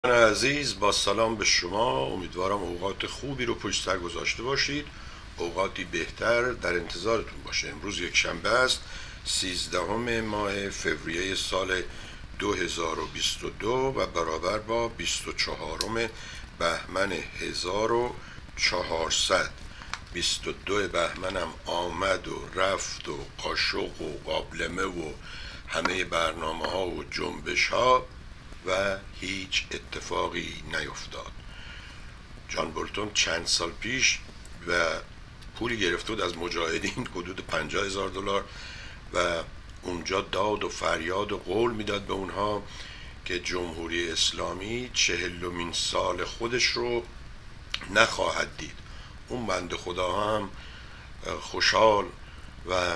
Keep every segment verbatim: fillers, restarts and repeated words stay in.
عزیز، با سلام به شما. امیدوارم اوقات خوبی رو پشت سر گذاشته باشید. اوقاتی بهتر در انتظارتون باشه. امروز یک شنبه است، سیزدهم ماه فوریه سال دو هزار و بیست و دو و برابر با بیست و چهارم بهمن هزار و چهارصد. بیست و دو بهمنم آمد و رفت و قاشق و قابلمه و همه برنامه ها و جنبش ها و هیچ اتفاقی نیفتاد. جان بولتون چند سال پیش و پولی گرفته بود از مجاهدین حدود پنجاه هزار دلار و اونجا داد و فریاد و قول میداد به اونها که جمهوری اسلامی چهلمین سال خودش رو نخواهد دید. اون بنده خدا هم خوشحال و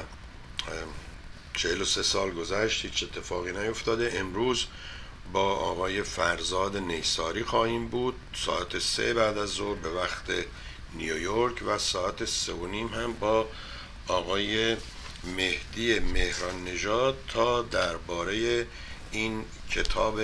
چهل و سه سال گذشت، هیچ اتفاقی نیفتاده. امروز با آقای فرزاد نیساری خواهیم بود ساعت سه بعد از ظهر به وقت نیویورک و ساعت سه و نیم هم با آقای مهدی مهران نژاد تا درباره این کتاب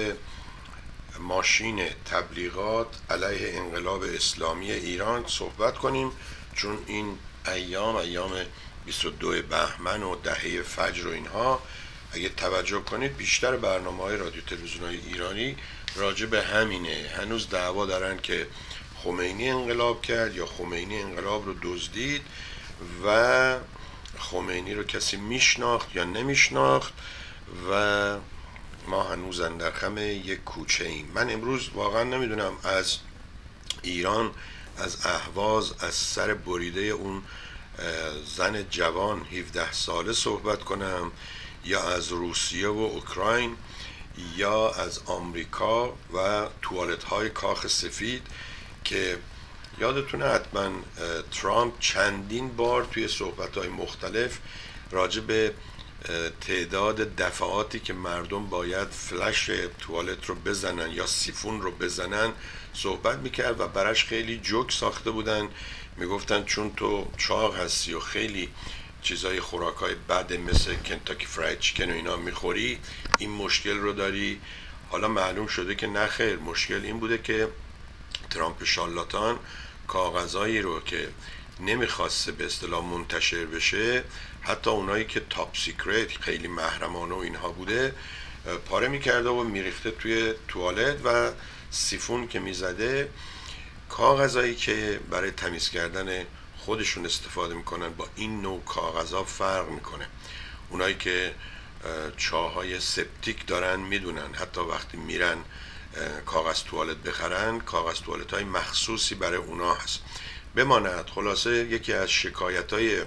ماشین تبلیغات علیه انقلاب اسلامی ایران صحبت کنیم، چون این ایام ایام بیست و دو بهمن و دهه فجر و اینها اگه توجه کنید بیشتر برنامه‌های رادیو تلویزیون‌های ایرانی راجع به همینه. هنوز دعوا دارن که خمینی انقلاب کرد یا خمینی انقلاب رو دزدید و خمینی رو کسی میشناخت یا نمیشناخت و ما هنوز در خم یک کوچه ایم. من امروز واقعا نمیدونم از ایران، از اهواز، از سر بریده اون زن جوان هفده ساله صحبت کنم یا از روسیه و اوکراین یا از آمریکا و توالت های کاخ سفید که یادتونه حتما ترامپ چندین بار توی صحبت های مختلف راجع به تعداد دفعاتی که مردم باید فلش توالت رو بزنن یا سیفون رو بزنن صحبت میکرد و براش خیلی جوک ساخته بودن. میگفتن چون تو چاق هستی و خیلی چیزای خوراکای بد مثل کنتاکی فراید چیکن و اینا میخوری این مشکل رو داری. حالا معلوم شده که نخیر، مشکل این بوده که ترامپ شالاتان کاغذایی رو که نمیخواسته به اصطلاح منتشر بشه، حتی اونایی که تاپ سیکرت خیلی محرمانه و اینها بوده، پاره میکرده و میریخته توی توالت و سیفون که میزده کاغذایی که برای تمیز کردن خودشون استفاده میکنن با این نوع کاغذها فرق میکنه. اونایی که چاهای سپتیک دارن میدونن، حتی وقتی میرن کاغذ توالت بخرن کاغذ توالت های مخصوصی برای اونا هست. بماند خلاصه یکی از شکایت های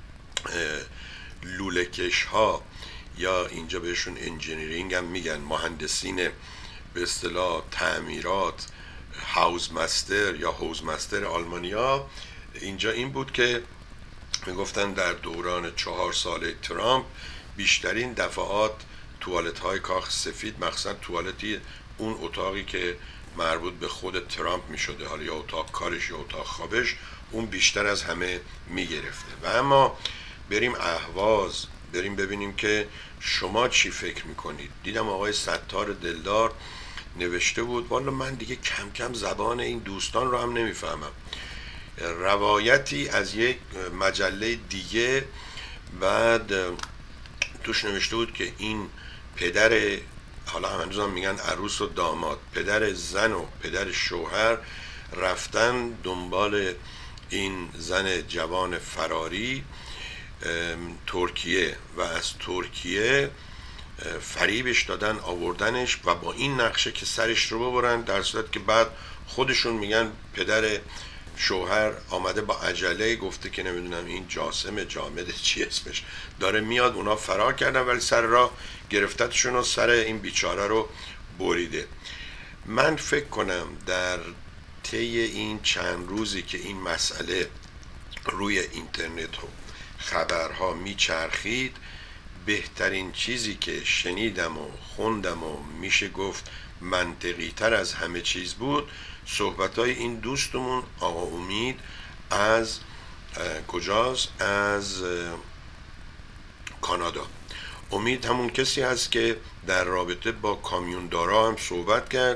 لولکش ها یا اینجا بهشون انجینیرینگ هم میگن، مهندسین به اصطلاح تعمیرات، هاوز مستر یا هوز مستر آلمانیا، اینجا این بود که میگفتن در دوران چهار ساله ترامپ بیشترین دفعات توالت های کاخ سفید، مخصوصا توالتی اون اتاقی که مربوط به خود ترامپ میشده، حالا یا اتاق کارش یا اتاق خوابش، اون بیشتر از همه میگرفته. و اما بریم اهواز، بریم ببینیم که شما چی فکر میکنید. دیدم آقای ستار دلدار نوشته بود، والا من دیگه کم کم زبان این دوستان رو هم نمیفهمم. روایتی از یک مجله دیگه، بعد توش نوشته بود که این پدر، حالا هنوز هم میگن عروس و داماد، پدر زن و پدر شوهر رفتن دنبال این زن جوان فراری ترکیه و از ترکیه فریبش دادن آوردنش و با این نقشه که سرش رو ببرن، در صورت که بعد خودشون میگن پدر شوهر آمده با عجله گفته که نمیدونم این جاسم جامد چی اسمش داره میاد، اونا فرار کردن ولی سر راه گرفتتشون و سر این بیچاره رو بریده. من فکر کنم در طی این چند روزی که این مسئله روی اینترنت و خبرها میچرخید، بهترین چیزی که شنیدم و خوندم و میشه گفت منطقی تر از همه چیز بود صحبتای این دوستمون آقا امید از کجاست؟ از کانادا. امید همون کسی هست که در رابطه با کامیوندارا هم صحبت کرد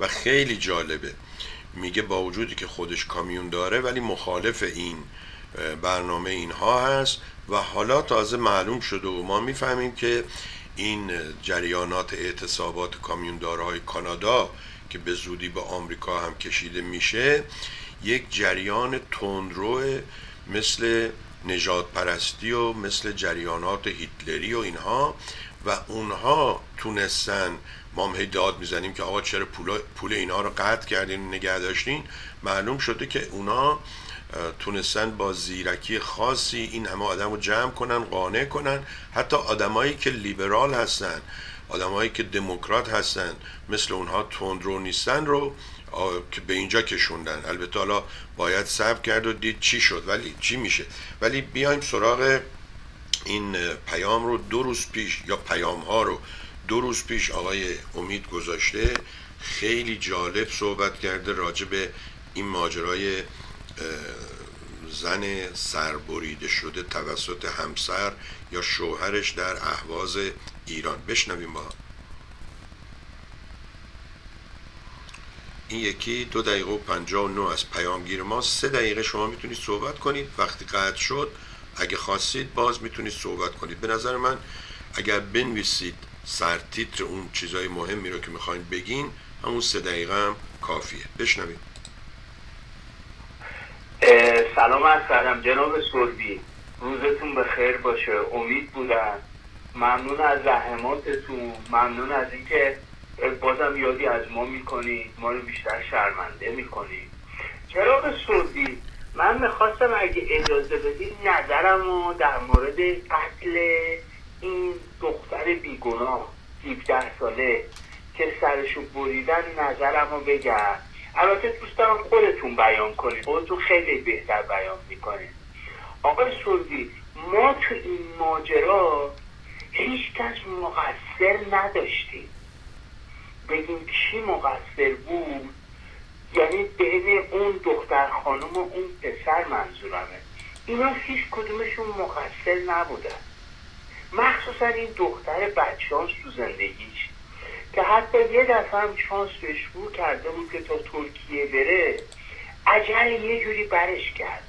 و خیلی جالبه. میگه با وجودی که خودش کامیون داره ولی مخالف این برنامه اینها هست و حالا تازه معلوم شده و ما میفهمیم که این جریانات اعتصابات کامیوندارهای کانادا که به زودی به آمریکا هم کشیده میشه یک جریان تندرو مثل نژاد پرستی و مثل جریانات هیتلری و اینها و اونها تونستن، ما هم هی داد میزنیم که آقا چرا پول, پول اینها رو قطع کردین و نگه داشتین، معلوم شده که اونا تونستن با زیرکی خاصی این همه آدم رو جمع کنن، قانع کنن، حتی آدمایی که لیبرال هستن، آدمایی که دموکرات هستن مثل اونها تندرو نیستن رو که به اینجا کشوندن. البته حالا باید صبر کرد و دید چی شد، ولی چی میشه. ولی بیایم سراغ این پیام رو. دو روز پیش یا پیام ها رو دو روز پیش آقای امید گذاشته، خیلی جالب صحبت کرده راجع به این ماجرای زن سربریده شده توسط همسر یا شوهرش در اهواز ایران. بشنویم با این یکی دو دقیقه و پنجاه و نه از پیامگیر ما. سه دقیقه شما میتونید صحبت کنید، وقتی قطع شد اگه خواستید باز میتونید صحبت کنید. به نظر من اگر بنویسید سرتیتر اون چیزای مهمی رو که میخواین بگین، همون سه دقیقه هم کافیه. بشنوید. سلام عرض کردم جناب سربی، روزتون بخیر باشه. امید بودم. ممنون از زحماتتون، ممنون از اینکه بازم یادی از ما میکنید، ما رو بیشتر شرمنده میکنید. جناب سربی، من میخواستم اگه اجازه بدید نظرم رو در مورد قتل این دختر بیگناه هفده ساله که سرشو بریدن نظرم رو بگم. البته دوست دارم خودتون بیان کنید، خودتون خیلی بهتر بیان میکنید. آقای سربی، ما تو این ماجرا هیچ کس مقصر نداشتیم. بگیم کی مقصر بود، یعنی بین اون دختر خانم و اون پسر منظورمه، اینا هیچ کدومشون مقصر نبودن. مخصوصا این دختر بدشانس تو زندگیش که حتی یه دفعه هم شانس بهش رو کرده بود که تا ترکیه بره، عجل یه جوری برش کرد.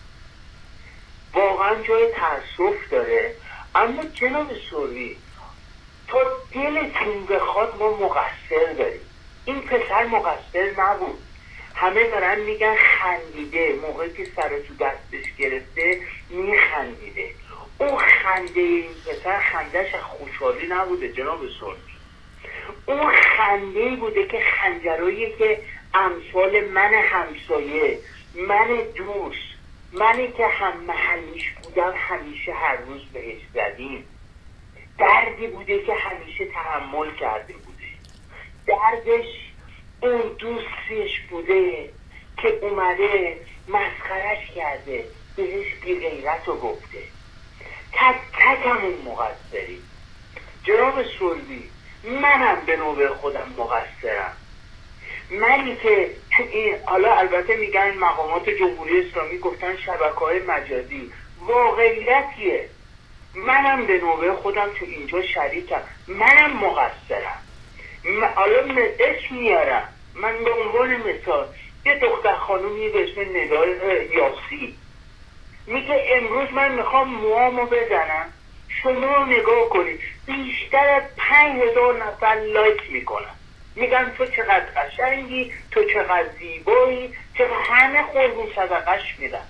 واقعا جای تأسف داره. اما جناب سربی، تا دلتون بخواد ما مقصر داریم. این پسر مقصر نبود. همه دارن میگن خندیده، موقعی که سر تو دستش گرفته میخندیده. اون خنده این پسر خندهش خوشحالی نبوده جناب سربی. اون خنده بوده که خنجرایی که امثال من همسایه، من دوست، منی که هم محلیش بودم همیشه هر روز بهش زدیم، دردی بوده که همیشه تحمل کرده بوده. دردش اون دوستش بوده که اومده مسخرش کرده، بهش بی غیرت رو گفته. تک تک همون مقصری. جناب سربی، منم به نوبه خودم مقصرم. منی که تو این، حالا البته میگن مقامات جمهوری اسلامی گفتن شبکه‌های مجازی، واقعیتیه. منم به نوبه خودم تو اینجا شریکم، منم مقصرم. حالا اسم میارم، من به عنوان مثال یه دختر خانومی به اسم ندا یاسی میگه امروز من میخوام موامو بزنم، شما نگاه کنید بیشتر از پنج هزار نفر لایک میکنن، میگن تو چقدر قشنگی، تو چقدر زیبایی، چقدر، همه قربون صدقش میدن.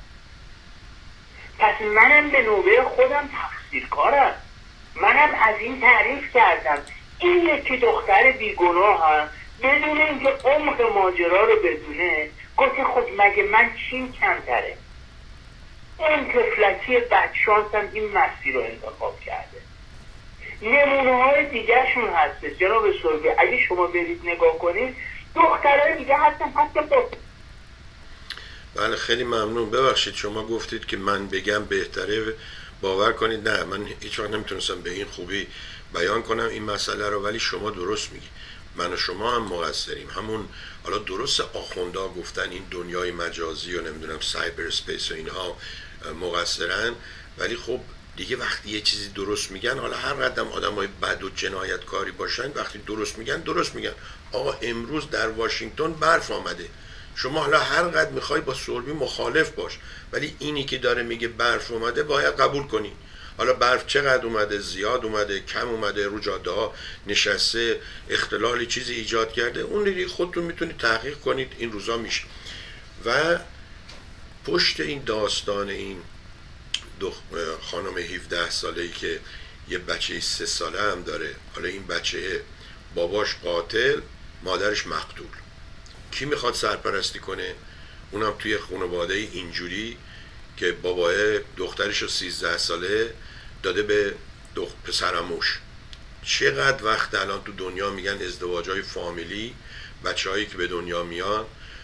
پس منم به نوبه خودم تقصیرکارم. منم از این تعریف کردم. این یکی دختر بیگناه هم بدون اینکه عمق ماجرا رو بدونه گفت خب مگه من چیم کمتره. اون طفلکی بدشانس هم این مسیر رو انتخاب کرده. نمونه های دیگه شون هسته جناب سربی، اگه شما برید نگاه کنید دخترهای دیگه هستن حتی با... بله خیلی ممنون. ببخشید شما گفتید که من بگم بهتره، باور کنید نه، من هیچ وقت نمیتونستم به این خوبی بیان کنم این مسئله رو، ولی شما درست میگی. من و شما هم مقصریم. همون حالا درست آخوندا گفتن این دنیای مجازی و نمیدونم سایبر اسپیس و اینها مقصرن، ولی خب دیگه وقتی یه چیزی درست میگن، حالا هر قدم آدمای بد و جنایتکاری باشن، وقتی درست میگن درست میگن. آقا امروز در واشنگتن برف آمده، شما حالا هر قدر میخوای با سوربی مخالف باش، ولی اینی که داره میگه برف اومده باید قبول کنی. حالا برف چقدر اومده، زیاد اومده، کم اومده، رو جاده ها نشسته، اختلالی چیزی ایجاد کرده، اون دیگه خودتون میتونید تحقیق کنید، این روزا میشه. و پشت این داستان این دو خانم هفده ساله‌ای که یه بچه سه ساله هم داره، حالا این بچه باباش قاتل، مادرش مقتول، کی میخواد سرپرستی کنه؟ اونم توی خانواده اینجوری که باباه دخترش رو سیزده ساله داده به پسرعموش. چقدر وقت الان تو دنیا میگن ازدواجهای فامیلی، بچه هایی که به دنیا میان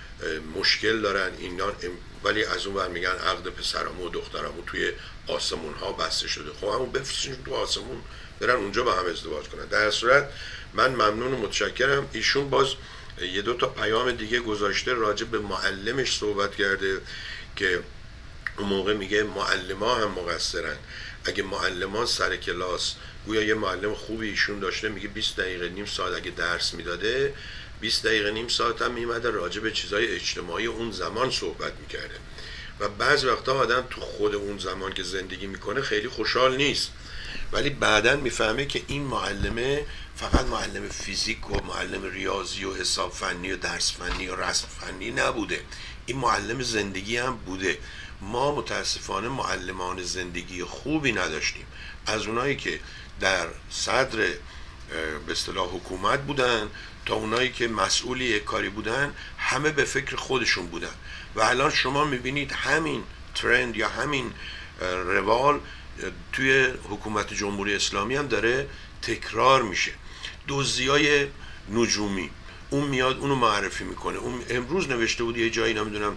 مشکل دارن اینا، ولی از اون ور میگن عقد پسرعمو و دخترعمو توی آسمون ها بسته شده. خب همون بفرستین تو آسمون، برن اونجا با هم ازدواج کنن. در صورت من ممنون و متشکرم. ایشون باز یه دو تا پیام دیگه گذاشته راجع به معلمش صحبت کرده که اون موقع میگه معلمان هم مقصرن. اگه معلمان سر کلاس، گویا یه معلم خوبی ایشون داشته، میگه بیست دقیقه نیم ساعت اگه درس میداده، بیست دقیقه نیم ساعت هم میمده راجع به چیزای اجتماعی اون زمان صحبت میکرده. و بعض وقتا آدم تو خود اون زمان که زندگی میکنه خیلی خوشحال نیست، ولی بعداً میفهمه که این معلمه فقط معلم فیزیک و معلم ریاضی و حساب فنی و درس فنی و رسم فنی نبوده، این معلم زندگی هم بوده. ما متاسفانه معلمان زندگی خوبی نداشتیم، از اونایی که در صدر به اصطلاح حکومت بودن تا اونایی که مسئولی کاری بودن، همه به فکر خودشون بودن. و الان شما میبینید همین ترند یا همین روال توی حکومت جمهوری اسلامی هم داره تکرار میشه. دزدیای نجومی، اون میاد اونو معرفی میکنه. اون امروز نوشته بود یه جایی، نمیدونم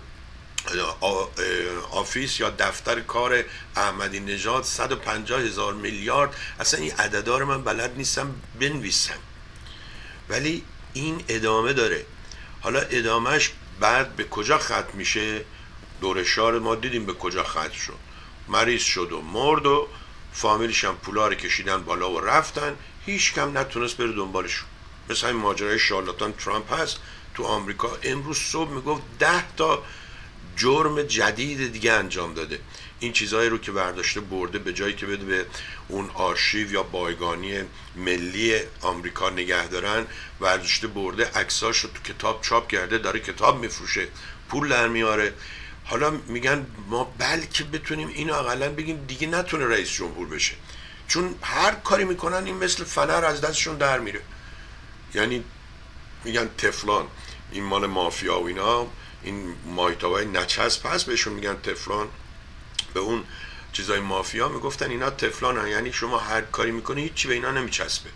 آفیس یا دفتر کار احمدی نژاد صد و پنجاه هزار میلیارد، اصلا این عددا رو من بلد نیستم بنویسم، ولی این ادامه داره. حالا ادامهش بعد به کجا ختم میشه؟ دور شار ما دیدیم به کجا ختم شد، مریض شد و مرد و فامیلش هم پولا رو کشیدن بالا و رفتن، هیچ کم نتونست بره دنبالشون. مثل این ماجرای شارلاتان ترامپ هست تو آمریکا. امروز صبح میگفت ده تا جرم جدید دیگه انجام داده. این چیزهایی رو که برداشته برده، به جایی که بده به اون آرشیو یا بایگانی ملی آمریکا نگه دارن، برداشته برده عکساش رو تو کتاب چاپ کرده، داره کتاب میفروشه، پول در میاره. حالا میگن ما بلکه بتونیم اینو اقلا بگیم دیگه نتونه رئیس جمهور بشه، چون هر کاری میکنن این مثل فنر از دستشون در میره. یعنی میگن تفلان، این مال مافیا و اینا، این مایتابای نچسب هست بهشون میگن تفلان. به اون چیزای مافیا میگفتن اینا تفلان هن، یعنی شما هر کاری میکنی هیچی به اینا نمیچسبه.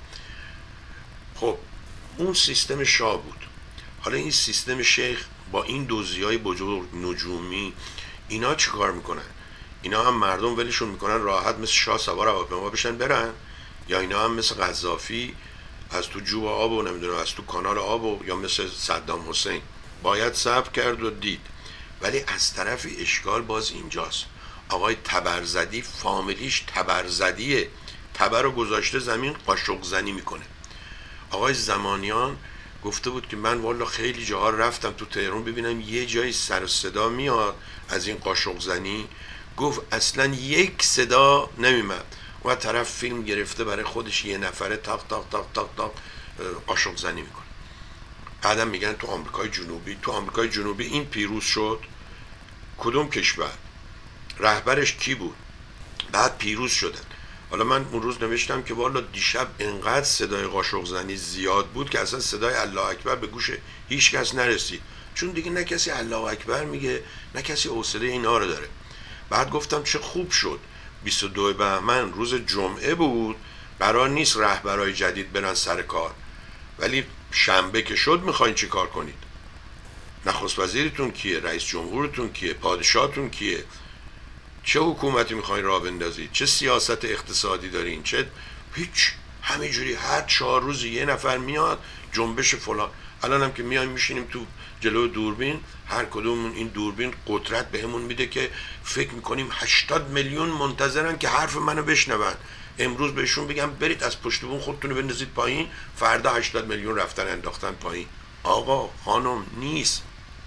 خب اون سیستم شاه بود. حالا این سیستم شیخ با این دوزیای بزرگ نجومی، اینا چی کار میکنن؟ اینا هم مردم ولشون میکنن راحت مثل شاه سوار هواپیما بشن برن، یا اینا هم مثل قذافی از تو جوب آب و نمیدونم از تو کانال آب و یا مثل صدام حسین باید صبر کرد و دید. ولی از طرفی اشکال باز اینجاست، آقای تبرزدی فامیلیش تبرزدیه، تبر رو گذاشته زمین قاشق زنی میکنه. آقای زمانیان گفته بود که من والا خیلی جاها رفتم تو تهران ببینم یه جایی سر صدا میاد از این قاشق زنی، گفت اصلا یک صدا نمیمد. و طرف فیلم گرفته برای خودش یه نفره تاق تاق تاق تاق تاق قاشق زنی میکنه. بعدم میگن تو آمریکای جنوبی، تو آمریکای جنوبی این پیروز شد، کدوم کشور رهبرش کی بود؟ بعد پیروز شدن. حالا من اون روز نوشتم که والا دیشب انقدر صدای قاشق زنی زیاد بود که اصلا صدای الله اکبر به گوش هیچ کس نرسید، چون دیگه نه کسی الله اکبر میگه نه کسی حوصله اینا رو داره. بعد گفتم چه خوب شد بیست و دو بهمن روز جمعه بود، قرار نیست رهبرای جدید برن سر کار، ولی شنبه که شد میخواین چی کار کنید؟ نخست وزیرتون کیه؟ رئیس جمهورتون کیه؟ پادشاهتون کیه؟ چه حکومتی میخواین راه بندازید؟ چه سیاست اقتصادی دارین؟ چه هیچ، همینجوری هر چهار روز یه نفر میاد جنبش فلان. الان هم که میایم میشینیم تو جلو دوربین، هر کدوم این دوربین قدرت بهمون میده که فکر میکنیم هشتاد میلیون منتظرن که حرف منو بشنون. امروز بهشون بگم برید از پشت بون خودتون رو بندازید پایین، فردا هشتاد میلیون رفتن انداختن پایین. آقا خانم نیست.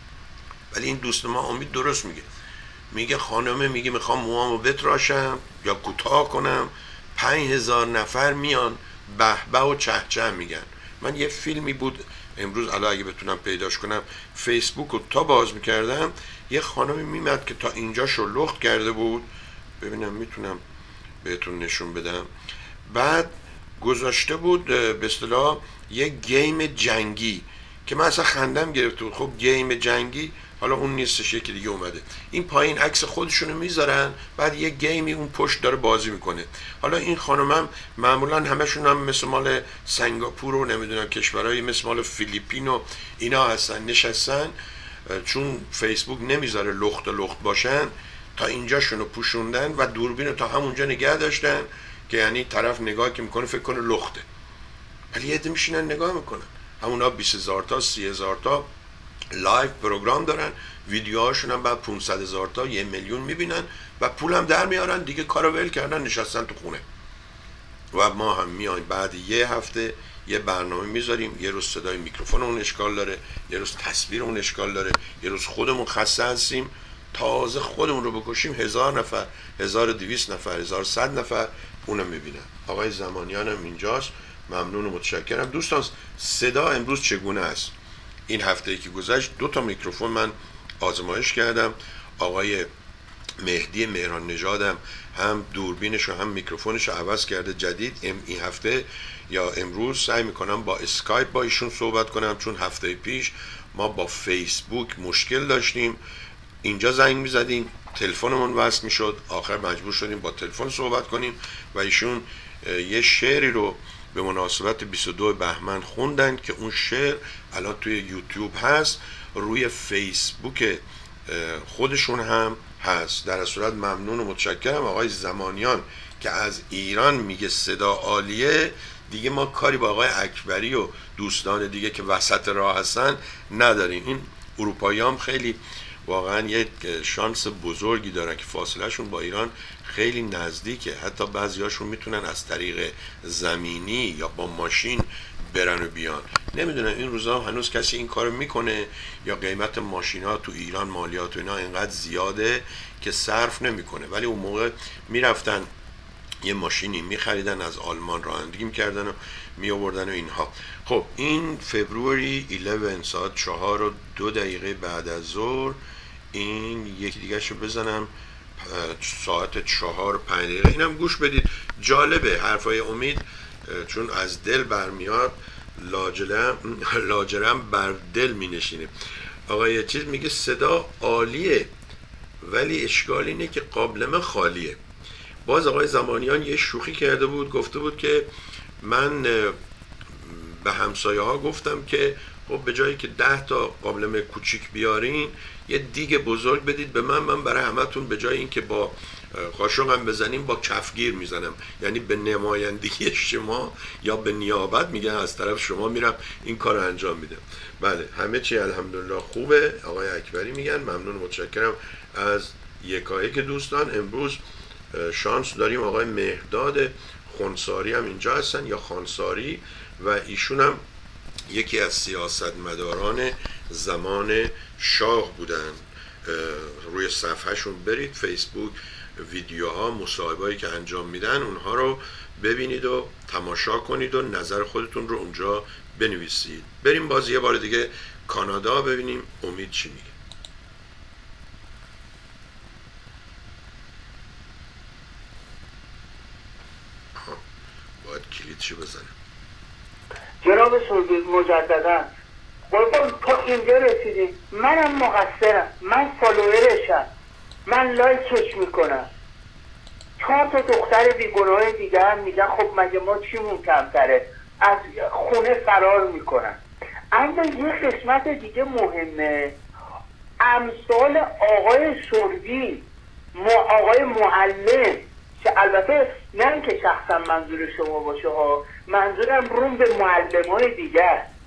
ولی این دوست ما امید درست میگه، میگه خانمه میگه میخوام موامو بتراشم یا کوتاه کنم، پنج هزار نفر میان به به و چه چه میگن. من یه فیلمی بود امروز الان اگه بتونم پیداش کنم فیسبوک رو تا باز میکردم، یه خانمی میمد که تا اینجا شو لخت کرده بود، ببینم میتونم بهتون نشون بدم. بعد گذاشته بود به اصطلاح یه گیم جنگی که من اصلا خندم گرفته بود. خب گیم جنگی حالا اون نیستش، یکی دیگه اومده. این پایین عکس خودشونو میذارن، بعد یه گیمی اون پشت داره بازی میکنه. حالا این خانمم معمولا همشون هم مثل مال سنگاپور و نمیدونم کشورهای مثل مال فیلیپین و اینا هستن، نشستن چون فیسبوک نمیذاره لخت لخت باشن، تا اینجاشونو پوشوندن و دوربین رو تا همونجا نگه داشتن که یعنی طرف نگاه که میکنه فکر کنه لخته، ولی یه عده میشینن نگاه میکنن. همونا بیست هزار تا سی هزار تا لایو پروگرام دارن، ویدیوهاشون هم بعد پانصد هزار تا یه میلیون میبینن و پول هم در میارن دیگه، کارو ول کردن نشستن تو خونه. و ما هم میایم بعد یه هفته یه برنامه میذاریم، یه روز صدای میکروفون اون اشکال داره، یه روز تصویر اون اشکال داره، یه روز خودمون خسته هستیم، تازه خودمون رو بکشیم هزار نفر، هزار و دویست نفر، هزار و صد نفر اونو میبینن. آقای زمانیان هم اینجاست، ممنون و متشکرم. دوستان صدا امروز چگونه است؟ این هفته ای که گذشت دو تا میکروفون من آزمایش کردم. آقای مهدی مهران نژادم هم دوربینش و هم میکروفونش رو عوض کرده جدید. این هفته یا امروز سعی میکنم با اسکایپ با ایشون صحبت کنم، چون هفته پیش ما با فیسبوک مشکل داشتیم، اینجا زنگ میزدیم تلفنمون وصل میشد، آخر مجبور شدیم با تلفن صحبت کنیم و ایشون یه شعری رو به مناسبت بیست و دو بهمن خوندن که اون شعر الان توی یوتیوب هست، روی فیسبوک خودشون هم هست. در صورت ممنون و متشکرم. آقای زمانیان که از ایران میگه صدا عالیه، دیگه ما کاری با آقای اکبری و دوستان دیگه که وسط راه هستن نداریم. این اروپایی هم خیلی واقعا یک شانس بزرگی دارن که فاصله شون با ایران خیلی نزدیکه، حتی بعضیاشون میتونن از طریق زمینی یا با ماشین برن و بیان. نمیدونم این روزا هنوز کسی این کارو میکنه یا قیمت ماشینا تو ایران مالیات و اینا اینقدر زیاده که صرف نمیکنه، ولی اون موقع میرفتن یه ماشینی میخریدن از آلمان رانندگی میکردن و میآوردن و اینها. خب این فبروری یازده ساعت چهار و دو دقیقه بعد از ظهر، این یکی دیگه شو بزنم ساعت چهار و پنج دقیقه، اینم گوش بدید. جالبه حرفای امید چون از دل برمیاد، لاجرم لاجرم بر دل می نشینه. آقای چیز میگه صدا عالیه ولی اشکال اینه که قابلمه خالیه. باز آقای زمانیان یه شوخی کرده بود، گفته بود که من به همسایه ها گفتم که خب به جایی که ده تا قابلمه کوچیک بیارین یه دیگ بزرگ بدید به من، من برای همتون به جای این که با قاشقم بزنیم با کفگیر میزنم، یعنی به نمایندگی شما یا به نیابت میگن از طرف شما میرم این کار رو انجام میدم. بله همه چی الحمدلله خوبه. آقای اکبری میگن ممنون متشکرم از یکایک دوستان. امروز شانس داریم آقای مهداد خونساری هم اینجا هستن یا خانساری و ایشون هم یکی از سیاستمداران زمان شاه بودن. روی صفحهشون برید فیسبوک، ویدیوها مصاحبه‌ای که انجام میدن اونها رو ببینید و تماشا کنید و نظر خودتون رو اونجا بنویسید. بریم باز یه بار دیگه کانادا ببینیم امید چی میگه. باید کلیدشو بزنم. جناب سربی مجددا قربان تا اینجا رسیدیم، منم مقصرم، من فالوورشم، من لایکش میکنم. چهار تا دختر بیگناه دیگه هم میگن خب مگه ما چیمون کمتره، از خونه فرار میکنن. اما یه قسمت دیگه مهمه، امثال آقای سربی، آقای معلم، که البته نه اینکه شخصا منظور شما باشه ها، منظورم روم به معلم های دیگه است.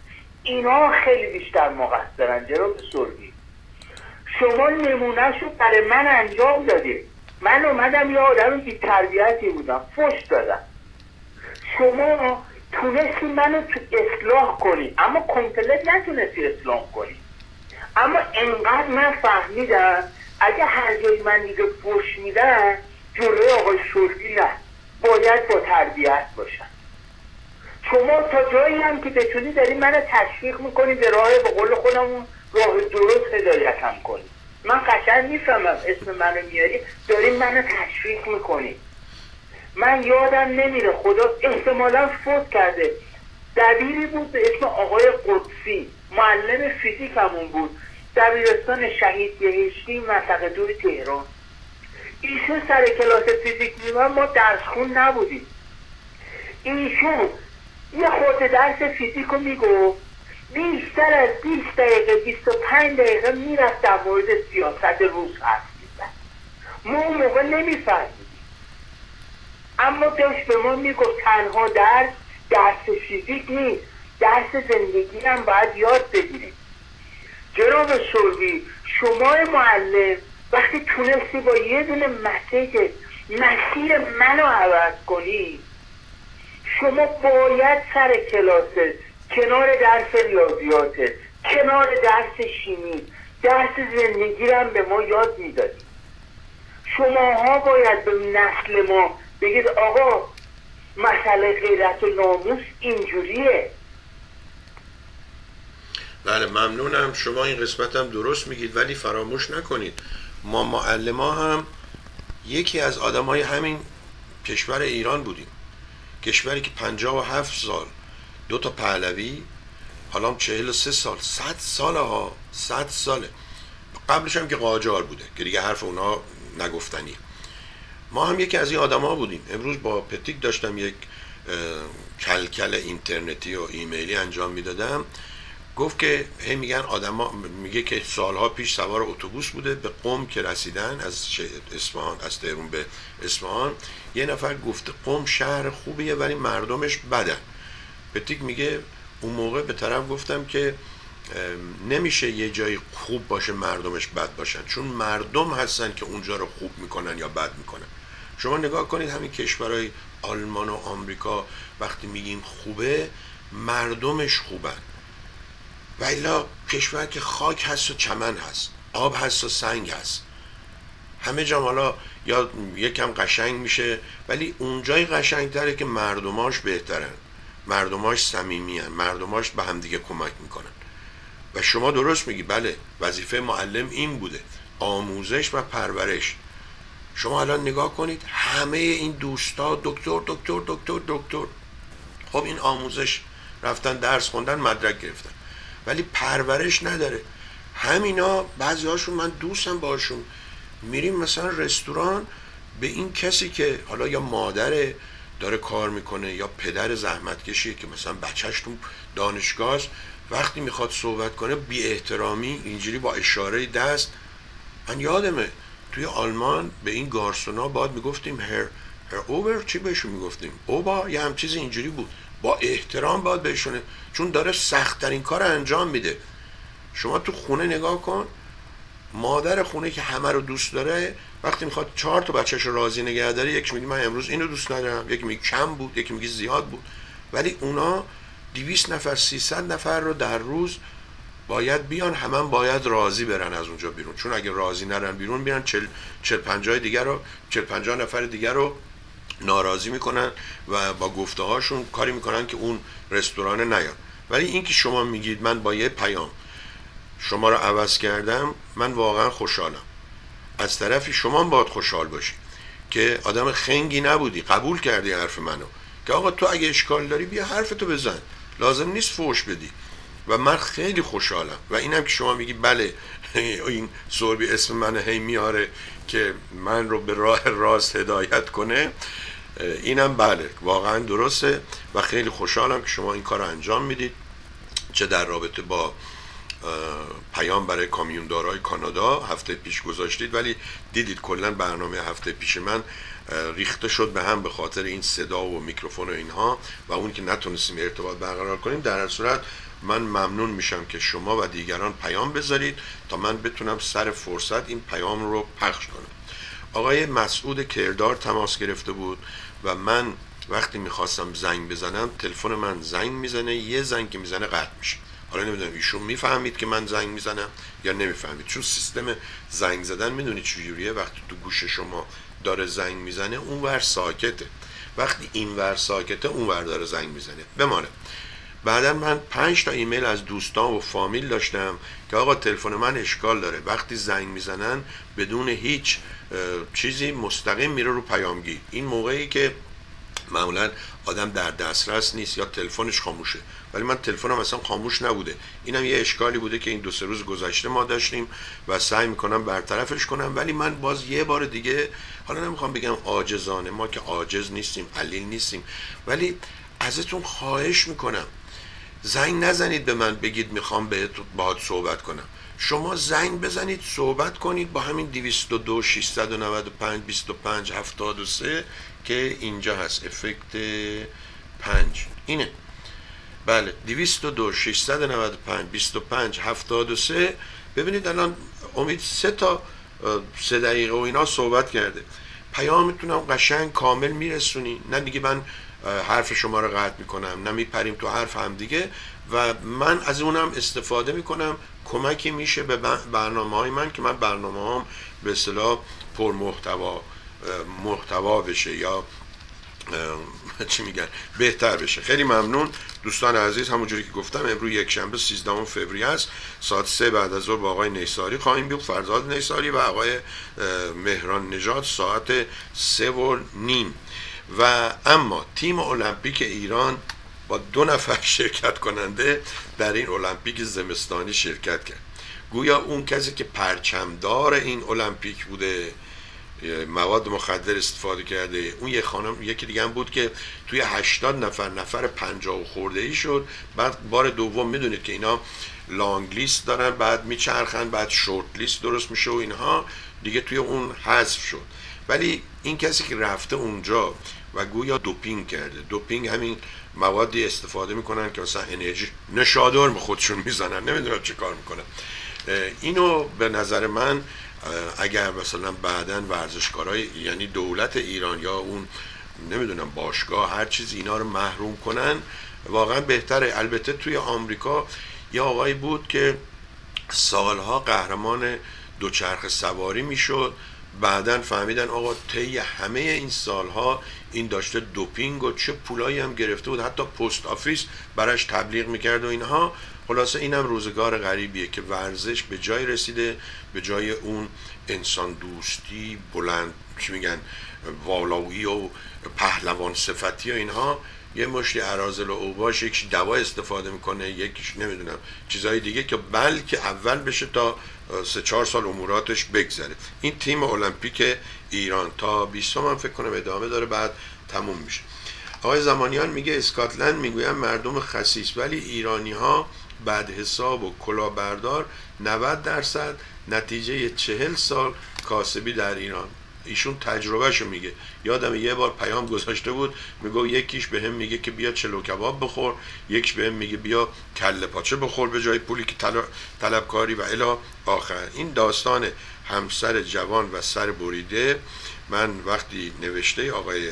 اینا خیلی بیشتر مقصرن جناب سربی. شما نمونهشو برای من انجام دادید. من اومدم یه آدم بی تربیتی بودم، فحش دادم. شما تونستی منو تو اصلاح کنی، اما کامپلت نتونستی اصلاح کنی. اما انقدر من فهمیدم اگه هر جایی من دیگه فحش میدم جلوی آقای سربی نه، باید با تربیت باشن. شما تا جایی هم که بتونی داری منو تشویق میکنی به راه، به قول خودمون راه درست هدایتم کنی. من قشنگ میفهمم اسم منو میاری، داری منو تشویق میکنی. من یادم نمیره، خدا احتمالا فوت کرده، دبیری بود به اسم آقای قدسی، معلم فیزیک همون بود، دبیرستان شهید بهشتی منطقه دور تهران. ایشون سر کلاس فیزیک میمون، ما درس خون نبودیم. ایشون یه خورده درس فیزیک رو میگو، بیشتر از بیست دقیقه بیست و پنج دقیقه میرفت در مورد سیاست روز حرف میزد. ما اون موقع نمیفهمیدیم، اما داشت به ما میگفت تنها درس درس فیزیک نیست، درس زندگی هم باید یاد بگیریم. جناب سربی، شما معلم وقتی تونستی با یه دونه مسیج مسیر منو عوض کنی، شما باید سر کلاست کنار درس ریاضیاته، کنار درس شیمی، درس زندگی رو هم به ما یاد میدادید. شماها باید به نسل ما بگید آقا مسئله غیرت و ناموس اینجوریه. بله ممنونم، شما این قسمت هم درست میگید، ولی فراموش نکنید ما معلما هم یکی از آدم های همین کشور ایران بودیم، کشوری که پنجاه و هفت سال دو تا پهلوی، حالا چهل و سه سال، صد ساله ها، صد ساله. قبلش هم که قاجار بوده که دیگه حرف اونا نگفتنی. ما هم یکی از این آدم ها بودیم. امروز با پتیک داشتم یک کلکل اینترنتی و ایمیلی انجام میدادم، گفت که هی میگن آدما، میگه که سالها پیش سوار اتوبوس بوده به قم که رسیدن از اصفهان، از تهران به اصفهان، یه نفر گفته قم شهر خوبیه ولی مردمش بدن. پتیک میگه اون موقع به طرف گفتم که نمیشه یه جایی خوب باشه مردمش بد باشن، چون مردم هستن که اونجا رو خوب میکنن یا بد میکنن. شما نگاه کنید همین کشورهای آلمان و آمریکا وقتی میگیم خوبه، مردمش خوبن. و الا کشور که خاک هست و چمن هست، آب هست و سنگ هست، همه جا حالا یا یکم قشنگ میشه، ولی اونجای قشنگ تره که مردماش بهترن، مردماش صمیمی هن، مردماش به هم دیگه کمک میکنن. و شما درست میگی، بله وظیفه معلم این بوده، آموزش و پرورش. شما الان نگاه کنید همه این دوستا دکتر دکتر دکتر دکتر، خب این آموزش، رفتن درس خوندن، مدرک گرفتن، ولی پرورش نداره. همینا بعضی هاشون من دوستم باشون، میریم مثلا رستوران، به این کسی که حالا یا مادر داره کار میکنه یا پدر زحمت کشیه که مثلا بچهش تو دانشگاه است، وقتی میخواد صحبت کنه بی احترامی اینجوری با اشاره دست. من یادمه توی آلمان به این گارسونا باید میگفتیم هر هر اوور، چی بهشون میگفتیم؟ اوبا، یه هم چیزی اینجوری بود، با احترام باید بهشونه، چون داره سخت ترین کار انجام میده. شما تو خونه نگاه کن، مادر خونه که همه رو دوست داره وقتی میخواد چهار تا بچه‌ش رو راضی نگه داره، یکی میگه من امروز اینو دوست ندارم، یکی میگه کم بود، یکی میگه زیاد بود، ولی اونا دویست نفر سیصد نفر رو در روز باید بیان، همه هم باید راضی برن از اونجا بیرون، چون اگه راضی نرن بیرون بیان چهل پنجاه دیگر رو چهل پنجاه نفر دیگر رو ناراضی میکنن و با گفته هاشون کاری میکنن که اون رستوران نیان. ولی این که شما میگید من با یه پیام شما رو عوض کردم، من واقعا خوشحالم. از طرفی شما هم باید خوشحال باشی که آدم خنگی نبودی، قبول کردی حرف منو که آقا تو اگه اشکال داری بیا حرفتو بزن، لازم نیست فحش بدی. و من خیلی خوشحالم. و اینم که شما میگی بله این سربی اسم من هی میاره که من رو به راه راست هدایت کنه، اینم بله واقعا درسته و خیلی خوشحالم که شما این کار رو انجام میدید، چه در رابطه با پیام برای کامیوندارای کانادا هفته پیش گذاشتید، ولی دیدید کلا برنامه هفته پیش من ریخته شد به هم به خاطر این صدا و میکروفون و اینها و اون که نتونستیم ارتباط برقرار کنیم. در هر صورت من ممنون میشم که شما و دیگران پیام بذارید تا من بتونم سر فرصت این پیام رو پخش کنم. آقای مسعود کردار تماس گرفته بود و من وقتی میخواستم زنگ بزنم تلفن من زنگ میزنه، یه زنگ که میزنه قطع میشه. حالا نمیدونم ایشون میفهمید که من زنگ میزنم یا نمیفهمید، چون سیستم زنگ زدن میدونید چجوریه، وقتی تو گوش شما داره زنگ میزنه اون ور ساکته، وقتی این ور ساکته اون ور داره زنگ میزنه. بمانه بعدا من پنج تا ایمیل از دوستان و فامیل داشتم که آقا تلفن من اشکال داره، وقتی زنگ میزنن بدون هیچ چیزی مستقیم میره رو پیامگیر. این موقعی که معمولا آدم در دسترس نیست یا تلفنش خاموشه، ولی من تلفنم اصلا خاموش نبوده. اینم یه اشکالی بوده که این دو سه روز گذشته ما داشتیم و سعی میکنم برطرفش کنم، ولی من باز یه بار دیگه، حالا نمیخوام بگم عاجزانه، ما که عاجز نیستیم، علیل نیستیم، ولی ازتون خواهش میکنم زنگ نزنید به من بگید میخوام باهات صحبت کنم. شما زنگ بزنید صحبت کنید با همین دویست و دو ششصد و نود و پنج بیست و پنج هفتاد و سه که اینجا هست، افکت پنج اینه. بله دویست و دو ششصد و نود و پنج بیست و پنج هفتاد و سه. ببینید الان امید سه تا سه دقیقه و اینا صحبت کرده، پیامتونم قشنگ کامل میرسونی، نه دیگه من حرف شما رو قطع میکنم، نه میپریم تو حرف هم دیگه، و من از اونم استفاده میکنم، کمکی میشه به برنامه های من که من برنامه هم به اصطلاح پر محتوا محتوا بشه یا چی میگن بهتر بشه. خیلی ممنون دوستان عزیز. همونجوری که گفتم امروز یک شنبه سیزدهم فوریه است، ساعت سه بعد از ظهر با آقای نیساری خواهیم بود، فرزاد نیساری و آقای مهران نژاد ساعت سه و نیم. و اما تیم المپیک ایران با دو نفر شرکت کننده در این المپیک زمستانی شرکت کرد. گویا اون کسی که پرچمدار این المپیک بوده مواد مخدر استفاده کرده، اون یک خانم یکی دیگه هم بود که توی هشتاد نفر نفر پنجاه خورده ای شد. بعد بار دوم میدونید که اینا لانگ لیست دارن، بعد میچرخن، بعد شورت لیست درست میشه و اینها دیگه توی اون حذف شد. ولی این کسی که رفته اونجا و گویا دوپینگ کرده، دوپینگ همین موادی استفاده میکنن که مثلا انرژی نشادر به خودشون میزنن، نمیدونم چه کار میکنن. اینو به نظر من اگر مثلا بعداً ورزشکارای یعنی دولت ایران یا اون نمیدونم باشگاه هر چیز اینا رو محروم کنن واقعا بهتره. البته توی آمریکا یه آقایی بود که سالها قهرمان دوچرخه سواری میشد، بعداً فهمیدن آقا طی همه این سالها این داشته دوپینگ و چه پولایی هم گرفته بود، حتی پست آفیس براش تبلیغ میکرد و اینها. خلاصه اینم روزگار غریبیه که ورزش به جای رسیده، به جای اون انسان دوستی بلند چی میگن والایی و پهلوان صفتی و اینها، یه مشتی اراذل و اوباش یکیش دوا استفاده میکنه، یکیش نمیدونم چیزهای دیگه که بلکه اول بشه تا سه چهار سال اموراتش بگذره. این تیم المپیک ایران تا بیستم هم فکر کنم ادامه داره، بعد تموم میشه. آقای زمانیان میگه اسکاتلند میگویم مردم خسیس، ولی ایرانی ها بعد حساب و کلاهبردار نود درصد، نتیجه چهل سال کاسبی در ایران. ایشون تجربهشو میگه. یادم یه بار پیام گذاشته بود میگه یکیش به هم میگه که بیا چلو کباب بخور، یکیش به هم میگه بیا کله پاچه بخور به جای پولی که طلبکاری و الی آخر. این داستان همسر جوان و سر بریده، من وقتی نوشته آقای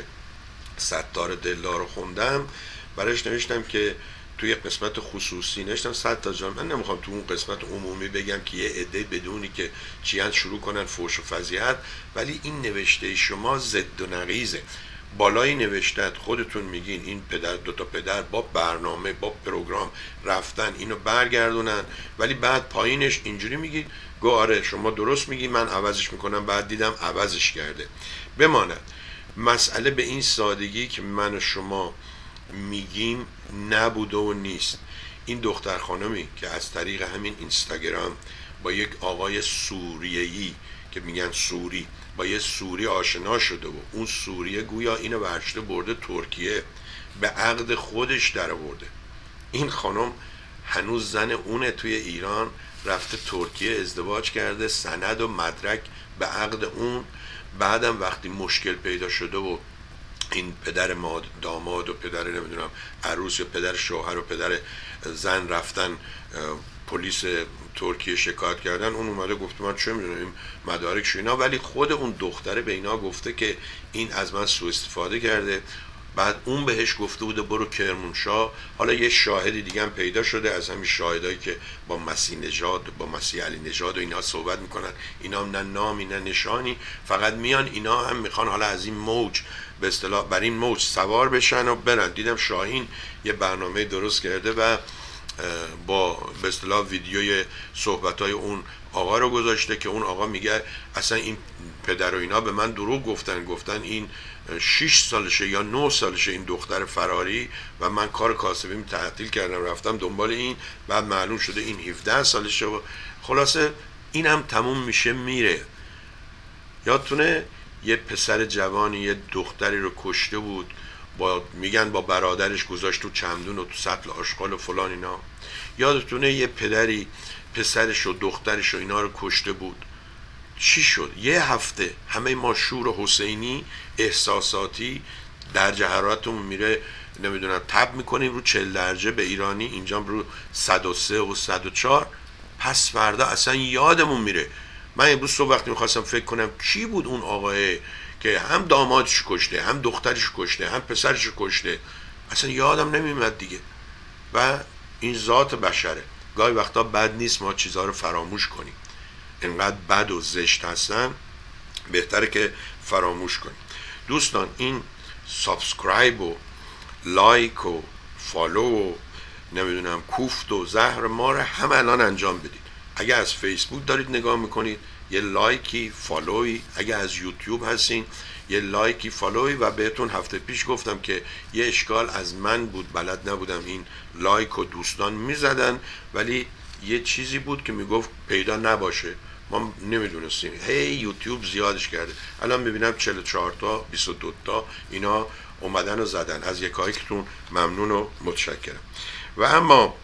ستار دلدار رو خوندم برایش نوشتم که توی قسمت خصوصی نوشتم ستار جان من نمیخوام تو اون قسمت عمومی بگم که یه عده بدونی که چیان شروع کنن فوش و فضیحت، ولی این نوشته شما ضد و نقیزه. بالای نوشتت خودتون میگین این پدر دوتا پدر با برنامه با پروگرام رفتن اینو برگردونن، ولی بعد پایینش اینجوری میگید گو آره شما درست میگی من عوضش میکنم، بعد دیدم عوضش کرده. بماند مسئله به این سادگی که من و شما میگیم نبوده و نیست. این دختر خانمی که از طریق همین اینستاگرام با یک آقای سوریه‌ای که میگن سوری با یه سوری آشنا شده و اون سوریه گویا اینو ورشته برده ترکیه، به عقد خودش در آورده. این خانم هنوز زن اونه توی ایران، رفته ترکیه ازدواج کرده، سند و مدرک به عقد اون. بعدم وقتی مشکل پیدا شده و این پدر ماد داماد و پدر نمیدونم عروس یا پدر شوهر و پدر زن رفتن پلیس ترکیه شکایت کردن، اون اومده گفته من چه میدونم این مدارکش اینا، ولی خود اون دختره به اینا گفته که این از من سوء استفاده کرده. بعد اون بهش گفته بوده برو کرمانشاه. حالا یه شاهدی دیگه هم پیدا شده از همین شاهدایی که با مسیح نژاد با مسیح علی نژاد و اینا صحبت میکنن، اینا هم نه نامی نه نشانی، فقط میان اینا هم میخوان حالا از این موج به اصطلاح بر این موج سوار بشن و برن. دیدم شاهین یه برنامه درست کرده و با به اصطلاح ویدیوی صحبت‌های اون آقا رو گذاشته که اون آقا میگه اصلا این پدر و اینا به من دروغ گفتن، گفتن این شش سالشه یا نه سالشه این دختر فراری و من کار کاسبیم تعطیل کردم رفتم دنبال این، بعد معلوم شده این هفده سالشه و خلاصه این هم تموم میشه میره. یادتونه یه پسر جوانی یه دختری رو کشته بود، با میگن با برادرش گذاشت تو چمدون و تو سطل آشغال و فلان اینا. یادتونه یه پدری پسرش و دخترش و اینا رو کشته بود. چی شد؟ یه هفته همه ما شور و حسینی احساساتی درجه حرارتمون میره نمیدونم تب میکنیم رو چهل درجه به ایرانی، اینجا رو صد و سه و صد و چهار. پس فردا اصلا یادمون میره. من امروز صبح وقتی میخواستم فکر کنم کی بود اون آقای که هم دامادش کشته هم دخترش کشته هم پسرش کشته، اصلا یادم نمیمد دیگه. و این ذات بشره، گاهی وقتا بد نیست ما چیزها رو فراموش کنیم، انقدر بد و زشت هستن بهتره که فراموش کنیم. دوستان این سابسکرایب و لایک و فالو و نمیدونم کوفت و زهر ما رو هم الان انجام بدید. اگه از فیسبوک دارید نگاه میکنید یه لایکی فالوی، اگه از یوتیوب هستین یه لایکی فالوی. و بهتون هفته پیش گفتم که یه اشکال از من بود، بلد نبودم این لایک و دوستان میزدن ولی یه چیزی بود که میگفت پیدا نباشه، ما نمیدونستیم. هی یوتیوب زیادش کرده، الان میبینم چهل و چهار تا بیست و دو تا اینا اومدن و زدن. از یکایکتون ممنون و متشکرم. و اما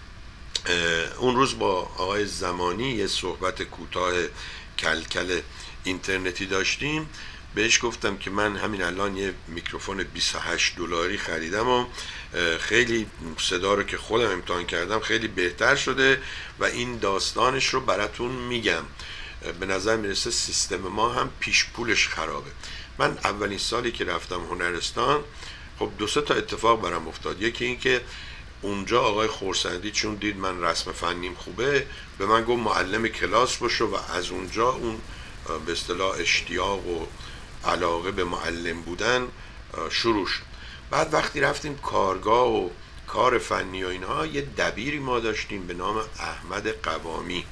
اون روز با آقای زمانی یه صحبت کوتاه کلکل اینترنتی داشتیم، بهش گفتم که من همین الان یه میکروفون بیست و هشت دلاری خریدم و خیلی صدا رو که خودم امتحان کردم خیلی بهتر شده و این داستانش رو براتون میگم. به نظر میرسه سیستم ما هم پیش پولش خرابه. من اولین سالی که رفتم هنرستان خب دو سه تا اتفاق برام افتاد. یکی این که اونجا آقای خورسندی چون دید من رسم فنیم خوبه به من گفت معلم کلاس باشو و از اونجا اون به اصطلاح اشتیاق و علاقه به معلم بودن شروع شد. بعد وقتی رفتیم کارگاه و کار فنی و اینها یه دبیری ما داشتیم به نام احمد قوامی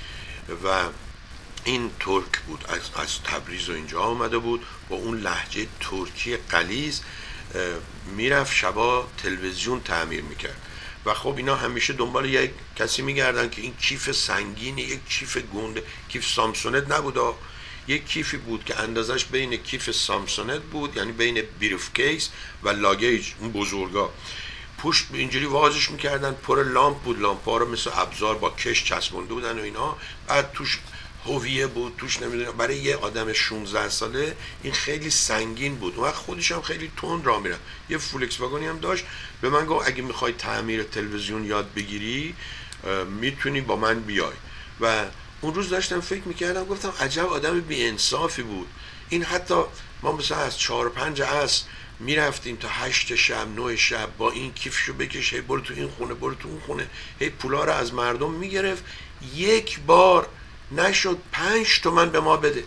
و این ترک بود، از, از تبریز و اینجا آمده بود با اون لهجه ترکی غلیظ میرفت شبا تلویزیون تعمیر میکرد و خب اینا همیشه دنبال یک کسی میگردن که این کیف سنگینه، یک کیف گنده، کیف سامسونت نبود، یک کیفی بود که اندازش بین کیف سامسونت بود، یعنی بین بیریف کیس و لاگیج اون بزرگا، پشت اینجوری وازش میکردن، پر لامپ بود، لامپا رو مثل ابزار با کش چسبونده بودن و اینا. بعد توش هویه بود، توش نمیدونم برای یه آدم شانزده ساله این خیلی سنگین بود و خودش هم خیلی تند راه میره. یه فولکس واگنی هم داشت. به من گفت اگه میخوای تعمیر تلویزیون یاد بگیری میتونی با من بیای. و اون روز داشتم فکر میکردم گفتم عجب آدم بی انصافی بود این. حتی ما مثلا از چهار پنج عصر میرفتیم تا هشت شب نه شب با این کیفشو بکش، هی برو تو این خونه برو تو اون خونه، هی پولا رو از مردم میگرفت. یک بار نشد پنج تومن به ما بده.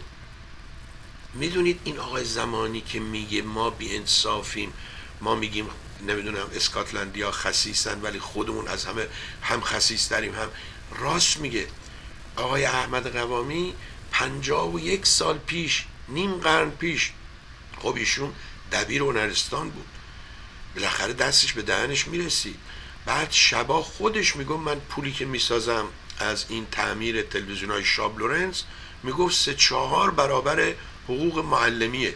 میدونید این آقای زمانی که میگه ما بی انصافیم، ما میگیم نمیدونم اسکاتلندیا خسیسن ولی خودمون از همه هم خسیس تریم، هم راست میگه. آقای احمد قوامی پنجاه و یک سال پیش، نیم قرن پیش، خب ایشون دبیر هنرستان بود، بالاخره دستش به دهنش میرسید. بعد شبا خودش میگم من پولی که میسازم از این تعمیر تلویزیون های شاب لورنس میگفت سه چهار برابر حقوق معلمیه.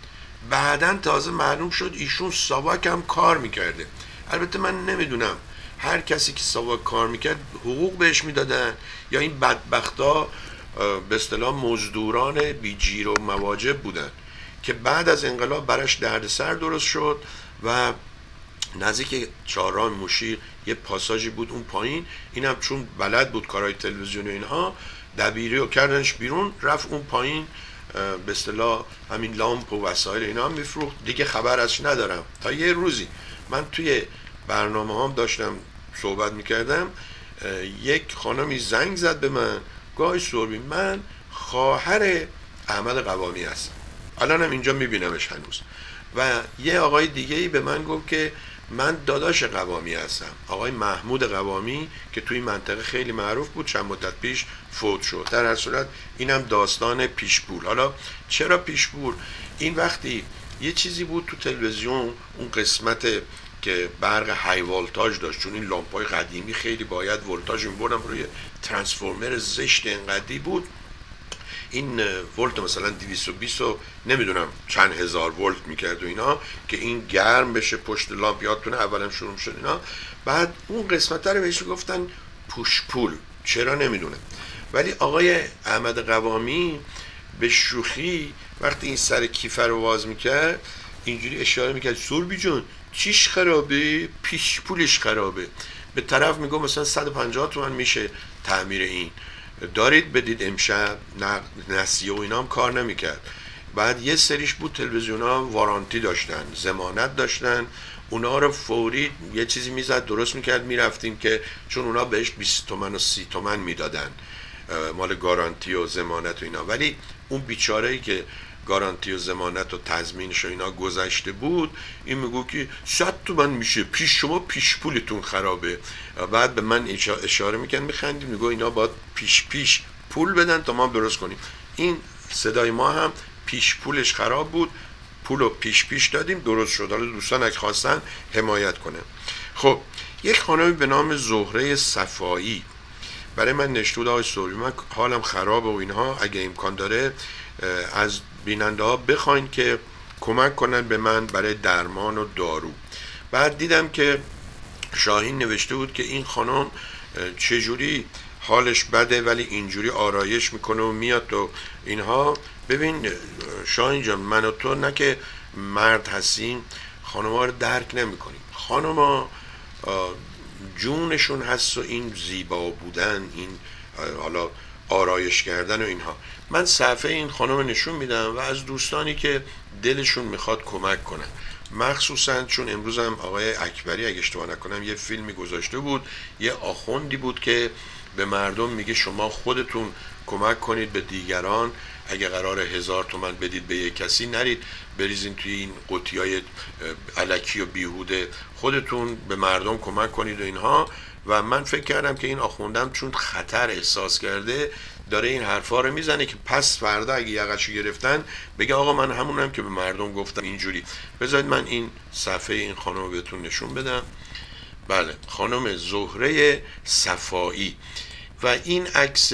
بعدن تازه معلوم شد ایشون ساواک هم کار میکرده. البته من نمیدونم هر کسی که ساواک کار میکرد حقوق بهش میدادن یا این بدبختا به اصطلاح مزدوران بی جیر و مواجب بودن. که بعد از انقلاب براش دردسر درست شد و نزدیک چهارراه مشیر یه پاساژی بود اون پایین، اینم چون بلد بود کارهای تلویزیونی و اینها، دبیری رو کردنش بیرون، رفت اون پایین به اصطلاح همین لامپ و وسایل اینا هم میفروخت، دیگه خبر ازش ندارم. تا یه روزی من توی برنامه هم داشتم صحبت میکردم، یک خانمی زنگ زد به من، گاهی سربی من خواهر احمد قوامی هستم، الانم اینجا میبینمش هنوز. و یه آقای دیگه ای به من گفت که من داداش قوامی هستم، آقای محمود قوامی که توی منطقه خیلی معروف بود، چند مدت پیش فوت شد. در هر صورت اینم داستان پیشپول. حالا چرا پیشپول؟ این وقتی یه چیزی بود تو تلویزیون، اون قسمت که برق های ولتاژ داشت، چون این لامپای قدیمی خیلی باید ولتاژ می‌بردن روی ترانسفورمر زشت انقدی بود، این ولت مثلا دویست و بیست و نمیدونم چند هزار ولت میکرد و اینا، که این گرم بشه پشت لامپ، یادتونه اولم شروع شد اینا. بعد اون قسمت رو بهش گفتن پوش پول، چرا نمیدونم. ولی آقای احمد قوامی به شوخی وقتی این سر کیفر رو باز میکرد اینجوری اشاره میکرد سوربی جون چیش خرابه؟ پیش پولش خرابه. به طرف میگم مثلا صد و پنجاه تومن میشه تعمیر این، دارید بدید امشب. نسیه و اینا هم کار نمیکرد. بعد یه سریش بود تلویزیون ها وارانتی داشتن، ضمانت داشتن، اونا رو فوری یه چیزی میزد درست میکرد میرفتیم، که چون اونا بهش بیست تومن و سی تومن میدادن مال گارانتی و ضمانت و اینا. ولی اون بیچاره‌ای که گارانتی و ضمانت و تضمینش و اینا گذشته بود، این میگو که صد تومن میشه، پیش شما پیش پولتون خرابه. بعد به من اشاره میکن میخندیم، میگو اینا باید پیش پیش پول بدن تا ما درست کنیم. این صدای ما هم پیش پولش خراب بود، پولو پیش پیش دادیم درست شد. حالا دوستان اگه خواستن حمایت کنن. خب یک خانمی به نام زهره صفایی برای من نشته بود آقای سوری، من حالم خرابه و اینها، اگه امکان داره از بیننده ها بخواین که کمک کنن به من برای درمان و دارو. بعد دیدم که شاهین نوشته بود که این خانم چجوری حالش بده ولی اینجوری آرایش میکنه و میاد و اینها. ببین شاهین جان، من و تو نه که مرد هستیم خانم ها رو درک نمی کنیم. خانم ها جونشون هست و این زیبا بودن، این حالا آرایش کردن و اینها. من صفحه این خانم نشون میدم و از دوستانی که دلشون میخواد کمک کنن، مخصوصا چون امروز هم آقای اکبری اگه اشتباه نکنم یه فیلمی گذاشته بود، یه آخوندی بود که به مردم میگه شما خودتون کمک کنید به دیگران، اگه قرار هزار تومن بدید به یک کسی نرید بریزین توی این قوطیای الکی و بیهوده، خودتون به مردم کمک کنید و اینها. و من فکر کردم که این آخوندم چون خطر احساس کرده داره این حرفا رو میزنه که پس فردا اگه یقشو گرفتن بگه آقا من همونم که به مردم گفتم اینجوری. بذارید من این صفحه این خانم رو بهتون نشون بدم. بله، خانم زهره صفایی و این عکس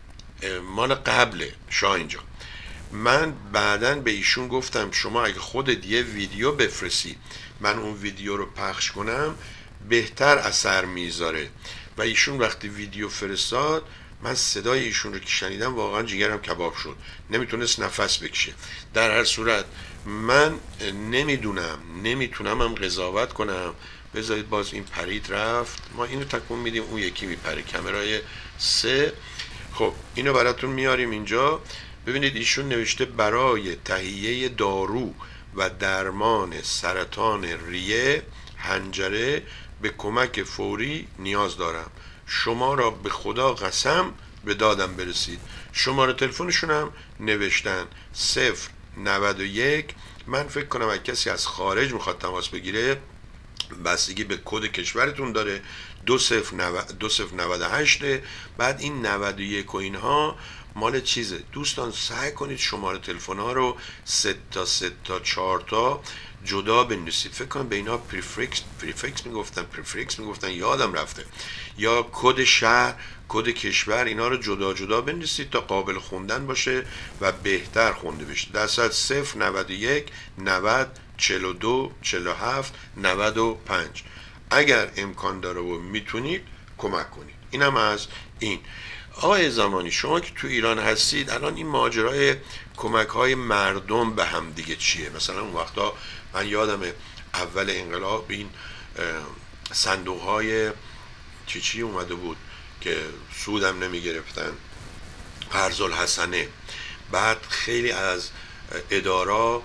مال قبل شاه اینجا. من بعدن به ایشون گفتم شما اگه خودت یه ویدیو بفرستی من اون ویدیو رو پخش کنم بهتر اثر میذاره. و ایشون وقتی ویدیو فرستاد من صدای ایشون رو که شنیدم واقعا جیگرم کباب شد، نمیتونست نفس بکشه. در هر صورت من نمیدونم نمیتونم هم قضاوت کنم. بذارید باز این پرید رفت، ما اینو تکون میدیم اون یکی میپره، کامرای سه. خب اینو براتون میاریم اینجا. ببینید ایشون نوشته برای تهیه دارو و درمان سرطان ریه حنجره به کمک فوری نیاز دارم، شما را به خدا قسم به دادم برسید. شماره تلفنشون هم نوشتن صفر نود و یک. من فکر کنم اگه کسی از خارج میخواد تماس بگیره بستگی به کد کشورتون داره، دو صفر نود و هشت. بعد این نود و یک و اینها مال چیزه. دوستان سعی کنید شماره تلفن ها رو سه تا سه تا چهار تا جدا بنویسید. فکر کنم به اینا پریفیکس پریفیکس میگفتن پریفیکس میگفتن یادم رفته، یا کد شهر، کد کشور، اینا رو جدا جدا بنویسید تا قابل خوندن باشه و بهتر خونده بشه. درصد صفر نود و یک نود چهل و دو چهل و هفت نود و پنج. اگر امکان داره و میتونید کمک کنید. اینم از این. آقای زمانی شما که تو ایران هستید الان این ماجرای کمک های مردم به هم دیگه چیه؟ مثلا اون وقتا من یادم اول انقلاب این صندوق های چی چی اومده بود که سودم نمی گرفتن، قرض الحسنه. بعد خیلی از ادارا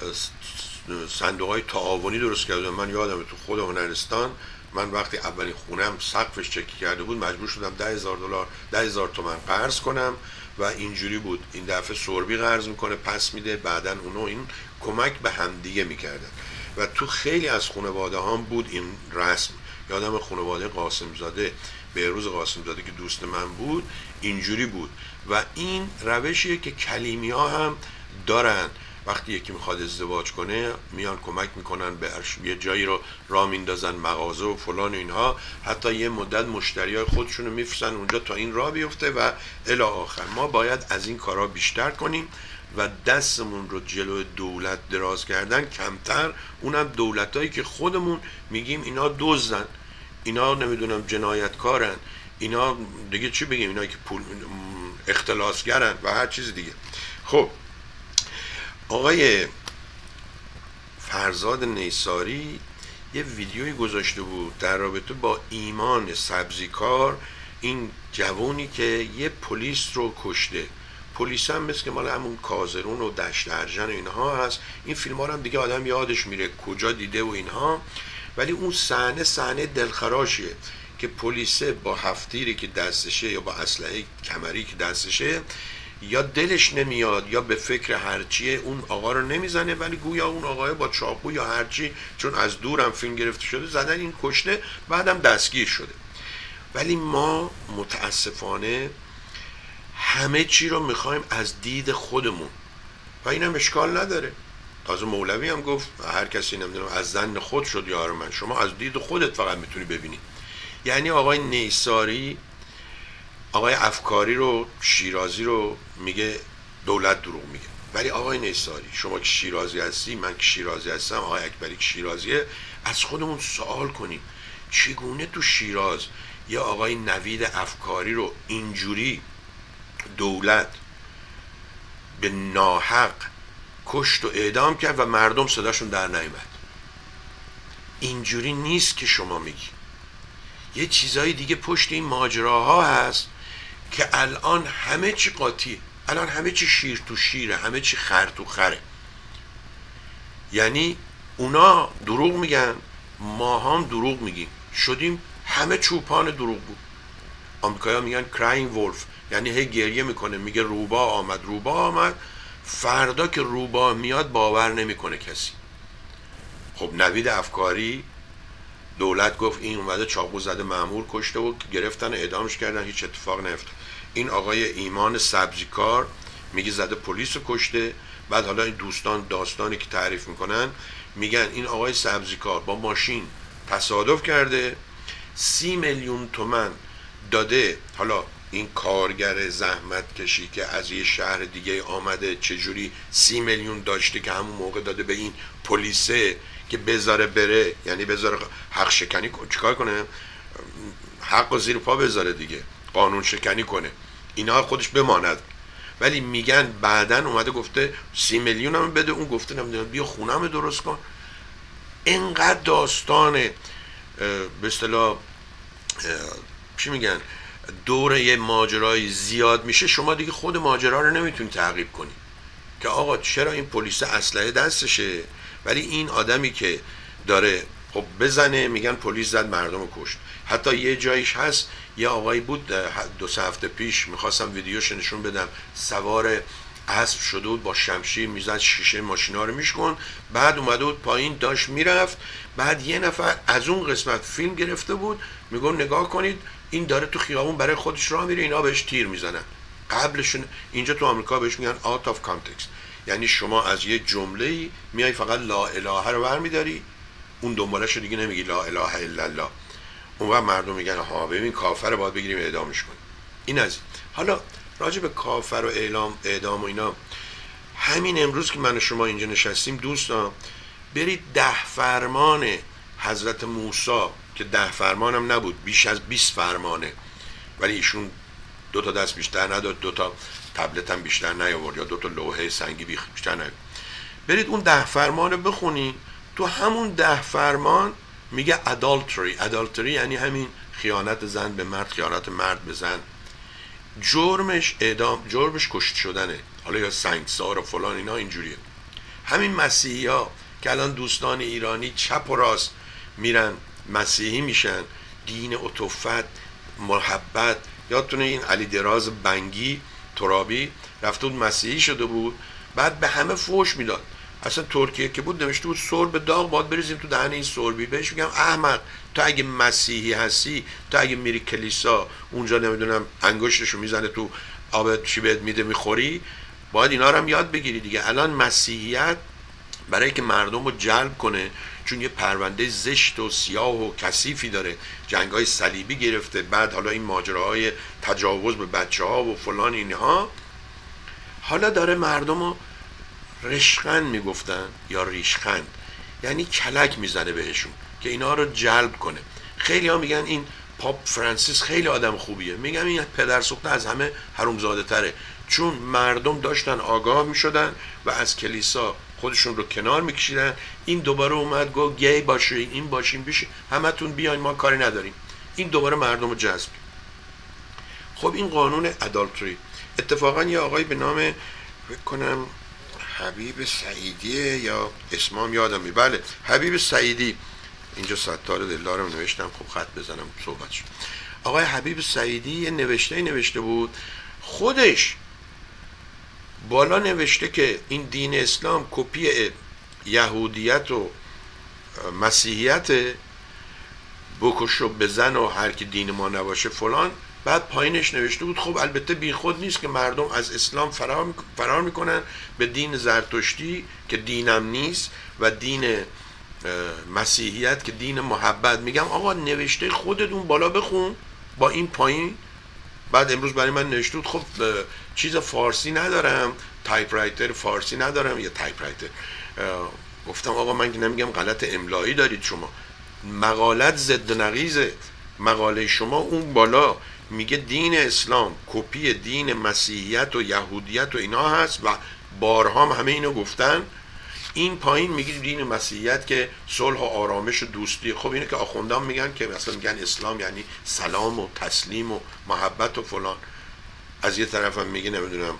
صندوق های تعاونی درست کردن. من یادم تو خود هنرستان من وقتی اولین خونم سقفش چکی کرده بود مجبور شدم ده هزار دلار ده هزار تومن قرض کنم و اینجوری بود. این دفعه سوربی قرض میکنه پس میده، بعدن اونو این کمک به همدیگه میکردن و تو خیلی از خانواده هم بود این رسم. یادم خانواده قاسمزاده، بهروز قاسمزاده که دوست من بود، اینجوری بود و این روشیه که کلیمی ها هم دارن. وقتی یکی میخواد ازدواج کنه میان کمک میکنن، به یه جایی رو راه میندازن، مغازه و فلان و اینها، حتی یه مدت مشتریای خودشونو میفرستن اونجا تا این راه بیفته و الی آخر. ما باید از این کارا بیشتر کنیم و دستمون رو جلو دولت دراز کردن کمتر. اونم دولتایی که خودمون میگیم اینا دزدن، اینا نمیدونم جنایتکارن، اینا دیگه چی بگیم، اینا که پول اختلاسگرن و هر چیز دیگه. خب آقای فرزاد نیساری یه ویدیویی گذاشته بود در رابطه با ایمان سبزیکار، این جوانی که یه پلیس رو کشته. پلیس هم مثل که مال همون کازرون و دشت ارژن و اینها هست. این فیلم ها هم دیگه آدم یادش میره کجا دیده و اینها، ولی اون صحنه صحنه دلخراشیه که پلیس با هفتیری که دستشه یا با اسلحه کمری که دستشه یا دلش نمیاد یا به فکر هرچیه اون آقا رو نمیزنه، ولی گویا اون آقای با چاقو یا هرچی، چون از دورم فیلم گرفته شده، زدن این کشته، بعدم دستگیر شده. ولی ما متاسفانه همه چی رو میخوایم از دید خودمون و اینم اشکال نداره. تازه مولوی هم گفت هر کسی نمیدونم از ظن خود شد یار من، شما از دید خودت فقط میتونی ببینی. یعنی آقای نیساری آقای افکاری رو، شیرازی رو میگه دولت دروغ میگه، ولی آقای نیساری شما که شیرازی هستی، من که شیرازی هستم، آقای اکبری که شیرازیه، از خودمون سوال کنیم چگونه تو شیراز یا آقای نوید افکاری رو اینجوری دولت به ناحق کشت و اعدام کرد و مردم صداشون در نیامد. اینجوری نیست که شما میگی. یه چیزای دیگه پشت این ماجراها هست که الان همه چی قاطیه، الان همه چی شیر تو شیره، همه چی خر تو خره. یعنی اونا دروغ میگن، ما هم دروغ میگیم، شدیم همه چوپان دروغ بود. آمریکایی‌ها میگن crying wolf، یعنی هی گریه میکنه میگه روبا آمد روبا آمد، فردا که روبا میاد باور نمیکنه کسی. خب نوید افکاری دولت گفت این اومده چاقو زده مأمور کشته و گرفتن اعدامش کردن، هیچ اتفاق نیفتاد. این آقای ایمان سبزیکار میگه زده پلیس رو کشته. بعد حالا این دوستان داستانی که تعریف میکنن میگن این آقای سبزیکار با ماشین تصادف کرده، سی میلیون تومن داده. حالا این کارگر زحمت کشی که از یه شهر دیگه آمده چجوری سی میلیون داشته که همون موقع داده به این پلیسه که بذاره بره، یعنی بذاره حق شکنی کنه، چیکار کنه؟ حق و زیر پا بذاره دیگه، قانون شکنی کنه، اینا خودش بماند. ولی میگن بعدن اومده گفته سی میلیون هم بده، اون گفته نمیدونم بیا خونم درست کن. اینقدر داستان به اصطلاح چی میگن دوره یه ماجرای زیاد میشه، شما دیگه خود ماجرا رو نمیتونی تعقیب کنی که آقا چرا این پلیس اسلحه دستشه ولی این آدمی که داره خب بزنه میگن پلیس زد مردم رو کشت. حتی یه جایش هست یه آقایی بود دو سه هفته پیش میخواستم ویدیوش نشون بدم، سوار اسب شده بود با شمشیر میزد شیشه ماشینا رو میشکن، بعد اومده بود پایین داشت میرفت، بعد یه نفر از اون قسمت فیلم گرفته بود میگن نگاه کنید این داره تو خیابون برای خودش راه میره، اینا بهش تیر میزنن. قبلشون اینجا تو آمریکا بهش میگن out of context، یعنی شما از یه جمله میای فقط لا اله رو برمیداری، اون دنبالش دیگه نمیگی لا اله الا الله. اون وقت مردم میگن ها ببین کافر باید بگیریم اعدامش کنیم. این از این. حالا راجع به کافر و اعلام اعدام و اینا، همین امروز که من و شما اینجا نشستیم دوستان، برید ده فرمان حضرت موسی که ده فرمان هم نبود، بیش از بیست فرمانه، ولی ایشون دو تا دست بیشتر نداد، دو تا تبلت هم بیشتر نیاورد یا دو تا لوحه سنگی بیشتر نیاورد. برید اون ده فرمان رو بخونید. تو همون ده فرمان میگه adultery. adultery یعنی همین خیانت زن به مرد، خیانت مرد به زن. جرمش اعدام، جرمش کشته شدنه، حالا یا سنگسار و فلان اینا اینجوریه. همین مسیحی ها که الان دوستان ایرانی چپ و راست میرن مسیحی میشن، دین عطوفت، محبت. یادتونه این علی دراز بنگی ترابی رفته بود مسیحی شده بود، بعد به همه فوش میداد. اصلا ترکیه که بود نوشته بود سرب داغ باید بریزیم تو دهن این سربی. بهش میگم احمق، تو اگه مسیحی هستی، تو اگه میری کلیسا اونجا نمیدونم انگشتشو میزنه تو آب چی بهت میده میخوری، باید اینا رو هم یاد بگیری دیگه. الان مسیحیت برای که مردم رو جلب کنه، چون یه پرونده زشت و سیاه و کثیفی داره، جنگ‌های صلیبی گرفته، بعد حالا این ماجراهای تجاوز به بچه‌ها و فلان اینها، حالا داره مردم رو رشخند میگفتن یا ریشخند، یعنی کلک میزنه بهشون که اینا رو جلب کنه. خیلی ها میگن این پاپ فرانسیس خیلی آدم خوبیه. میگم این پدر سوخته از همه حرومزاده تره، چون مردم داشتن آگاه میشدن و از کلیسا خودشون رو کنار میکشیدن. این دوباره اومد گفت گی باشه، این باشیم بشه، همتون بیاین ما کاری نداریم. این دوباره مردم رو جذب. خب این قانون ادالتری، اتفاقا یه آقای به نام فکر کنم حبیب سعیدیه یا اسمام یادم می، بله حبیب سعیدی، اینجا ستار دلارم نوشتم خب خط بزنم صحبت شد. آقای حبیب سعیدی یه نوشته نوشته بود، خودش بالا نوشته که این دین اسلام کپی یهودیت و مسیحیت، بکش و بزن و هر کی دین ما نباشه فلان. بعد پایینش نوشته بود خب البته بی خود نیست که مردم از اسلام فرار, فرار میکنن به دین زرتشتی که دینم نیست و دین مسیحیت که دین محبت. میگم آقا نوشته خودتون بالا بخون با این پایین. بعد امروز برای من نوشته بود خب چیز فارسی ندارم، تایپ رایتر فارسی ندارم یا تایپ رایتر. گفتم آقا من که نمیگم غلط املایی دارید شما، مقالت ضد نقیضه. مقاله شما اون بالا میگه دین اسلام کپی دین مسیحیت و یهودیت و اینا هست و بارها هم همه اینو گفتن. این پایین میگه دین مسیحیت که صلح و آرامش و دوستی. خب اینه که آخوندان میگن که مثلا میگن اسلام یعنی سلام و تسلیم و محبت و فلان. از یه طرف هم میگه نمیدونم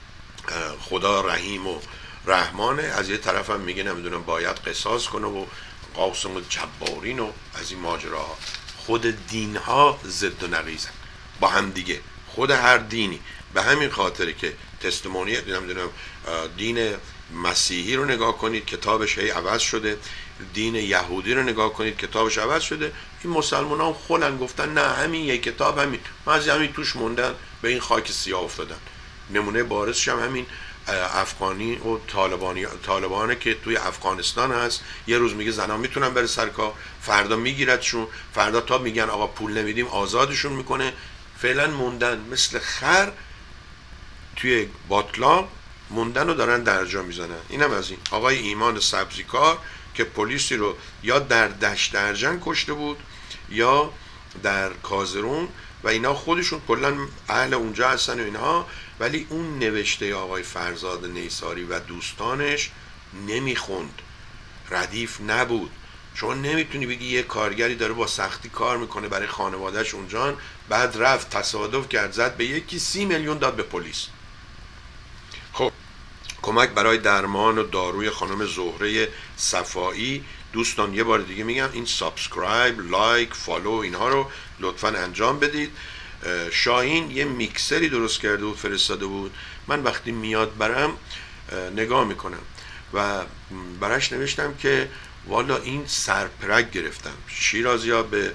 خدا رحیم و رحمانه، از یه طرف هم میگه نمیدونم باید قصاص کنه و قاسم و جبارین و از این ماجراها. خود دین ها ضد و نقیضن با هم دیگه، خود هر دینی. به همین خاطره که تستمونیت نمیدونم دین مسیحی رو نگاه کنید کتابش هی عوض شده، دین یهودی رو نگاه کنید کتابش عوض شده. این مسلمان ها خلن گفتن نه همین یک کتاب همین، من از همین توش موندن به این خاک سیاه افتادن. نمونه بارزش هم همین افغانی و طالبانی طالبانه که توی افغانستان هست. یه روز میگه زنا میتونن بره سر کار، فردا میگیردشون، فردا تا میگن آقا پول نمیدیم آزادشون میکنه. فعلا موندن مثل خر توی باطلاق موندن و دارن درجا میزنن. اینم از این آقای ایمان سبزیکار که پلیسی رو یا در دشت درجن کشته بود یا در کازرون و اینا خودشون کلا اهل اونجا هستن و اینها. ولی اون نوشته آقای فرزاد نیساری و دوستانش نمیخوند، ردیف نبود. شما نمیتونی بگی یه کارگری داره با سختی کار میکنه برای خانوادهش اونجان، بعد رفت تصادف کرد زد به یکی سی میلیون داد به پلیس. خب کمک برای درمان و داروی خانم زهره صفایی. دوستان یه بار دیگه میگم این سابسکرایب، لایک، فالو اینها رو لطفا انجام بدید. شاهین یه میکسری درست کرده بود فرستاده بود، من وقتی میاد برم نگاه میکنم و براش نوشتم که والا این سرپرک گرفتم. شیرازی ها به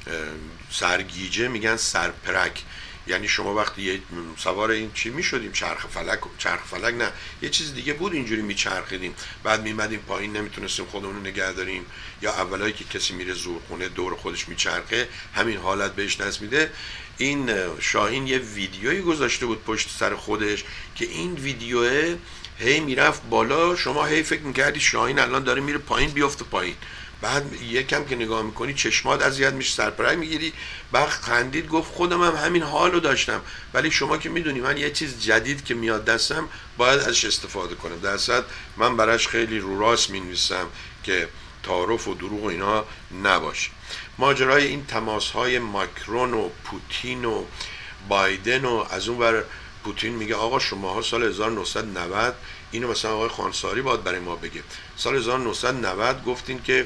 سرگیجه میگن سرپرک، یعنی شما وقتی یه سوار این چی میشدیم چرخ فلک، چرخ فلک نه یه چیز دیگه بود اینجوری میچرخیدیم، بعد میمدیم پایین نمیتونستیم خودمون رو نگه داریم، یا اولایی که کسی میره زورخونه دور خودش میچرخه همین حالت بهش دست میده. این شاهین یه ویدیویی گذاشته بود پشت سر خودش که این ویدیوه هی میرفت بالا، شما هی فکر میکردی شاهین الان داره میره پایین بیفته پایین، بعد یکم که نگاه میکنی چشمات اذیت میشه، سرپرای میگیری. بعد خندید گفت خودم هم همین حالو داشتم، ولی شما که میدونی من یه چیز جدید که میاد دستم باید ازش استفاده کنم. در اصل من براش خیلی رو راست مینویسم که تعارف و دروغ و اینا نباشه. ماجرای این تماس های ماکرون و پوتین و بایدن و از اون ور پوتین میگه آقا شماها سال هزار و نهصد و نود، اینو مثلا آقای خانساری باید برای ما بگه، سال هزار و نهصد و نود گفتین که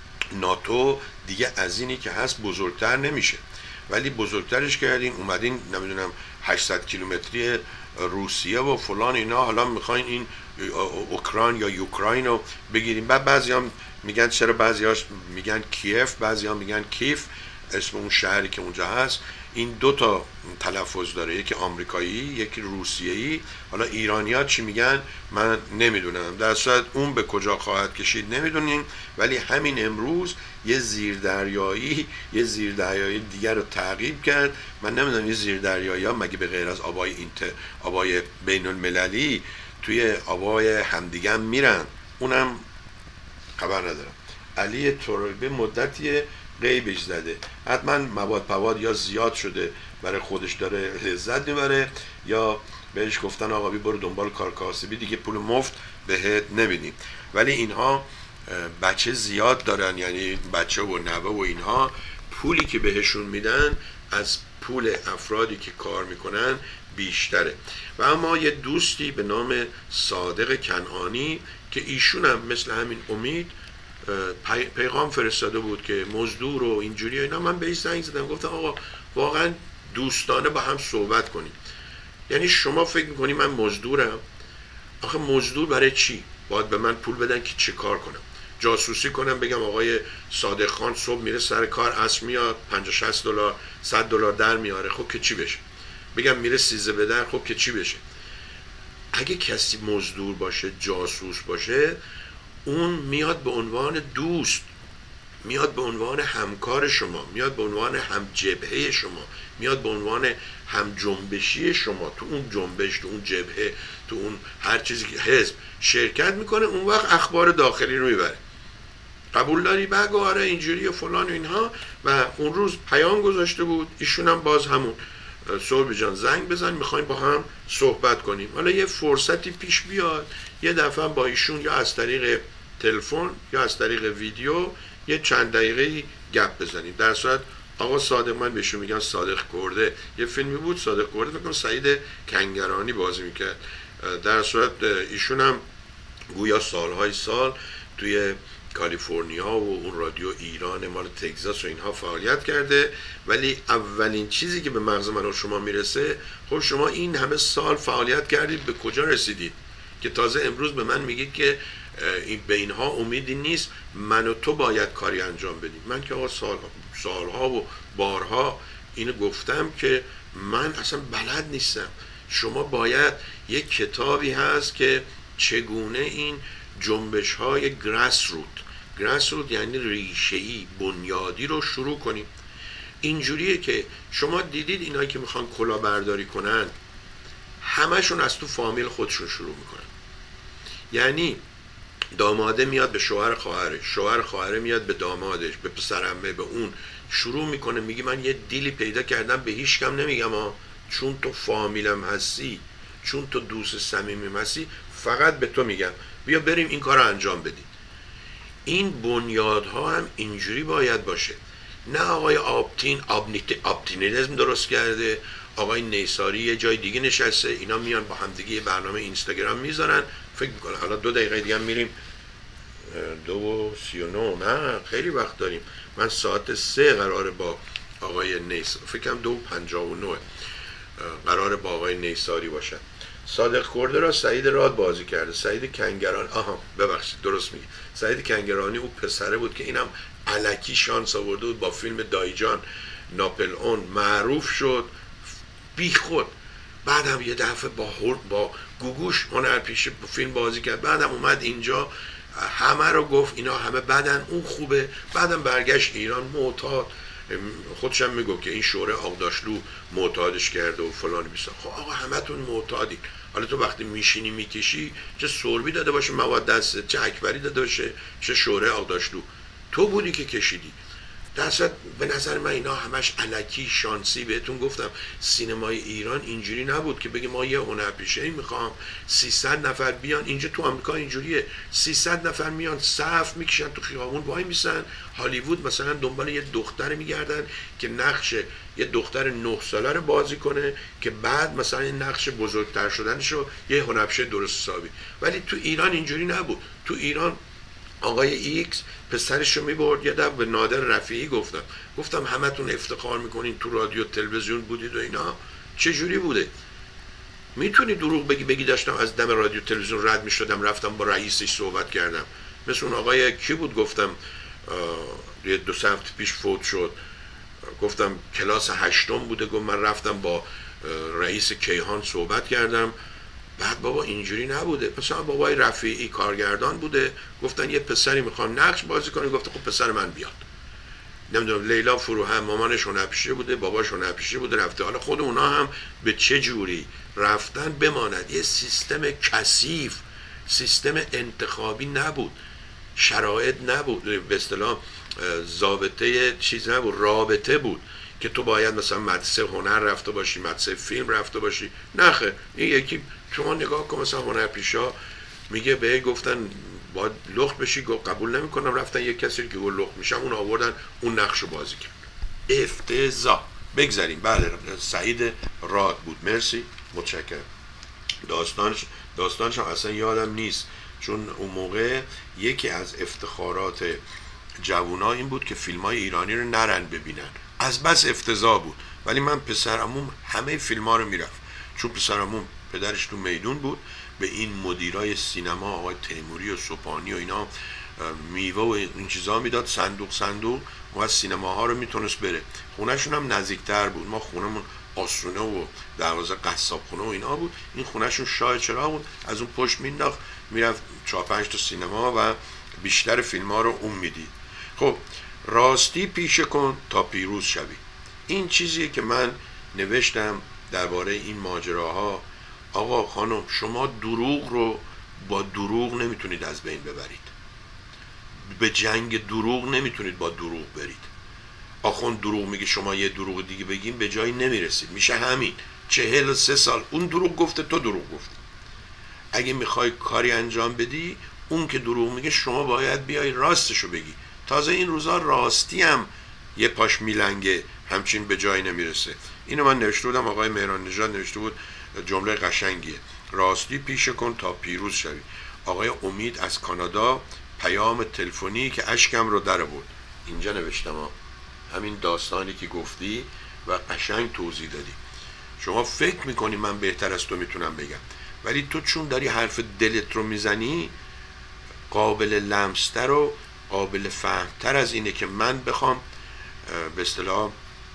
ناتو دیگه از اینی که هست بزرگتر نمیشه، ولی بزرگترش کردین، اومدین نمیدونم هشتصد کیلومتری روسیه و فلان اینا، حالا میخواین این اوکراین یا یوکراین رو بگیریم. بعد بعضی هم میگن چرا، بعضی هاش میگن کیف، بعضی هم میگن کیف، اسم اون شهری که اونجا هست. این دو تا تلفظ داره، یکی آمریکایی یکی روسیه‌ای. حالا ایرانی‌ها چی میگن من نمیدونم، در صورت اون به کجا خواهد کشید نمیدونیم. ولی همین امروز یه زیردریایی یه زیردریایی دیگر رو تعقیب کرد. من نمیدونم این زیردریایی ها مگه به غیر از آبای اینت آبای بین المللی توی آبای همدیگه هم میرن؟ اونم خبر ندارم. علی ترابی مدتی غیبش زده، حتما مواد پواد یا زیاد شده برای خودش داره لذت میبره، یا بهش گفتن آقا بی برو دنبال کار کاسبی دیگه پول مفت بهت نمیدیم. ولی اینها بچه زیاد دارن، یعنی بچه و نوه و اینها پولی که بهشون میدن از پول افرادی که کار میکنن بیشتره. و اما یه دوستی به نام صادق کنعانی که ایشون هم مثل همین امید پیغام فرستاده بود که مزدور و اینجوری اینا، من بهش زنگ زدم گفتم آقا واقعا دوستانه با هم صحبت کنیم. یعنی شما فکر میکنی من مزدورم؟ آخه مزدور برای چی؟ باید به من پول بدن که چه کار کنم؟ جاسوسی کنم بگم آقای صادق خان صبح میره سر کار عصر میاد پنجاه شصت دلار صد دلار در میاره، خب که چی بشه؟ بگم میره سیزده به در، خب که چی بشه؟ اگه کسی مزدور باشه، جاسوس باشه، اون میاد به عنوان دوست، میاد به عنوان همکار شما، میاد به عنوان هم جبهه شما، میاد به عنوان هم جنبشی شما، تو اون جنبش، تو اون جبهه، تو اون هر چیزی که حزب شرکت میکنه. اون وقت اخبار داخلی رو میبره، قبول داری؟ بگو آره اینجوری و فلان و اینها. و اون روز پیام گذاشته بود، ایشون هم باز همون صبح جان زنگ بزن میخوایم با هم صحبت کنیم. حالا یه فرصتی پیش بیاد یه دفعه با ایشون یا از طریق تلفن یا از طریق ویدیو یه چند دقیقه گپ بزنیم. در صورت آقا صادق، من بهشون میگم صادق کرده، یه فیلمی بود صادق کرده فکر کنم سعید کنگرانی بازی میکرد. در صورت ایشون هم گویا سالهای سال توی کالیفرنیا و اون رادیو ایران مال تگزاس و اینها فعالیت کرده. ولی اولین چیزی که به مغز من و شما میرسه، خب شما این همه سال فعالیت کردید به کجا رسیدید که تازه امروز به من میگید که این به اینها امیدی نیست، من و تو باید کاری انجام بدیم. من که آقا سال سالها و بارها اینو گفتم که من اصلا بلد نیستم. شما باید یک کتابی هست که چگونه این جنبش های گراس روت، گراس روت یعنی ریشه‌ای بنیادی رو شروع کنیم. اینجوریه که شما دیدید اینایی که میخوان کلاهبرداری کنن همشون از تو فامیل خودشون شروع میکنن. یعنی داماده میاد به شوهر خواهرش، شوهر خواهره میاد به دامادش، به پسرعمه، به اون شروع میکنه میگه من یه دیلی پیدا کردم به هیچ کم نمیگم ها، چون تو فامیلم هستی، چون تو دوست صمیمیم هستی، فقط به تو میگم بیا بریم این کار رو انجام بدیم. این بنیادها هم اینجوری باید باشه. نه آقای آبتین آبتینیزم درست کرده، آقای نیساری یه جای دیگه نشسته، اینا میان با هم دیگه یه برنامه اینستاگرام میذارن، فکر میکنن حالا دو دقیقه دیگه میریم دو و سی و نو، نه خیلی وقت داریم. من ساعت سه قراره با آقای نیس فکرم دو پنجاه و نو قراره با آقای نیساری باشن. صادق کرده را سعید راد بازی کرده. سعید کنگرانی، آها ببخشید درست میگه، سعید کنگرانی او پسره بود که اینم الکی شانس آورده بود با فیلم دایجان ناپل اون معروف شد بی خود. بعدم یه دفعه با با گوگوش هنرپیشه فیلم بازی کرد، بعدم اومد اینجا همه رو گفت اینا همه بدن، اون خوبه. بعدم برگشت ایران معتاد، خودشم میگو که این شوره آقداشلو معتادش کرده و فلان بیسا. خب آقا همتون معتادی، حالا تو وقتی میشینی میکشی چه سربی داده باشه مواد دسته، چه اکبری داده باشه، چه شوره آقداشلو، تو بودی که کشیدی. در اصل به نظر من اینا همش الکی شانسی. بهتون گفتم سینمای ایران اینجوری نبود که بگه ما یه هنرپیشه‌ای میخوام سیصد نفر بیان. اینجا تو آمریکا اینجوریه، سیصد نفر میان صف میکشن تو خیابون وای میسن. هالیوود مثلا دنبال یه دختر میگردن که نقش یه دختر نه ساله رو بازی کنه که بعد مثلا این نقش بزرگتر شدنشو یه هنرپیشه درست حسابی. ولی تو ایران اینجوری نبود. تو ایران آقای ایکس پسرش رو میبرد. یه دفعه به نادر رفیعی گفتم گفتم همتون افتخار میکنین تو رادیو تلویزیون بودید و اینا، چه جوری بوده؟ میتونی دروغ بگی بگی داشتم از دم رادیو تلویزیون رد میشدم رفتم با رئیسش صحبت کردم؟ مثل اون آقای کی بود گفتم یه دو سه هفته پیش فوت شد، گفتم کلاس هشتم بوده، گفت من رفتم با رئیس کیهان صحبت کردم. بعد بابا اینجوری نبوده. مثلا بابای رفیعی کارگردان بوده، گفتن یه پسری میخوام نقش بازی کنه، گفته خب پسر من بیاد. نمیدونم لیلا فروهم مامانش هنرپیشه بوده، باباش هنرپیشه بوده، رفته. حالا خود اونا هم به چه جوری رفتن بماند. یه سیستم کثیف، سیستم انتخابی نبود، شرایط نبود، به اصطلاح ضابطه چیز نبود، رابطه بود که تو باید مثلا مدرسه هنر رفته باشی، مدرسه فیلم رفته باشی. نخه این یکی شما نگاه کن مثلا هنرپیشا میگه به گفتن باید لخت بشی، گفت قبول نمیکنم، رفتن یک کسی که گفت لخت میشم اون آوردن اون نقشو بازی کرد. افتضاح. بگذاریم. بله سعید راد بود، مرسی، متشکرم. داستانش داستانش هم اصلا یادم نیست، چون اون موقع یکی از افتخارات جوونا این بود که فیلم‌های ایرانی رو نرن ببینن، از بس افتضاح بود. ولی من پسرعموم همه فیلم‌ها رو میرفت، چون پسرعموم پدرش تو میدون بود، به این مدیرای سینما آقای تیموری و سوپانی و اینا میوه و این چیزا میداد، صندوق صندوق و از سینماها رو میتونست بره. خونهشون هم نزدیکتر بود، ما خونمون آسونه و دروازه قصاب خونه و اینا بود، این خونهشون شاه چراغ بود، از اون پشت مینداخت میرفت چهار پنج تا سینما و بیشتر فیلم ها رو اون میدید. خب راستی پیشه کن تا پیروز شوی، این چیزیه که من نوشتم درباره این ماجراها. آقا خانم شما دروغ رو با دروغ نمیتونید از بین ببرید، به جنگ دروغ نمیتونید با دروغ برید. آخوند دروغ میگه شما یه دروغ دیگه بگیم به جایی نمیرسید، میشه همین چهل و سه سال اون دروغ گفته تو دروغ گفتی. اگه میخوای کاری انجام بدی اون که دروغ میگه شما باید بیای راستشو بگی. تازه این روزا راستی هم یه پاش میلنگه، همچین به جایی نمیرسه. اینو من نوشته بودم، آقای مهران نژاد نوشته بود، جمله قشنگیه، راستی پیشه کن تا پیروز شوی. آقای امید از کانادا پیام تلفنی که اشکم رو در آورد. اینجا نوشتم ها، همین داستانی که گفتی و قشنگ توضیح دادی. شما فکر میکنی من بهتر از تو میتونم بگم، ولی تو چون داری حرف دلت رو میزنی قابل لمستر و قابل فهمتر از اینه که من بخوام به اصطلاح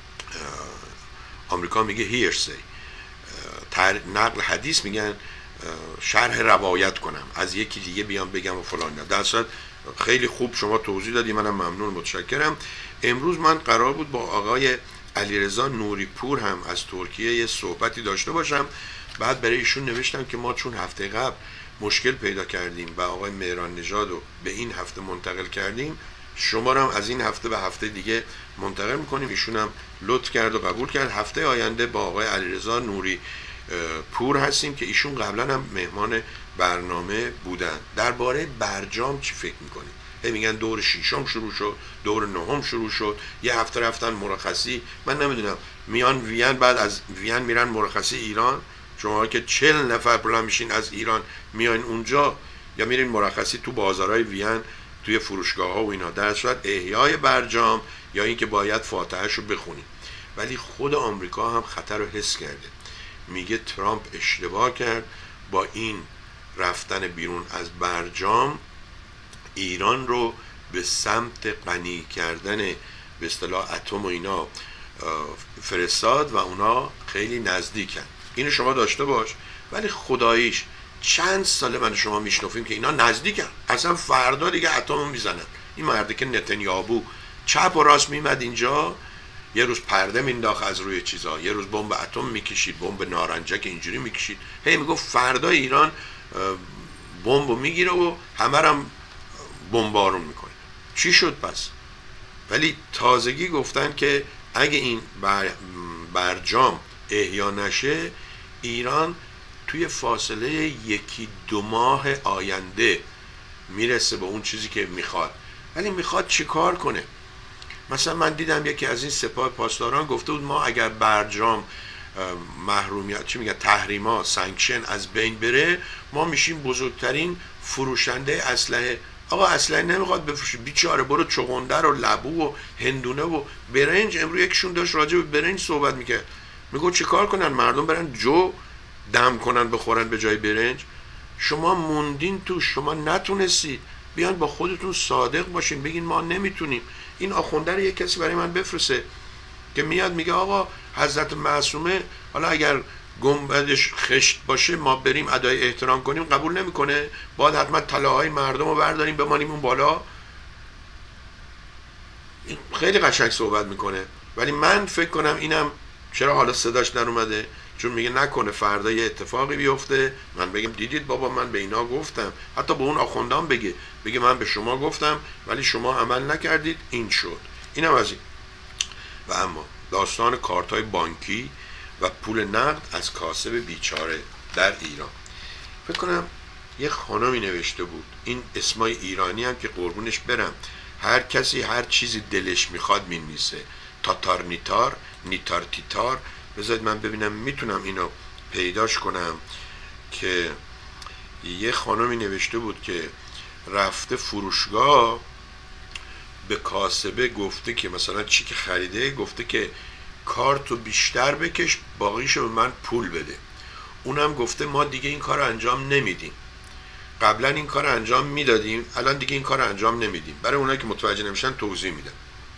آمریکا میگه هیرسی، نقل حدیث میگن شرح روایت کنم، از یکی دیگه بیام بگم و فلان. در اصل خیلی خوب شما توضیح دادی، منم ممنون، متشکرم. امروز من قرار بود با آقای علیرضا نوری پور هم از ترکیه یه صحبتی داشته باشم. بعد برای ایشون نوشتم که ما چون هفته قبل مشکل پیدا کردیم و آقای مهران نژاد رو به این هفته منتقل کردیم، شما رو هم از این هفته به هفته دیگه منتقل میکنیم. ایشون هم لطف کرد و قبول کرد. هفته آینده با آقای علیرضا نوری پور هستیم که ایشون قبلا هم مهمان برنامه بودن. درباره برجام چی فکر میکنید؟ هی میگن دور ششم شروع شد، دور نهم شروع شد، یه هفته رفتن مرخصی. من نمیدونم میان وین، بعد از وین میرن مرخصی ایران. شما که چهل نفر بلند میشین از ایران میان اونجا، یا میرین مرخصی تو بازارهای وین، توی فروشگاه ها و اینا. در صورت احیای برجام یا اینکه باید فاتحه‌اش رو بخونیم. ولی خود آمریکا هم خطر رو حس کرده، میگه ترامپ اشتباه کرد با این رفتن بیرون از برجام، ایران رو به سمت غنی کردن به اصطلاح اتم و اینا فرستاد و اونا خیلی نزدیکن. اینو شما داشته باش. ولی خداییش چند ساله من شما میشنفیم که اینا نزدیکن، اصلا فردا دیگه اتم میزنن. این مرده که نتانیاهو چپ و راست میمد اینجا، یه روز پرده مینداخت از روی چیزا، یه روز بمب اتم میکشید، بمب نارنجک اینجوری میکشید، هی میگفت فردا ایران بمبو میگیره و همه هم بمبارون میکنه. چی شد پس؟ ولی تازگی گفتن که اگه این بر برجام احیا نشه، ایران توی فاصله یکی دو ماه آینده میرسه به اون چیزی که میخواد. ولی میخواد چی کار کنه؟ مثلا من دیدم یکی از این سپاه پاسداران گفته بود ما اگر برجام محرومیت چی میگه تحریما سانکشن از بین بره، ما میشیم بزرگترین فروشنده اسلحه. آقا اسلحه نمیخواد بفروشه، بیچاره برو چغندر و لبو و هندونه و برنج. امروز یکشون داشت راجع به برنج صحبت میکرد، میگو چه کار کنن مردم برن جو دم کنن بخورن به جای برنج؟ شما موندین تو، شما نتونستید. بیان با خودتون صادق باشین، بگین ما نمیتونیم. این آخونده رو یک کسی برای من بفرسته که میاد میگه آقا حضرت معصومه حالا اگر گنبدش خشت باشه ما بریم ادای احترام کنیم، قبول نمیکنه، باید حتما طلاهای مردم رو برداریم بمانیم اون بالا. خیلی قشنگ صحبت میکنه، ولی من فکر کنم اینم چرا حالا صداش در اومده، چون میگه نکنه فردا یه اتفاقی بیفته من بگم دیدید بابا من به اینا گفتم، حتی به اون آخوندان بگه بگه من به شما گفتم ولی شما عمل نکردید، این شد. اینم از این. و اما داستان کارت‌های بانکی و پول نقد از کاسب بیچاره در ایران. فکر کنم یه خانمی نوشته بود، این اسمای ایرانی هم که قربونش برم، هر کسی هر چیزی دلش میخواد مینویسه، تاتار نیتار، نیتار تیتار. بذارید من ببینم میتونم اینو پیداش کنم که یه خانمی نوشته بود که رفته فروشگاه به کاسبه گفته که مثلا چی که خریده، گفته که کارتو بیشتر بکش باقیشو به من پول بده. اونم گفته ما دیگه این کار رو انجام نمیدیم، قبلا این کار رو انجام میدادیم الان دیگه این کار رو انجام نمیدیم. برای اونایی که متوجه نمیشن توضیح میدم.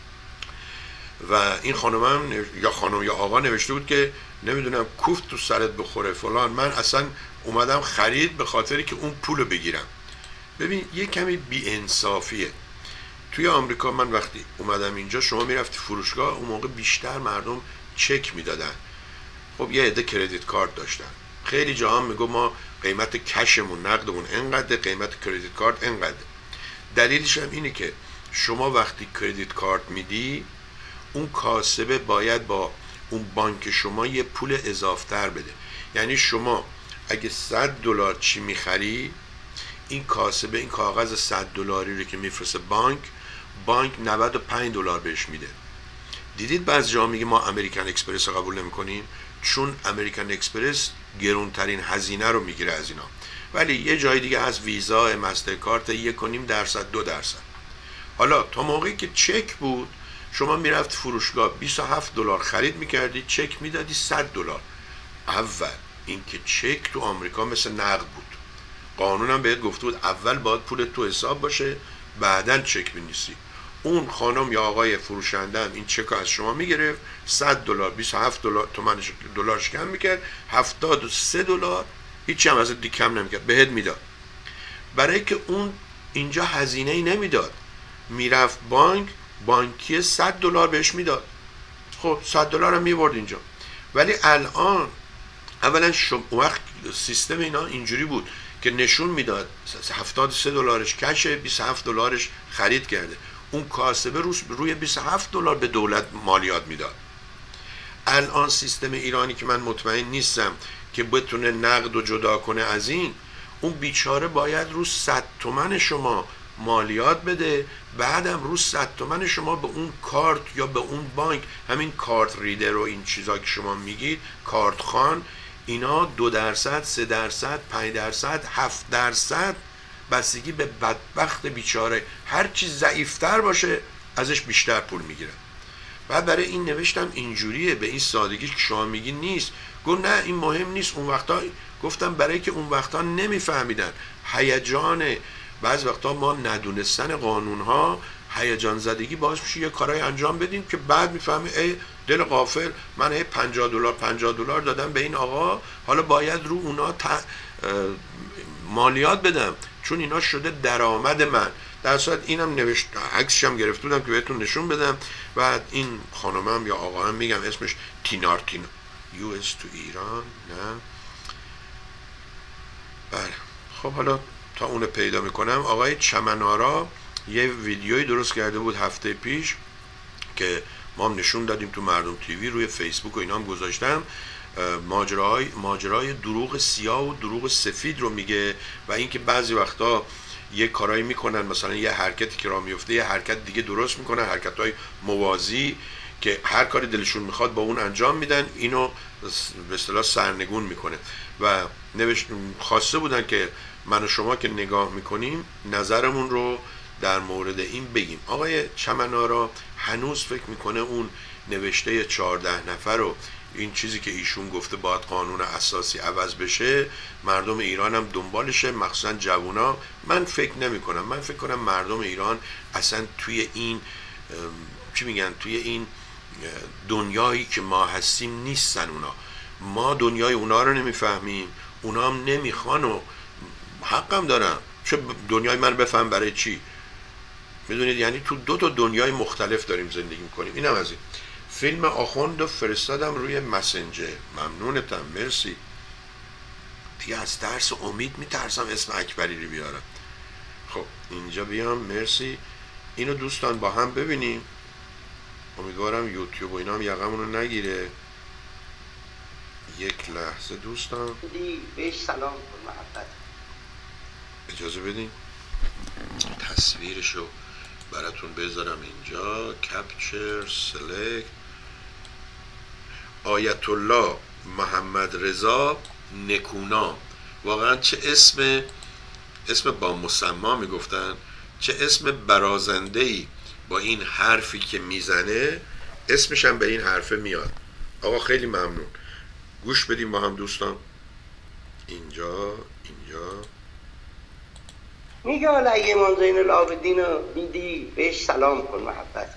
و این خانم هم یا خانم یا آقا نوشته بود که نمیدونم کوفت تو سرت بخوره فلان، من اصلا اومدم خرید به خاطری که اون پولو بگیرم. ببین یه کمی بی انصافیه. توی آمریکا من وقتی اومدم اینجا شما میرفتی فروشگاه، اون موقع بیشتر مردم چک میدادن. خب یه عده کردیت کارت داشتن. خیلی جاها میگو ما قیمت کشمون نقدمون انقدر، قیمت کردیت کارت انقدر. دلیلش هم اینه که شما وقتی کردیت کارت میدی، اون کاسبه باید با اون بانک شما یه پول اضافتر بده. یعنی شما اگه صد دلار چی میخری، این کاسبه این کاغذ صد دلاری رو که میفرسته بانک، بانک نود و پنج دلار بهش میده. دیدید بعضی جا میگه ما امریکن اکسپرس رو قبول نمیکنیم چون امریکن اکسپرس گرونترین هزینه رو میگیره از اینا، ولی یه جای دیگه از ویزا مسترکارت یک و نیم درصد دو درصد. حالا تا موقعی که چک بود شما میرفت فروشگاه بیست و هفت دلار خرید میکردی، چک میدادی صد دلار. اول اینکه چک تو آمریکا مثل نقد بود، قانونم بهت گفته بود اول باید پول تو حساب باشه بعدن چک بنویسی. اون خانم یا آقای فروشنده هم این چک از شما میگرفت، صد دلار بیست و هفت دلار تومنش دلارش کم میکرد، هفتاد و سه دلار هیچی هم از دی کم نمیکرد بهت میداد. برای که اون اینجا هزینه ای نمیداد، میرفت بانک، بانکی صد دلار بهش میداد. خب صد دلار هم میبرد اینجا. ولی الان اولا شما وقت سیستم اینا اینجوری بود که نشون میداد هفتاد و سه دلارش کشه، بیست و هفت دلارش خرید کرده، اون کاسبه روی بیست و هفت دلار به دولت مالیات میداد. الان سیستم ایرانی که من مطمئن نیستم که بتونه نقد و جدا کنه از این، اون بیچاره باید رو صد تومن شما مالیات بده، بعدم رو صد تومن شما به اون کارت یا به اون بانک، همین کارت ریدر و این چیزا که شما میگید، کارت خان، اینا دو درصد، سه درصد، پنج درصد، هفت درصد، بستگی به بدبخت بیچاره، هر چی ضعیفتر باشه ازش بیشتر پول میگیره. بعد برای این نوشتم اینجوریه، به این سادگی که شما میگی نیست. گفت نه این مهم نیست. اون وقتا گفتم برای که اون وقتا نمیفهمیدن، هیجان، بعض وقتا ما ندونستن قانون ها هیجان زدگی باعث میشه یه کارای انجام بدیم که بعد میفهمی ای دل غافل، من هی پنجاه دلار پنجاه دلار دادم به این آقا، حالا باید رو اونا تا مالیات بدم چون اینا شده درآمد من. در صورت اینم نوشت، عکسش هم گرفته بودم که بهتون نشون بدم. و این خانمم یا آقا هم میگم اسمش تینارتینا یو اس تو ایران، نه بله. خب حالا تا اونو پیدا میکنم، آقای چمنارا یه ویدیویی درست کرده بود هفته پیش که ما هم نشون دادیم تو مردم تیوی، روی فیسبوک و اینا هم گذاشتم. ماجرای ماجرای دروغ سیاه و دروغ سفید رو میگه و اینکه بعضی وقتا یه کارایی میکنن، مثلا یه حرکتی که راه میفته یه حرکت دیگه درست میکنن، حرکت‌های موازی که هر کاری دلشون میخواد با اون انجام میدن، اینو به اصطلاح سرنگون میکنه و نوشت خواسته بودن که من و شما که نگاه میکنیم نظرمون رو در مورد این بگیم. آقای چمنارا هنوز فکر میکنه اون نوشته چهارده نفر رو، این چیزی که ایشون گفته باید قانون اساسی عوض بشه، مردم ایران هم دنبالشه، مخصوصا جوونا. من فکر نمی کنم. من فکر کنم مردم ایران اصلا توی این چی میگن توی این دنیایی که ما هستیم نیستن. اونا ما دنیای اونا رو نمیفهمیم، اونا هم نمیخوان و حقم دارن. چه دنیای من بفهم برای چی؟ میدونید یعنی تو دو تا دنیای مختلف داریم زندگی میکنیم. اینم از این. فیلم آخوند رو فرستادم روی مسنجر. ممنونتم، مرسی. دیگه از درس امید میترسم اسم اکبری رو بیارم. خب اینجا بیام، مرسی. اینو دوستان با هم ببینیم. امیدوارم یوتیوب و اینا هم یقمون رو نگیره. یک لحظه دوستان، بهش سلام کن محبت. اجازه بدین تصویرشو براتون بذارم اینجا. کپچر سلکت. آیت الله محمد رضا نکونام. واقعا چه اسم اسم با مسما میگفتن، چه اسم برازنده‌ای با این حرفی که میزنه، اسمش هم به این حرفه میاد. آقا خیلی ممنون. گوش بدیم با هم دوستان. اینجا اینجا میگه حالا اگه امام زین العابدین رو دیدی بهش سلام کن محبت.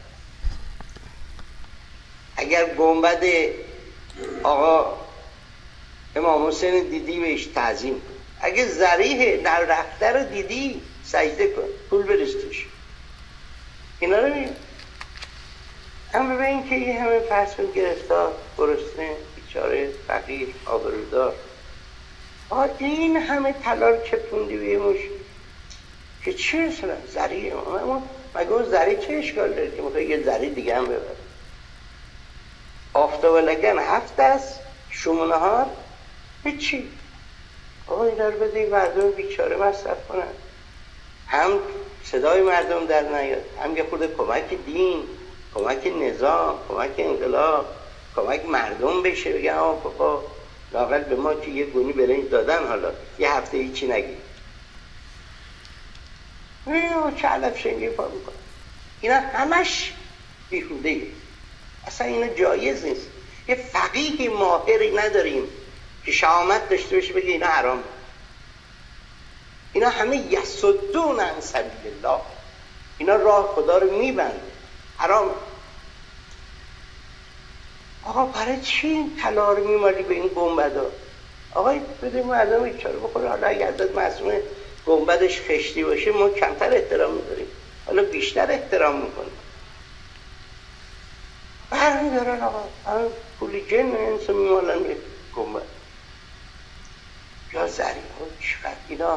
اگر گنبد آقا امام حسین دیدی بهش تعظیم کن. اگه ضریح در رفته رو دیدی سجده کن، پول بریز توش. اینا رو میگه. هم ببین که یه همه فصل گرفتار، گرسنه، بیچاره، فقیر، آبرودار، این همه تلار چپوندی به موش که چی رسونم؟ ذریع اما مگه اون ذریع چه اشکال داره که میخوای یه ذریع دیگه هم ببره؟ آفتاب لگن هفت است، شمونه ها هیچی. آقا اینا رو بده این مردم بیچاره مصرف کنن، هم صدای مردم در نیاد، هم یه خورده کمک دین، کمک نظام، کمک انقلاب، کمک مردم بشه. بگن آقا بابا لااقل به ما که یه گونی برنج دادن، حالا یه هفته هیچی نگید. اینا چه علف شنگی پا میکنن. اینا همش بیهوده، اصلا اینا جایز نیست. یه فقیه ماهری نداریم که شهامت داشته باشه بگه اینا حرام. اینا همه یصدون عن سبیل الله، اینا راه خدا رو میبنده، حرام. آقا برای چی این طلا رو میمالی به این گنبدا؟ آقا بده مردم بیچاره بخوره. حالا اگه حضرت معصوم گنبدش خشتی باشه ما کمتر احترام میذاریم، حالا بیشتر احترام میکنیم. برمیدارن آقا همه پول جن انس میمالن به گنبد یا زری ها. چقدر اینا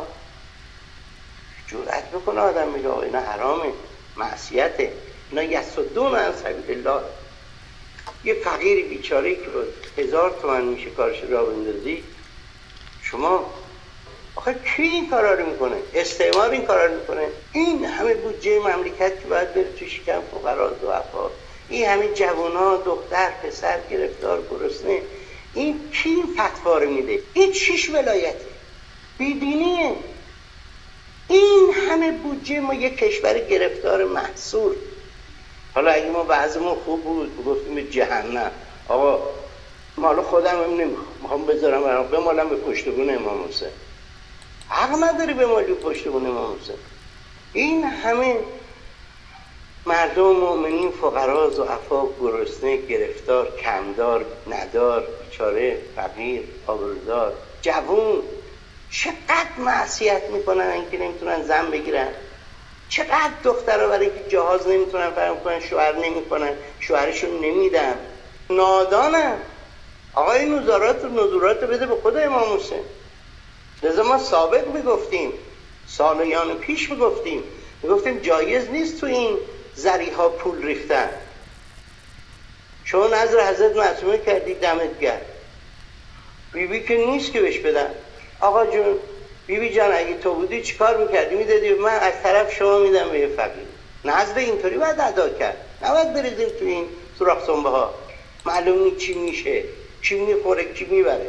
جرأت بکنه آدم میگه آقا اینا حرامه، معصیته، اینا یصدون عن سبیل الله. یه فقیری بیچاره که هزار تومن میشه کارش را بندازی، شما آخه کی این کارا رو میکنه؟ استعمار این کارا رو میکنه؟ این همه بودجه مملکت که باید بره تو شکم فقرا ضعفا، این همه جوونا، دختر، پسر گرفتار، گرسنه، این کی این فتوا رو میده؟ این چیش ولایته؟ بیدینیه. این همه بودجه ما یک کشور گرفتار محصور. حالا اگه ما بعضمون خوب بود گفتیم به جهنم، آقا مالا خودم هم نمیخوام، میخوام بذارم برام بمالم به پشت بون امام حسین. حق نداری بمالی به پشت بون امام حسین. این همه مردم مؤمنین، فقرا، ضعفا، گرسنه، گرفتار، کمدار، ندار، بیچاره، فقیر، آبرودار، جوون، چقدر معصیت میکنن اینکه نمیتونن زن بگیرن. چقدر دخترها برای اینکه جهاز نمیتونن فراهم کنن شوهر نمیکنن، شوهرشون نمیدن، نادانن. آقای نظارات و نظورات بده به خود امام حسین. لذا ما سابق میگفتیم، سالیان پیش میگفتیم میگفتیم جایز نیست تو این زریها پول ریختن. شما نظر حضرت معصومه کردی دمت گرد، بیبی که نیست که بهش بدن. آقا جون بیبی جان اگه تو بودی چیکار میکردی؟ میدادی من از طرف شما میدم به فقیر. نظر اینطوری باید ادا کرد، نباید بریزیم تو این سوراخ سنبه ها معلوم نیست چی میشه، چی میخوره، کی میبره.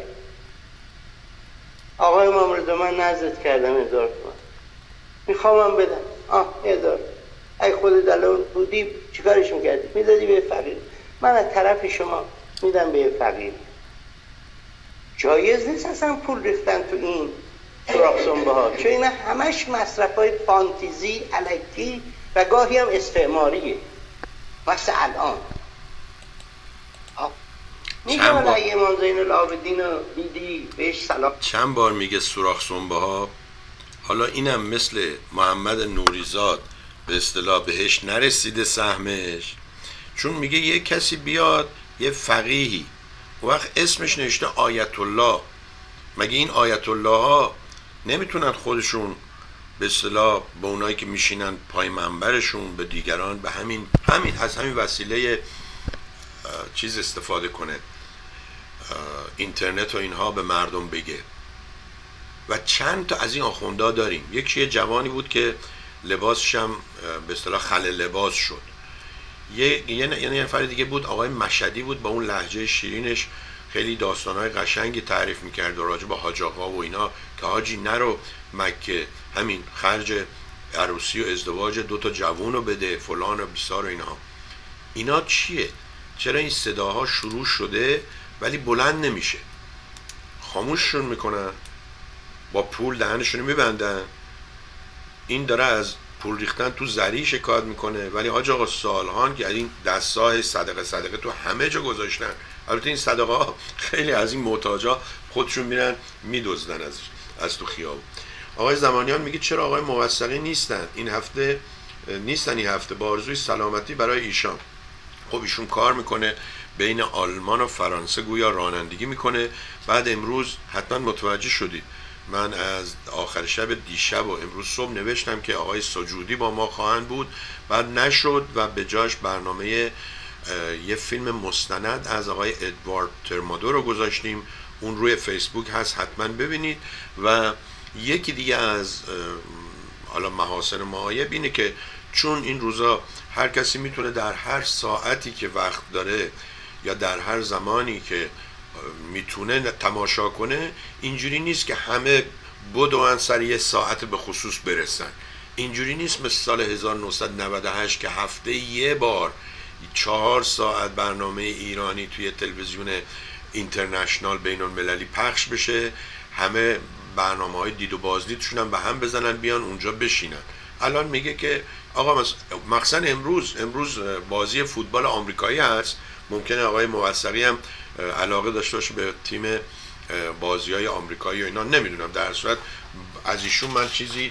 آقا امام رضا من نظرت کردم هزار تومن میخوامم بدم. آه هزار، اگه خود دلال بودی چیکارش میکردی؟ میدادی به فقیر. من از طرف شما میدم به فقیر. جایز نیست اصلا پول ریختن تو این سوراخ سنبه ها، چون اینا همش مصرف های فانتزی الکی و گاهی هم استعماریه. مثل الان میگه والا امام زین العابدین رو دیدی بهش سلام. چند بار میگه سوراخ سنبه ها. حالا اینم مثل محمد نوریزاد به اصطلاح بهش نرسیده سهمش، چون میگه یه کسی بیاد یه فقیهی و وقت اسمش نوشته آیت الله، مگه این آیت الله ها نمیتونن خودشون به اصطلاح با اونایی که میشینن پای منبرشون به دیگران به همین همین از همین وسیله چیز استفاده کنه، اینترنت و اینها به مردم بگه؟ و چند تا از این آخوندا داریم. یکی یه جوانی بود که لباسش هم به اصطلاح خل لباس شد. یه یه یه نفر دیگه بود، آقای مشهدی بود، با اون لهجه شیرینش خیلی داستانهای قشنگی تعریف میکرد و راجع به حاج آقا و اینا که حاجی نرو مکه، همین خرج عروسی و ازدواج دو تا جوون رو بده فلان و بیسار و اینا. اینا چیه؟ چرا این صداها شروع شده ولی بلند نمیشه؟ خاموششون میکنن، با پول دهنشون میبندن. این داره از پول ریختن تو زری شکایت میکنه، ولی حاج آقا سالهان که این دستای صدقه صدقه تو همه جا گذاشتن. البته این صدقه ها خیلی از این محتاجا خودشون میرن میدزدن از از تو خیابون. آقای زمانیان میگه چرا آقای موثقی نیستن این هفته نیستن این هفته با آرزوی سلامتی برای ایشان. خب ایشون کار میکنه بین آلمان و فرانسه، گویا رانندگی میکنه. بعد امروز حتما متوجه شدید من از آخر شب دیشب و امروز صبح نوشتم که آقای سجودی با ما خواهند بود، بعد نشد و به جاش برنامه یه فیلم مستند از آقای ادوارد ترمادو رو گذاشتیم. اون روی فیسبوک هست، حتما ببینید. و یکی دیگه از حالا محاسن معایب اینه که چون این روزا هر کسی میتونه در هر ساعتی که وقت داره یا در هر زمانی که میتونه تماشا کنه، اینجوری نیست که همه بدون سر یه ساعت به خصوص برسن. اینجوری نیست مثل سال هزار و نهصد و نود و هشت که هفته یه بار چهار ساعت برنامه ایرانی توی تلویزیون اینترنشنال بین المللی پخش بشه، همه برنامه های دید و بازدیدشون هم به هم بزنن بیان اونجا بشینن. الان میگه که آقا مخصوصا امروز امروز بازی فوتبال آمریکایی هست، ممکنه آقای موثقی هم علاقه داشته باشه به تیم بازی های آمریکایی و اینا، نمیدونم. در صورت از ایشون من چیزی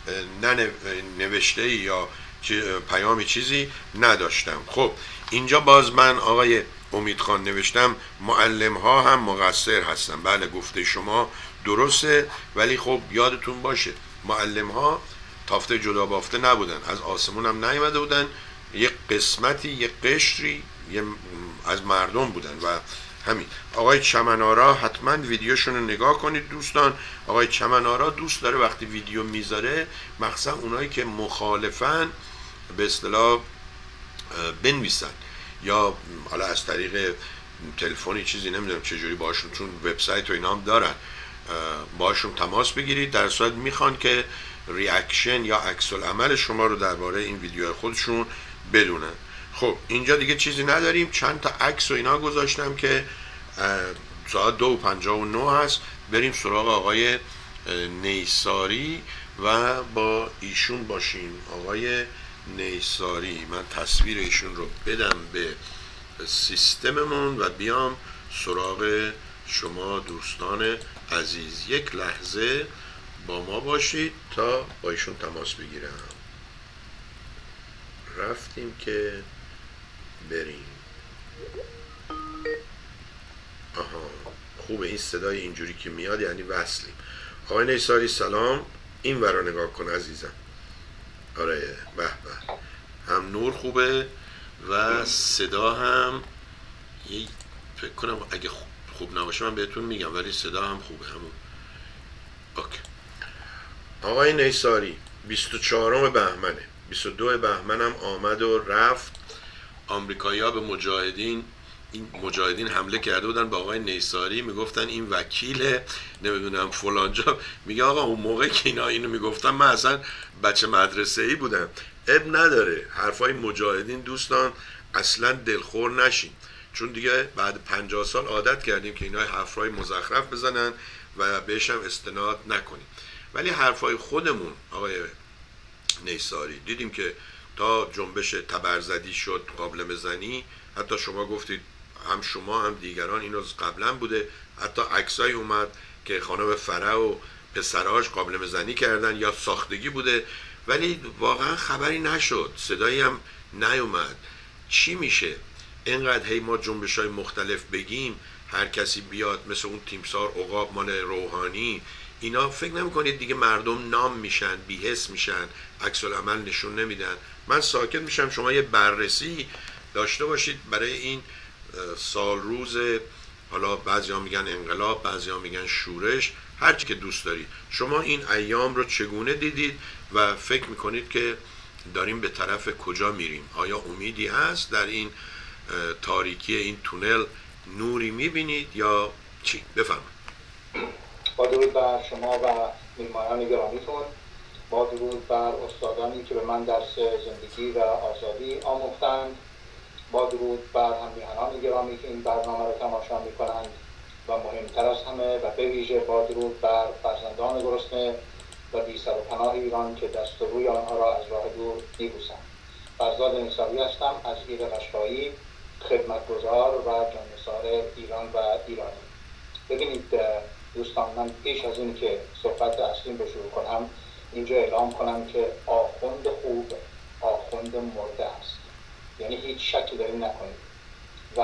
ننوشته یا پیامی چیزی نداشتم. خب اینجا باز من آقای امید خان نوشتم معلم ها هم مقصر هستن. بله گفته شما درسته، ولی خب یادتون باشه معلم ها تافته جدا بافته نبودن، از آسمون هم نیامده بودن، یک قسمتی یک قشری از مردم بودن. و همین آقای چمنارا حتما ویدیوشون رو نگاه کنید دوستان. آقای چمنارا دوست داره وقتی ویدیو میذاره مخصوصا اونایی که مخالفن به اصطلاح بنویسن یا حالا از طریق تلفنی چیزی، نمیدونم چجوری باشون، چون وبسایت و اینا هم دارن، باشون تماس بگیرید. در صورت میخوان که ریاکشن یا عکس العمل شما رو درباره این ویدیو خودشون بدونن. خب اینجا دیگه چیزی نداریم، چند تا عکس و اینا گذاشتم که ساعت دو و پنجاه و نه هست. بریم سراغ آقای نیساری و با ایشون باشیم. آقای نیساری، من تصویر ایشون رو بدم به سیستممون و بیام سراغ شما دوستان عزیز. یک لحظه با ما باشید تا با ایشون تماس بگیرم. رفتیم که بریم. آها خوبه این صدای اینجوری که میاد یعنی وصلیم. آقای نیساری سلام، این ورا نگاه کن عزیزم. آره به به، هم نور خوبه و صدا هم یه فکر کنم اگه خوب نباشه من بهتون میگم، ولی صدا هم خوبه همون. اوکی. آقای نیساری بیست و چهارم بهمنه، بیست و دو بهمنم آمد و رفت. آمریکایی‌ها به مجاهدین، این مجاهدین حمله کرده بودن به آقای نیساری، میگفتن این وکیل نمیدونم فلانجا. میگه آقا اون موقع که اینا اینو میگفتن من اصلا بچه مدرسه‌ای بودم. اب نداره، حرفای مجاهدین دوستان اصلا دلخور نشین، چون دیگه بعد پنجاه سال عادت کردیم که اینا حرفای مزخرف بزنن و بهش هم استناد نکنیم. ولی حرفای خودمون آقای نیساری دیدیم که تا جنبش تبرزدی شد، قابلمه زنی، حتی شما گفتید هم شما هم دیگران اینو قبلا بوده، حتی عکسای اومد که خانم فرح و پسراش قابلمه زنی کردن یا ساختگی بوده، ولی واقعا خبری نشد، صدایی هم نیومد. چی میشه؟ اینقدر هی ما جنبش های مختلف بگیم، هر کسی بیاد مثل اون تیمسار عقاب مال روحانی، اینا فکر نمی کنید دیگه مردم نام میشن، بی‌حس میشن، عکس العمل نشون نمیدن؟ من ساکت میشم، شما یه بررسی داشته باشید برای این سال روز، حالا بعضی ها میگن انقلاب، بعضی ها میگن شورش، هرچی که دوست دارید. شما این ایام رو چگونه دیدید و فکر میکنید که داریم به طرف کجا میریم؟ آیا امیدی هست در این تاریکی این تونل؟ نوری میبینید یا چی؟ بفرمایید. با درود بر شما و میهمانان گرامیتون، با درود بر استادانی که به من درس زندگی و آزادی آموختند، با درود بر همیهنان گرامی که این برنامه را تماشا میکنند و مهمتر از همه و به ویژه با درود بر فرزندان گرسنه و بی سر و پناه ایران که دست و روی آنها را از راه دور میبوسند. فرزاد نیساری هستم از ایل قشقایی، خدمتگزار و جانثار ایران و ایرانی. ببینید دوستان، من پیش از این که صحبت اصلیم رو شروع کنم اینجا اعلام کنم که آخوند خوب آخوند مرده است، یعنی هیچ شکی در این نکنید. و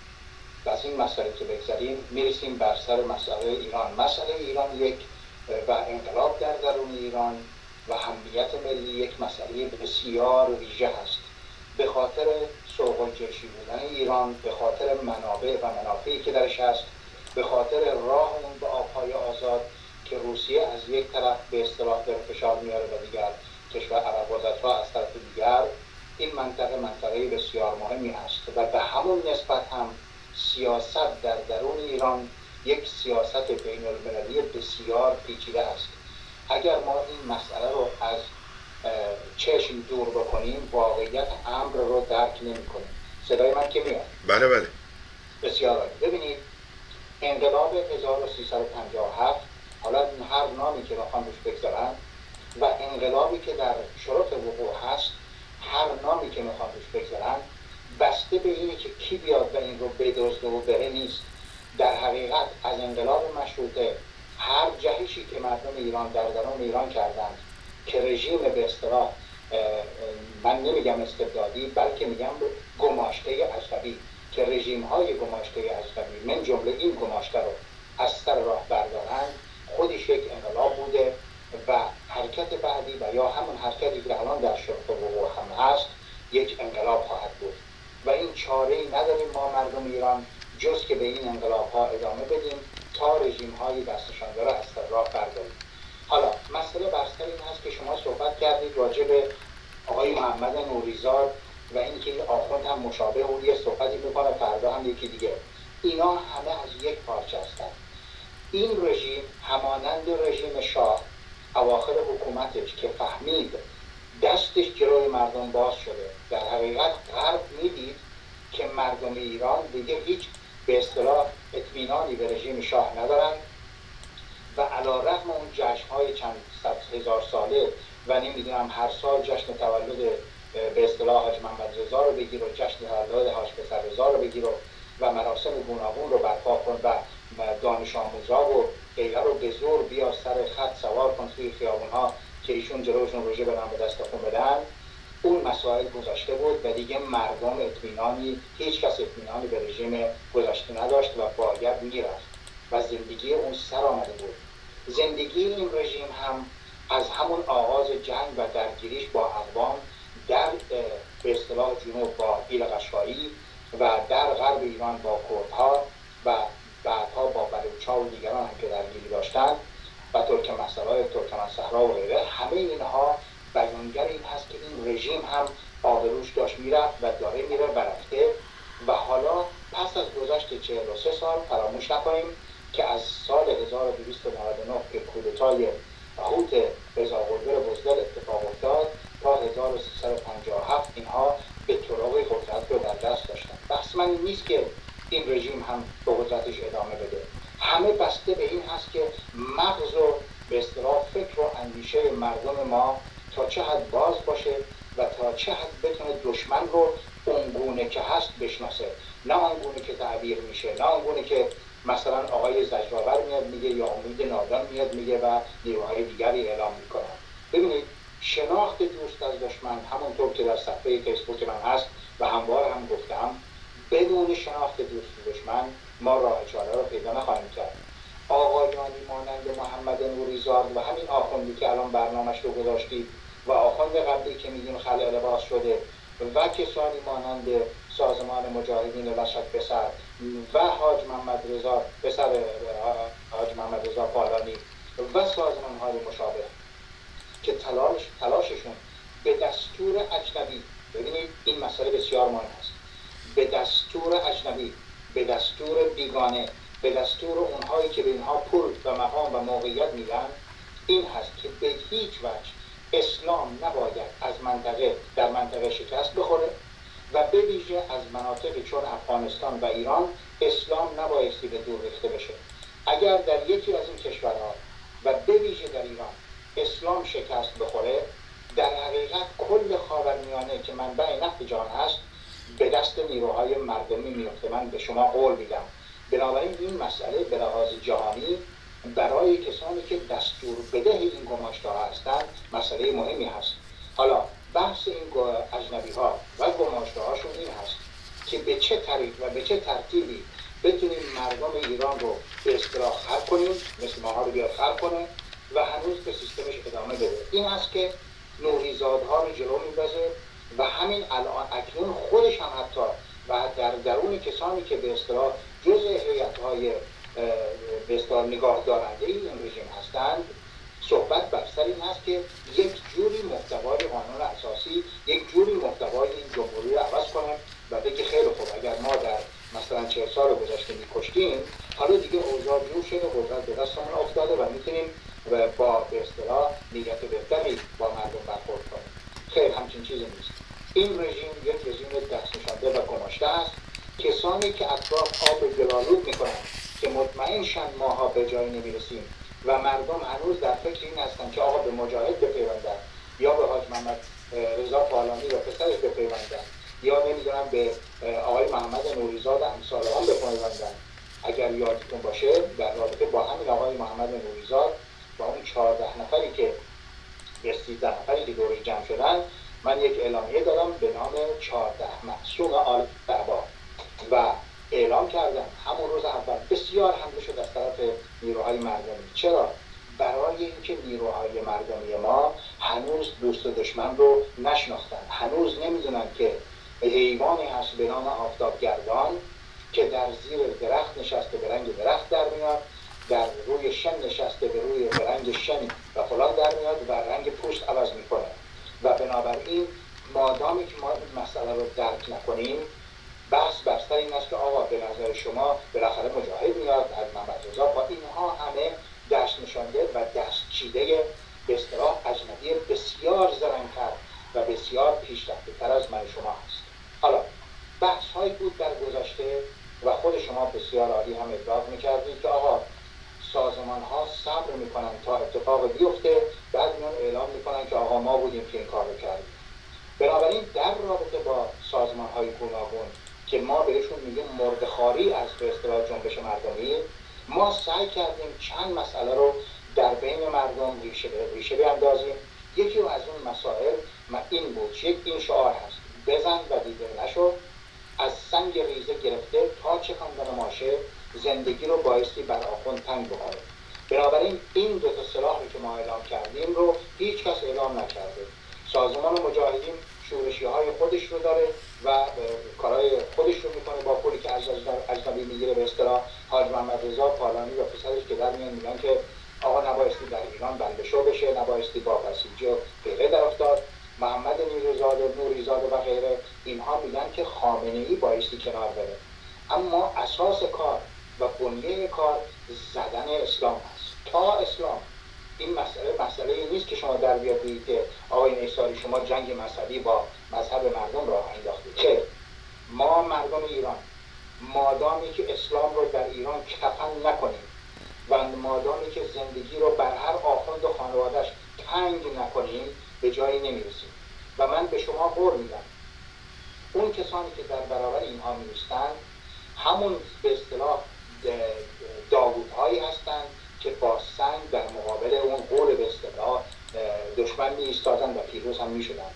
از این مسئله که بگذاریم میرسیم بر سر مسئله ایران. مسئله ایران یک و انقلاب در درون ایران و هویت ملی یک مسئله بسیار ویژه است، به خاطر سوق الجیشی بودن ایران، به خاطر منابع و منافعی که درش هست، به خاطر راه اون به آبهای آزاد که روسیه از یک طرف به اصطلاح داره فشار میاره و دیگر کشور عرب وزدها از طرف دیگر. این منطقه منطقه بسیار مهمی است و به همون نسبت هم سیاست در درون ایران یک سیاست بین المللی بسیار پیچیده است. اگر ما این مسئله رو از چشم دور بکنیم واقعیت امر رو درک نمی کنیم. صدای من که میاد؟ بله بله. بسیار عالی. ببینید انقلاب هزار و سیصد و پنجاه و هفت، حالا هر نامی که بخوام روش بگذارم، و انقلابی که در شروط وقوع هست، هر نامی که میخوام روش بگذارم، بسته به اینی که کی بیاد و این رو بدزده و بره نیست. در حقیقت از انقلاب مشروطه هر جهشی که مردم ایران در درون ایران کردند که رژیم به اصطلاح، من نمیگم استبدادی بلکه میگم گماشته عصبی، که رژیم های گماشته عصبی من جمله این گماشته رو از سر راه بردارند، خودش یک انقلاب بوده و حرکت بعدی و یا همون حرکتی که الان در شرق وقوع هم هست یک انقلاب خواهد بود و این چاره‌ای نداریم ما مردم ایران جز که به این انقلاب ها ادامه بدیم تا رژیم های دستشان داره از سر راه برداریم. حالا مسئله برسر این هست که شما صحبت کردید راجع به آقای محمد نوریزاد و اینکه این آخوند هم مشابه اون یه صحبتی میکنه، فردا هم یکی دیگه. اینا همه از یک پارچه هستند. این رژیم همانند رژیم شاه اواخر حکومتش که فهمید دستش جلوی مردم باز شده، در حقیقت غرب میدید که مردم ایران دیگه هیچ به اصطلاح اطمینانی به رژیم شاه ندارن و علیرغم اون جشن‌های چند صد هزار ساله و نمیدونم هر سال جشن تولد به اصطلاح حاج محمد رضا رو بگیر و جشن تولد حاج پسر رضا رو بگیر و مراسم گوناگون رو برپا کن و دانش آموزا و غیره رو به زور بیا سر خط سوار کن توی خیابون‌ها که ایشون جلوشون روژه بدن به دست خون بدن. اون مسائل گذاشته بود و دیگه مردم اطمینانی، هیچ کس اطمینانی به رژیم گذشته نداشت و باید میرفت و زندگی اون سر آمده بود. زندگی این رژیم هم از همون آغاز جنگ و درگیریش با به اصطلاح جنوب با ایل قشقایی و در غرب ایران با کردها و بعدها با بلوچ‌ها و دیگران هم که درگیری داشتند و ترکمن‌سرای ترکمن‌صحرا و غیره، همه اینها بیانگر این هست که این رژیم هم آبروش داشت میرفت و داره میره و رفته. و حالا پس از گذشت چهل و سه سال فراموش نکنیم که از سال هزار و دویست و نود و نه که کودتای هوت رضا قلبر بزدل اتفاق افتاد تا هزار و سیصد و پنجاه و هفت اینها به طرق قدرت رو در دست داشتن. بحث من این نیست که این رژیم هم به قدرتش ادامه بده، همه بسته به این هست که مغز و به اصطلاح فکر و اندیشه مردم ما تا چه حد باز باشه و تا چه حد بتونه دشمن رو اونگونه که هست بشناسه، نه اونگونه که تعبیر میشه، نه اونگونه که مثلا آقای زجرآور میاد میگه یا امید نادان میاد میگه و نیروهای دیگری اعلام میکنن. ببینید شناخت دوست از دشمن همونطور که در صفحه فیسبوک من هست و همواره هم گفتم، بدون شناخت دوست دشمن ما راه چاره رو پیدا نخواهیم کرد. آقایانی مانند محمد نوریزاد و همین آخوندی که الان برنامه‌اش رو گذاشتید و آخوند قبلی که میگیم خلع لباس شده و کسانی مانند سازمان مجاهدین لشک پسر و حاج محمد رضا پسر حاج محمد رضا پالانی و سازمان‌های مشابه که تلاش تلاششون به دستور اجنبی، ببینید این مسئله بسیار مهم است، به دستور اجنبی، به دستور بیگانه، به دستور اونهایی که به اینها پول و مقام و موقعیت میدن، این هست که به هیچ وجه اسلام نباید از منطقه در منطقه شکست بخوره و به ویژه از مناطقی چون افغانستان و ایران اسلام نبایستی به دور ریخته بشه. اگر در یکی از این کشورها و به ویژه در ایران اسلام شکست بخوره، در حقیقت کل خاورمیانه که منبع نفت جهان هست به دست نیروهای مردمی میفته. من به شما قول میدم. بنابراین این مسئله به لحاظ جهانی برای کسانی که دستور بده این گماشته‌ها هستند مسئله مهمی هست. حالا بحث این اجنبی ها و گماشته هاشون این هست که به چه طریق و به چه ترتیبی بتونیم مردم ایران رو به اصطلاح خلق کنیم، مثل ماها رو بیاد خلق کنه و هنوز به سیستمش ادامه بده. این هست که نوریزادها رو جلو میندازه و همین الان اکنون خودش هم حتی و در درون کسانی که به اصطلاح جزء هیئت‌های به اصطلاح نگاه دارنده این رژیم هستند، صحبت بر سر این هست که یک جوری محتوای قانون اساسی، یک جوری محتوای این جمهوری رو عوض کنه و بگه خیلی خوب اگر ما در مثلا چهل سال گذشته می‌کشتیم، حالا دیگه اوضاع جور شده، قدرت به دستمون افتاده و میتونیم با به اصطلاح نیت بهتری با مردم برخورد کنیم. خیر، همچین چیزی نیست. این رژیم یک رژیم دست نشانده و گماشته است. کسانی که اطراف آب گلالود میکنن که مطمئن شن ماها به جایی نمیرسیم و مردم هنوز در فکر این هستن که آقا به مجاهد بپیوندن یا به حاج محمد رضا پالانی و پسرش بپیوندن یا نمیدونم به آقای محمد نوریزاد امثال آن بپیوندن. اگر یادتون باشه در رابطه با همین آقای محمد نوریزاد با اون چهارده نفری که به سیزده نفری که دورش جمع شدن، من یک اعلامیه دادم به نام چهارده معصوم آل بعبا و اعلام کردم همون روز اول بسیار حمله شد از طرف نیروهای مردمی. چرا؟ برای اینکه نیروهای مردمی ما هنوز دوست و دشمن رو نشناختن، هنوز نمیدونن که حیوانی هست به نام آفتابگردان که در زیر درخت نشسته به رنگ درخت در میاد، در روی شن نشسته به روی به رنگ شن و فلان در میاد و رنگ پوست عوض میکنه. و بنابراین مادامی که ما این مسئله رو درک نکنیم، بحث بر سر این است که آقا به نظر شما بالاخره مجاهد میاد از محمد رضا، با اینها همه دست نشانده و دست چیده به اصطلاح اجنبی بسیار زرنگ‌تر و بسیار پیشرفته‌تر از من شما هست. حالا بحث هایی بود در گذشته و خود شما بسیار عالی هم ادعا می‌کردید که آقا سازمان ها صبر میکنن تا اتفاق بیفته، بعد میان اعلام میکنن که آقا ما بودیم که این کار رو کردیم. بنابراین در رابطه با سازمان های گوناگون که ما بهشون میگیم مردخواری از به اصطلاح جنبش مردمی، ما سعی کردیم چند مسئله رو در بین مردم ریشه ریشه بیاندازیم. یکی از اون مسائل این بود، یک این شعار هست: بزن و دیده نشو، از سنگ ریزه گرفته تا چکاندن ماشه، زندگی رو بایستی بر آخوند تنگ بکنه. بنابراین این دو تا سلاحی که ما اعلام کردیم رو هیچ کس اعلام نکرده. سازمان مجاهدین شورشی های خودش رو داره و کارهای خودش رو میکنه با پولی که از اجنبی میگیره. به اصطلاح حاج محمد رضا پالانی و پسرش که در میان میگن که آقا نبایستی در ایران بنده شو بشه، نبایستی با بسیجی و غیره در افتاد. محمد نیروزاده، نوریزاده و غیره اینها میگن که خامنه‌ای بایستی کنار بره. اما اساس کار و بنیه کار زدن اسلام هست. تا اسلام این مسئله مسئله ای نیست که شما در بیارید که آقای نیساری شما جنگ مذهبی با مذهب مردم راه انداختید. چه ما مردم ایران مادامی که اسلام رو در ایران کفن نکنیم و مادامی که زندگی رو بر هر آخوند و خانواده‌اش تنگ نکنیم به جایی نمیرسیم. و من به شما قول میدم اون کسانی که در برابر اینها می‌ایستند همون به اصطلاح داوودهایی هستند که با سنگ در مقابل اون قول به اصطلاح دشمن می‌ایستادند و پیروز هم می‌شدند.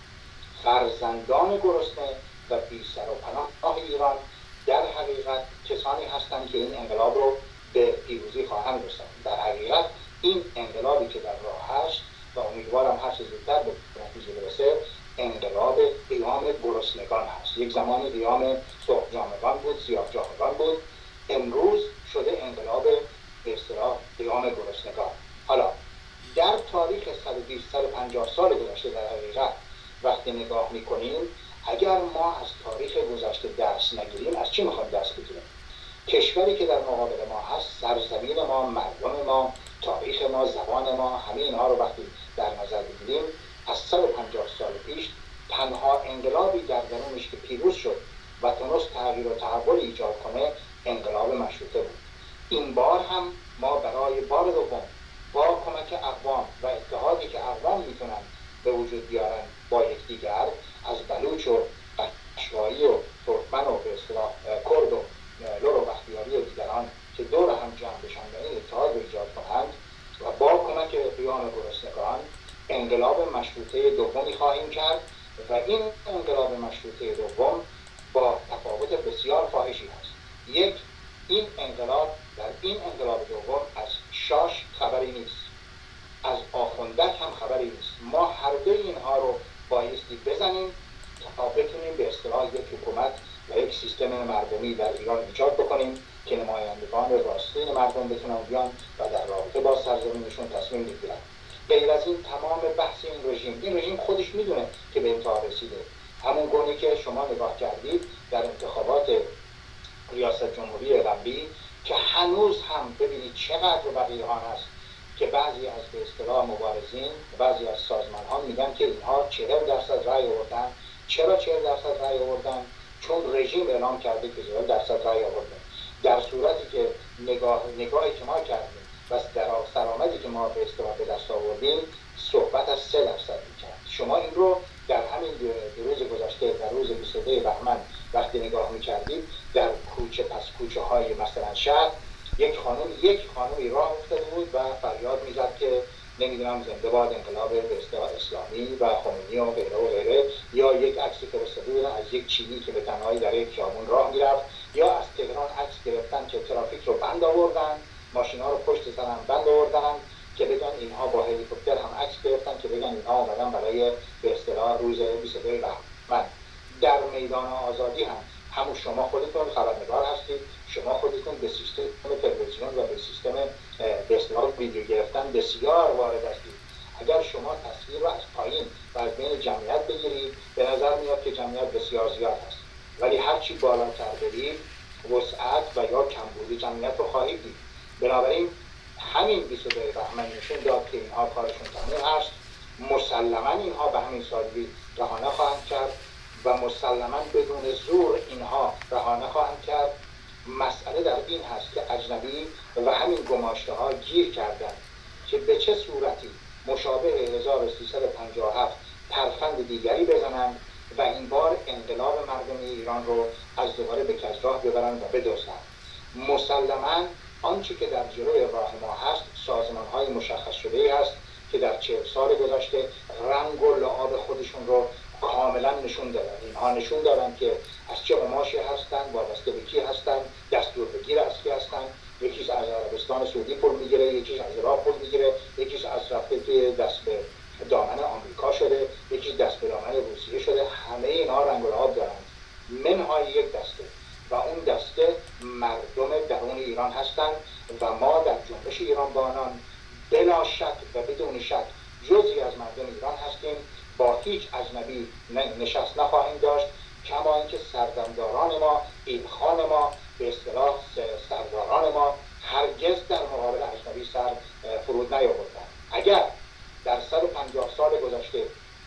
فرزندان گرسنه و بی سر و پناه ایران در حقیقت کسانی هستند که این انقلاب رو به پیروزی خواهند رساند. در حقیقت این انقلابی که در راه هست و امیدوارم هر چه زودتر به نتیجه برسه انقلاب قیام گرسنگان هست. یک زمانی قیام سرخ جامگان بود، سیاه جامگان بود، امروز شده انقلاب به اصطلاح قیام گرسنگان. حالا در تاریخ صد و بیست تا صد و پنجاه سال گذشته در حقیقت وقتی نگاه میکنیم اگر ما از تاریخ گذشته درس نگیریم از چی میخوایم درس بگیریم؟ کشوری که در مقابل ما هست، سرزمین ما، مردم ما، تاریخ ما، زبان ما، همه اینها رو وقتی در نظر بگیریم از صد و پنجاه سال پیش تنها انقلابی در درونش که پیروز شد و تونست تغییر و تحول ایجاد کنه انقلاب مشروطه بود. این بار هم ما برای بار دوم با کمک اقوام و اتحادی که اقوام میتونن به وجود بیارن با یکدیگر از بلوچ و قشقایی و ترکمن و به اصطلاح کرد و لور و بختیاری و دیگران که دور هم جمع بشن و این اتحاد رو ایجاد کنند و با کمک قیام گرسنگان انقلاب مشروطه دومی خواهیم کرد و این انقلاب مشروطه دوم با تفاوت بسیار فاحشی هست. یک، این انقلاب در این انقلاب دوم از شاش خبری نیست، از آخوندک هم خبری نیست. ما هر دو اینها رو بایستی بزنیم تا بتونیم به اصطلاح یک حکومت و یک سیستم مردمی در ایران ایجاد بکنیم که نمایندگان راستین مردم بتونن بیان و در رابطه با سرزمینشون تصمیم بگیرن. غیر از این تمام بحث این رژیم، این رژیم خودش میدونه که به انتها رسیده. همون گونه که شما نگاه کردید در انتخابات ریاست جمهوری قبلی که هنوز هم ببینید چقدر وقیحان هست که بعضی از به اصطلاح مبارزین، بعضی از سازمان ها میگن که اینها چهل درصد رأی آوردن. چرا چهل درصد رأی آوردن؟ چون رژیم اعلام کرده که چهل درصد رأی آوردن. در صورتی که نگاه نگاهی که ما کردیم و در سرآمدی که ما به اصطلاح به دست آوردیم صحبت از سه درصد می‌کرد. شما این رو در همین دو روز گذشته در روز بیست و دو بهمن وقتی نگاه می‌کردید در کوچه پس کوچه های مثلا شهر یک خانم یک خانمی راه افتاده بود و فریاد می‌زد که نمیدونم زنده باد انقلاب به اصطلاح اسلامی و خمینی و غیره و غیره، یا یک عکسی فرستاده بودن از یک چینی که به تنهایی در یک خیابون راه میرفت، یا از تهران عکس گرفتن که ترافیک رو بند آوردن، ماشینا رو پشت سر هم بند آوردن که بگن اینها با هلیکوپتر هم عکس گرفتن که بگن اینها اومدن برای به اصطلاح روز بیست و دو بهمن. در میدان آزادی هم همون شما خودتون خبرنگار هستید، شما خودتون به سیستم تلویزیون و به سیستم به اصطلاح ویدیو گرفتن بسیار وارد هستید. اگر شما تصویر رو از پایین و از بین جمعیت بگیرید به نظر میاد که جمعیت بسیار زیاد هست، ولی هرچی بالاتر برید وسعت و یا کمبود جمعیت رو خواهید دید. بنابراین همین بیست و دو بهمن نشون داد که اینها کارشون تمام هست. مسلما اینها به همین سادگی رها نخواهند کرد و مسلما بدون زور اینها رها نخواهند کرد. مسئله در این هست که اجنبی و همین گماشته ها گیر کردن که به چه صورتی مشابه هزار و سیصد و پنجاه و هفت ترفند دیگری بزنند و این بار انقلاب مردم ایران رو از دوباره به کجراه ببرند و بدزدند. مسلما آنچه که در جلوی راه ما هست سازمان های مشخص شده هست که در چهل سال گذشته رنگ و لعاب خودشون رو کاملا نشون دادن. اینها نشون دادن که از چه قماشی هستن، وابسته به کی هستن، دستور بگیر از کی هستن. یکیش از عربستان سعودی پول میگیره، یکیش از عراق پول میگیره، یکیش از رفته که دست به دامن آمریکا شده، یکیش دست به دامن روسیه شده. از مردم ایران هستیم، با هیچ اجنبی نشست نخواهیم داشت، کما اینکه سردمداران ما، ایلخان ما، به اصطلاح سرداران ما هرگز در مقابل اجنبی سر فرود نیاوردند. اگر در صد و پنجاه سال گذشته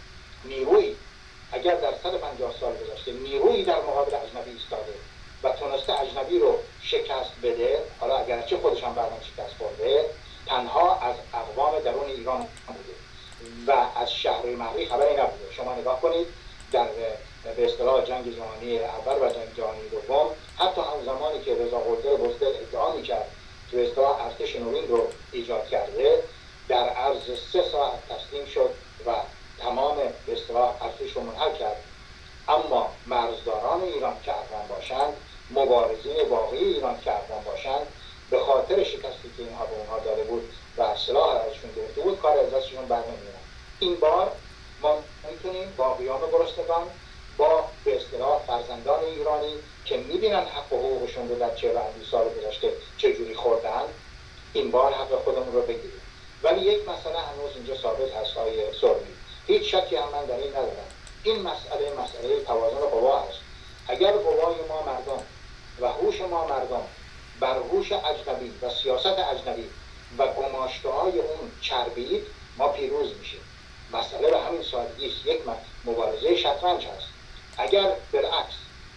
نیروی اگر در صد و پنجاه سال گذشته نیرویی در مقابل اجنبی ایستاده و تونسته اجنبی رو شکست بده، حالا اگرچه خودش هم بعداً شکست خورده، تنها از اقوام درون ایران بوده و از شهرهای محلی خبری نبوده. شما نگاه کنید در به اصطلاح جنگ جهانی اول و جنگ جهانی دوم، حتی هم زمانی که رضا قلدر بزدل ادعا می‌کرد که به اصطلاح ارتش نوین رو ایجاد کرده، در عرض سه ساعت تسلیم شد و تمام به اصطلاح ارتش رو منحل کرد. اما مرزداران ایران که افغان باشند، مبارزین واقعی ایران که افغان باشند، به خاطر شکستی که اینها به اونها داده بود و سلاح ازشون گرفته بود، کار از دستشون بر نمیاد. این بار ما میتونیم با قیام گرسنگان، با به اصطلاح فرزندان ایرانی که میبینن حق و حقوقشون رو در چهل و اندی سال گذشته چجوری خوردن، این بار حق خودمون رو بگیریم. ولی یک مسئله هنوز اینجا ثابت هست های سرمی، هیچ شکی هم من در این ندارم، این مسئله مسئله توازن قوا است. اگر قوای ما مردم و هوش ما مردم بر هوش اجنبی و سیاست اجنبی و گماشته‌های اون چربید، ما پیروز میشیم. مسئله به همین سادگی است، یک مبارزه شطرنج هست. اگر بالعکس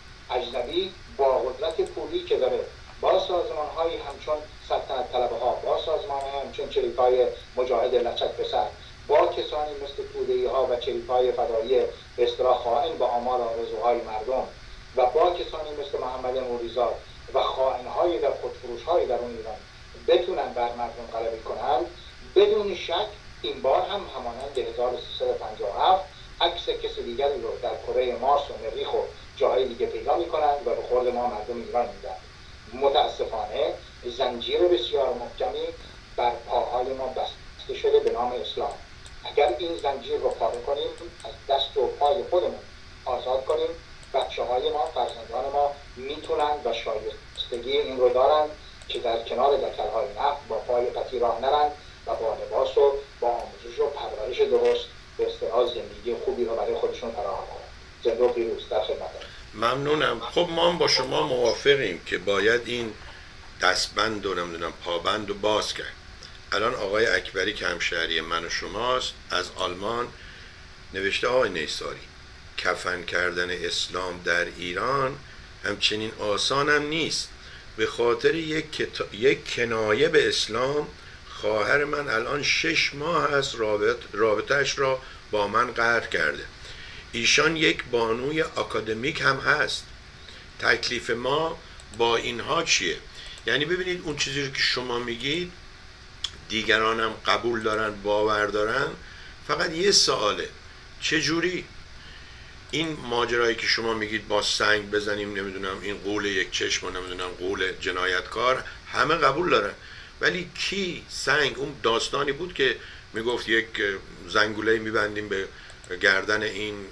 اجنبی با قدرت پولی که داره، با سازمان‌هایی همچون سلطنت طلبه‌ها، با سازمان‌هایی همچون چریک‌های مجاهد لچک به سر، با کسانی مثل توده‌ای‌ها و چریک‌های فدایی به اصطلاح خائن با آمال آرزوهای مردم و با کسانی مثل محمد موریزاد و خائن‌های در خودفروش‌های در اون ایران بتونن بر مردم غلبه کنند، بدون شک این بار هم همانند هزار و سیصد و پنجاه و هفت عکس کسی دیگری رو در کره مارس و مریخ و جاهای دیگه پیدا می‌کنند و به خورد ما مردم ایران میدن. متاسفانه زنجیر بسیار محکمی بر پاهای ما بسته شده به نام اسلام. اگر این زنجیر رو پاره کنیم، از دست و پای خودمون آزاد کنیم، بچه‌های ما، فرزندان ما میتونن و شایستگی این رو دارن که در کنار دکل‌های نفت با پای قطعی راه نرن و با لباس و با آموزش و پرورش درست به اصطلاح زندگی خوبی رو برای خودشون فراهم کنن. زنده و پیروز. در خدمتم. ممنونم. خب ما هم با شما موافقیم که باید این دستبند و نمیدونم پابند رو باز کرد. الان آقای اکبری که همشهری من و شماست از آلمان نوشته آقای نیساری کفن کردن اسلام در ایران همچنین آسان هم نیست. به خاطر یک, کتا... یک کنایه به اسلام خواهر من الان شش ماه است رابط... رابطهش را با من قطع کرده. ایشان یک بانوی اکادمیک هم هست. تکلیف ما با اینها چیه؟ یعنی ببینید اون چیزی رو که شما میگید دیگران هم قبول دارن، باور دارن، فقط یه سواله چجوری؟ این ماجرایی که شما میگید با سنگ بزنیم نمیدونم این قول یک چشم و نمیدونم قول جنایتکار، همه قبول دارن، ولی کی سنگ؟ اون داستانی بود که میگفت یک زنگوله میبندیم به گردن این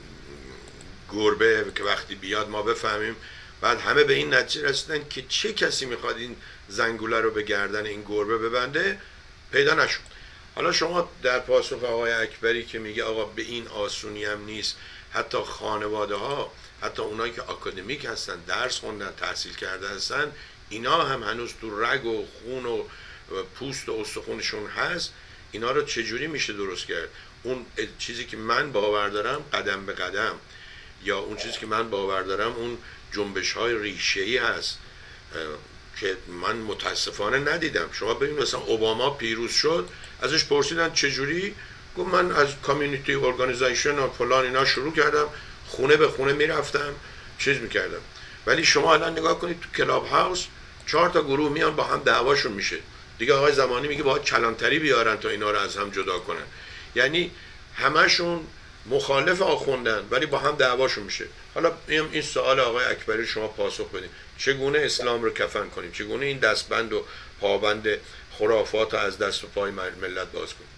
گربه که وقتی بیاد ما بفهمیم. بعد همه به این نتیجه رسیدن که چه کسی میخواد این زنگوله رو به گردن این گربه ببنده، پیدا نشد. حالا شما در پاسخ آقای اکبری که میگه آقا به این آسونی هم نیست، حتی خانواده ها، حتی اونایی که اکادمیک هستن، درس خوندن، تحصیل کرده هستن، اینا هم هنوز تو رگ و خون و پوست و استخونشون هست. اینا رو چجوری میشه درست کرد؟ اون چیزی که من باور دارم قدم به قدم، یا اون چیزی که من باور دارم اون جنبش های ریشه‌ای هست که من متاسفانه ندیدم. شما ببینید مثلا اوباما پیروز شد، ازش پرسیدن چجوری؟ گفت من از کامیونیتی ارگانیزیشن و فلان اینا شروع کردم، خونه به خونه میرفتم، چیز میکردم. ولی شما الان نگاه کنید تو کلاب هاوس چهار تا گروه میان با هم دعواشون میشه دیگه. آقای زمانی میگه باید کلانتری بیارن تا اینا رو از هم جدا کنن. یعنی همشون مخالف آخوندن ولی با هم دعواشون میشه. حالا این سوال آقای اکبری شما پاسخ بدید، چگونه اسلام رو کفن کنیم؟ چگونه این دستبند و پابند خرافات رو از دست و پای ملت باز کنیم؟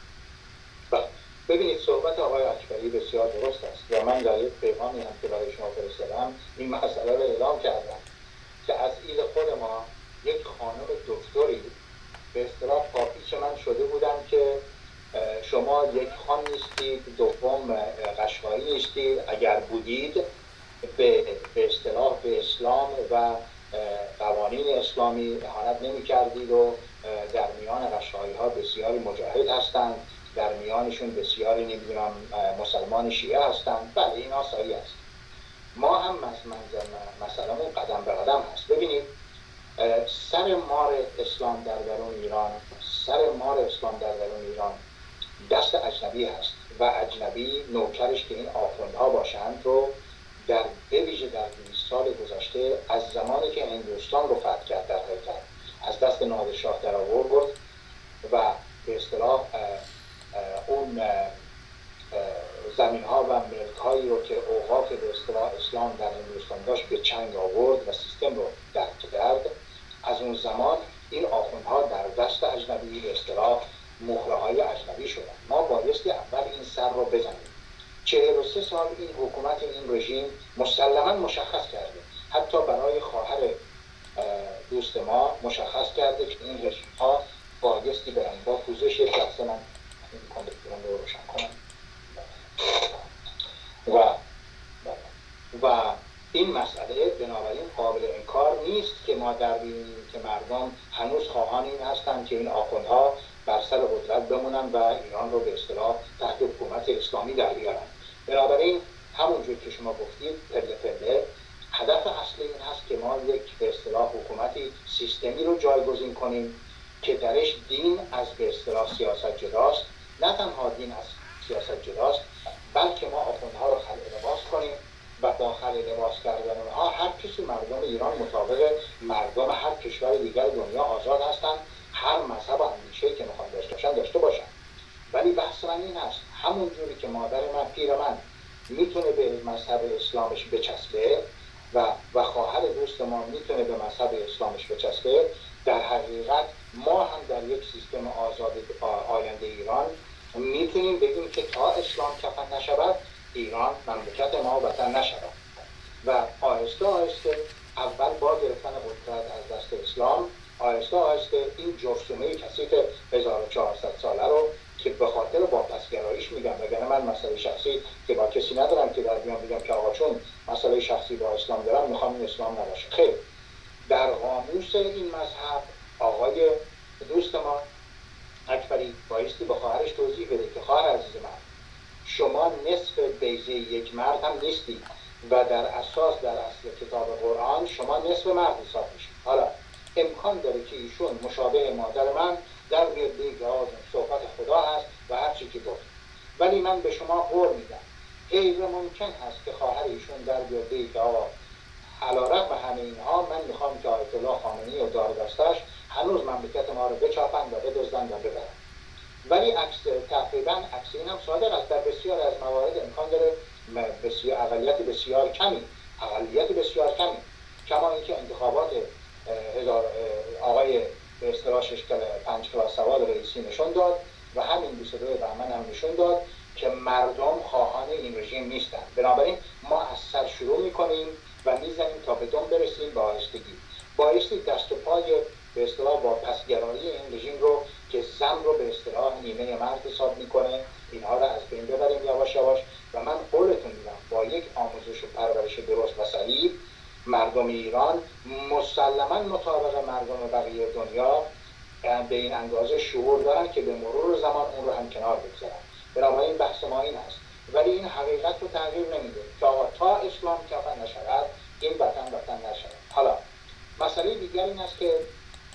ببینید صحبت آقای اکبری بسیار درست است و من در یک پیغامی هم که برای شما فرستادم این مسئله رو اعلام کردم که از ایل خود ما یک خانم دکتری به اصطلاح پاپیچ من شده بودن که شما یک خان نیستید، دوم قشقایی نیستید. اگر بودید به به اصطلاح به اسلام و قوانین اسلامی اهانت نمی کردید و در میان قشقایی ها بسیاری مجاهد هستند، در میانشون بسیاری نمیدونم مسلمان شیعه هستند. بله اینا صحیح است. ما هم مسئله‌مون قدم به قدم هست. ببینید سر مار اسلام در درون ایران، سر مار اسلام در درون ایران دست اجنبی هست و اجنبی نوکرش که این آخوندها باشند رو در بویژه در دویست سال گذشته از زمانی که هندوستان رو فتح کرد در حقیقت از دست نادرشاه در آورد و به اصطلاح اون زمین ها و ملک هایی رو که اوقاف به اصطلاح اسلام در هندوستان داشت به چنگ آورد و سیستم رو درک کرد. از اون زمان این آخوندها در دست اجنبی به اصطلاح مهره های اجنبی شدن. ما بایستی اول این سر رو بزنیم. چهل و سه سال این حکومت این رژیم مسلما مشخص کرده، حتی برای خواهر دوست ما مشخص کرده که این رژیم ها بایستی برن با پوزش یک لحظه من این کاندکتورم رو روشن کنم و و این مسئله بنابراین قابل انکار نیست که ما در بینیم که مردم هنوز خواهان این هستند که این آخوندها بر سر قدرت بمونن و ایران رو به اصطلاح تحت حکومت اسلامی در بیارن. بنابراین همونجور که شما گفتید پله پله هدف اصلی این هست که ما یک به اصطلاح حکومتی سیستمی رو جایگزین کنیم که درش دین از به اصطلاح سیاست جداست، نه تنها دین از سیاست جداست بلکه ما آخوندها رو خلع لباس کنیم و با خلع لباس کردن اونها هر کسی مردم ایران مطابق مردم هر کشور دیگر دنیا آزاد هستند، هر مذهب و اندیشه‌ای که میخوان داشته باشن داشته باشن. ولی بحث من این هست همون جوری که مادر من پیر من میتونه به مذهب اسلامش بچسبه و و خواهر دوست ما میتونه به مذهب اسلامش بچسبه، در حقیقت ما هم در یک سیستم آزاد آینده ایران میتونیم بگیم که تا اسلام کفن نشود ایران مملکت ما وطن نشود و آهسته آهسته اول با گرفتن قدرت از دست اسلام آهسته آهسته این جرثومه کثیف هزار و چهارصد ساله رو که به خاطر واپسگراییش میگم، وگرنه من مسئله شخصی که با کسی ندارم که در بیان بگم که آقا چون مسئله شخصی با اسلام دارم میخوام این اسلام نباشه. خیر، در قاموس این مذهب آقای دوست ما اکبری بایستی به خواهرش توضیح بده که خواهر عزیز من شما نصف بیضه یک مرد هم نیستی و در اساس در اصل کتاب قرآن شما نصف مرد حساب میشید. حالا امکان داره که ایشون مشابه مادر من در بیاد بگه صحبت خدا هست و هر چی که گفت، ولی من به شما قول میدم غیر ممکن هست که خواهر ایشون در بیاد بگه آقا علیرغم همه اینها من میخوام که آیت الله خامنه‌ای و داربستش هنوز مملکت ما رو بچاپن و بدزدن و ببرن. ولی عکس تقریبا عکس این هم صادق است، در بسیار از موارد امکان داره بسیار اقلیت بسیار کمی اقلیت بسیار کمی کما اینکه انتخابات هزار آقای به اصطلاح شش پنج کلاس سواد رئیسی نشون داد و همین بیست و دو بهمن هم نشون داد که مردم خواهان این رژیم نیستند. بنابراین ما از سر شروع میکنیم و میزنیم تا به دم برسیم با آهستگی. بایستی دست و پای به اصطلاح با پسگرایی این رژیم رو که زن رو به اصطلاح نیمه مرد حساب میکنه اینها رو از بین ببریم یواش یواش و من قولتون میدم با یک آموزش و پرورش درست و صحیح مردم ایران مسلماً مطابق مردم بقیه دنیا به این اندازه شعور دارن که به مرور زمان اون رو هم کنار بگذارن. بنابراین بحث ما این هست، ولی این حقیقت رو تغییر نمیده که آقا تا اسلام کفن نشود این وطن وطن نشود. حالا مسئله دیگر این است که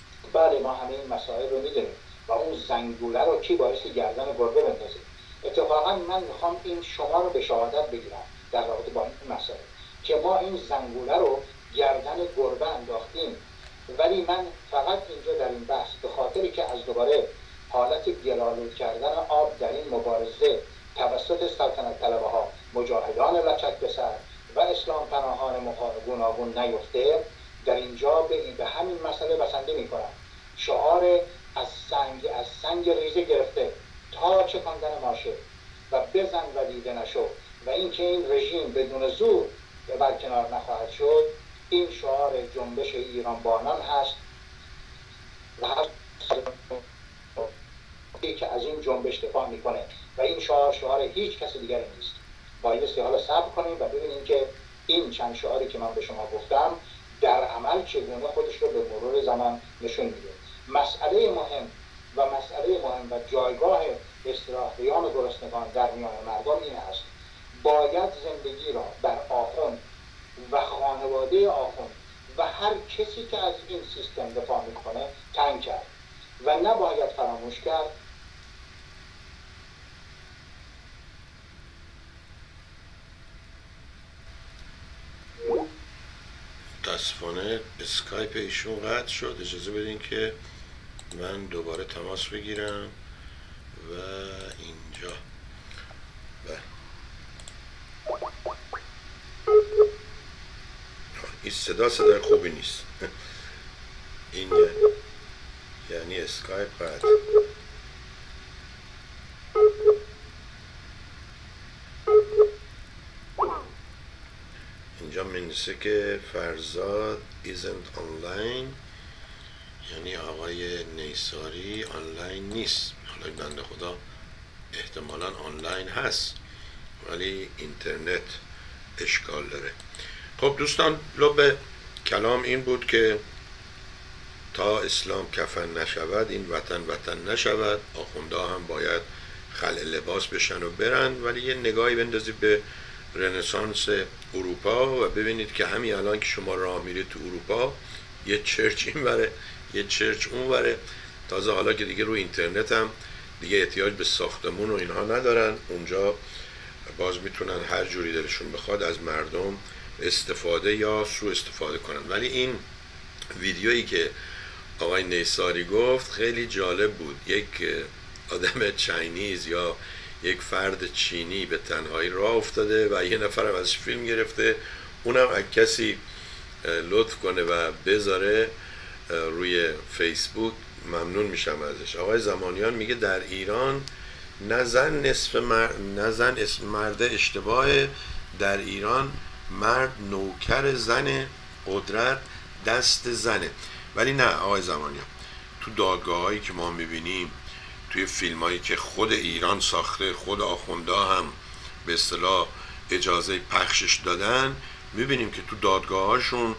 بله ما همه این مسائل رو میدونیم و اون زنگوله رو کی بایستی گردن گربه بندازه. اتفاقا من میخوام این شما رو به شهادت بگیرم در رابطه با این مسئله که ما این زنگوله رو گردن گربه انداختیم، ولی من فقط اینجا در این بحث به خاطری که از دوباره حالت گلالود کردن آب در این مبارزه توسط سلطنت طلبه ها مجاهدان لچک به سر و اسلام پناهان گوناگون نیفته در اینجا به, به همین مسئله بسنده می کنم. شعار از سنگ از سنگ ریزه گرفته تا چکاندن ماشه و بزن و دیده نشو و اینکه این رژیم بدون زور برکنار نخواهد شد این شعار جنبش ایران بانان هست و هر که از این جنبش دفاع میکنه و این شعار شعار هیچ کس دیگری نیست. بایستی حالا صبر کنیم و ببینیم که این چند شعاری که من به شما گفتم در عمل چگونه خودش رو به مرور زمان نشون میده. مسئله مهم و مسئله مهم و جایگاه اصطلاح بیان گرسنگان در میان مردم این است: باید زندگی را بر آخوند و خانواده آخوند و هر کسی که از این سیستم دفاع میکنه تنگ کرد و نباید فراموش کرد متاسفانه اسکایپ ایشون قطع شد. اجازه بدین که من دوباره تماس بگیرم و اینجا و این صدا صدای خوبی نیست. این یعنی اسکایپ قطع. اینجا منویسه که فرزاد isn't online، یعنی آقای نیساری آنلاین نیست. حالا بنده خدا احتمالا آنلاین هست ولی اینترنت اشکال داره. خب دوستان، لب کلام این بود که تا اسلام کفن نشود این وطن وطن نشود. آخونده هم باید خلع لباس بشن و برن، ولی یه نگاهی بندازید به رنسانس اروپا و ببینید که همین الان که شما راه میرید تو اروپا یه چرچ این وره یه چرچ اون وره. تازه حالا که دیگه رو اینترنت هم دیگه احتیاج به ساختمون و اینها ندارن، اونجا باز میتونن هر جوری دلشون بخواد از مردم استفاده یا سوء استفاده کنن. ولی این ویدیویی که آقای نیساری گفت خیلی جالب بود. یک آدم چاینیز یا یک فرد چینی به تنهایی راه افتاده و یه نفرم ازش فیلم گرفته، اونم از کسی لطف کنه و بذاره روی فیسبوک ممنون میشم ازش. آقای زمانیان میگه در ایران نه زن نصف مرد، نه زن اسم مرد اشتباهه. در ایران مرد نوکر زنه، قدرت دست زنه. ولی نه آقای زمانیان، تو دادگاه هایی که ما میبینیم، توی فیلم هایی که خود ایران ساخته، خود آخونده هم به اصطلاح اجازه پخشش دادن، میبینیم که تو دادگاه هاشون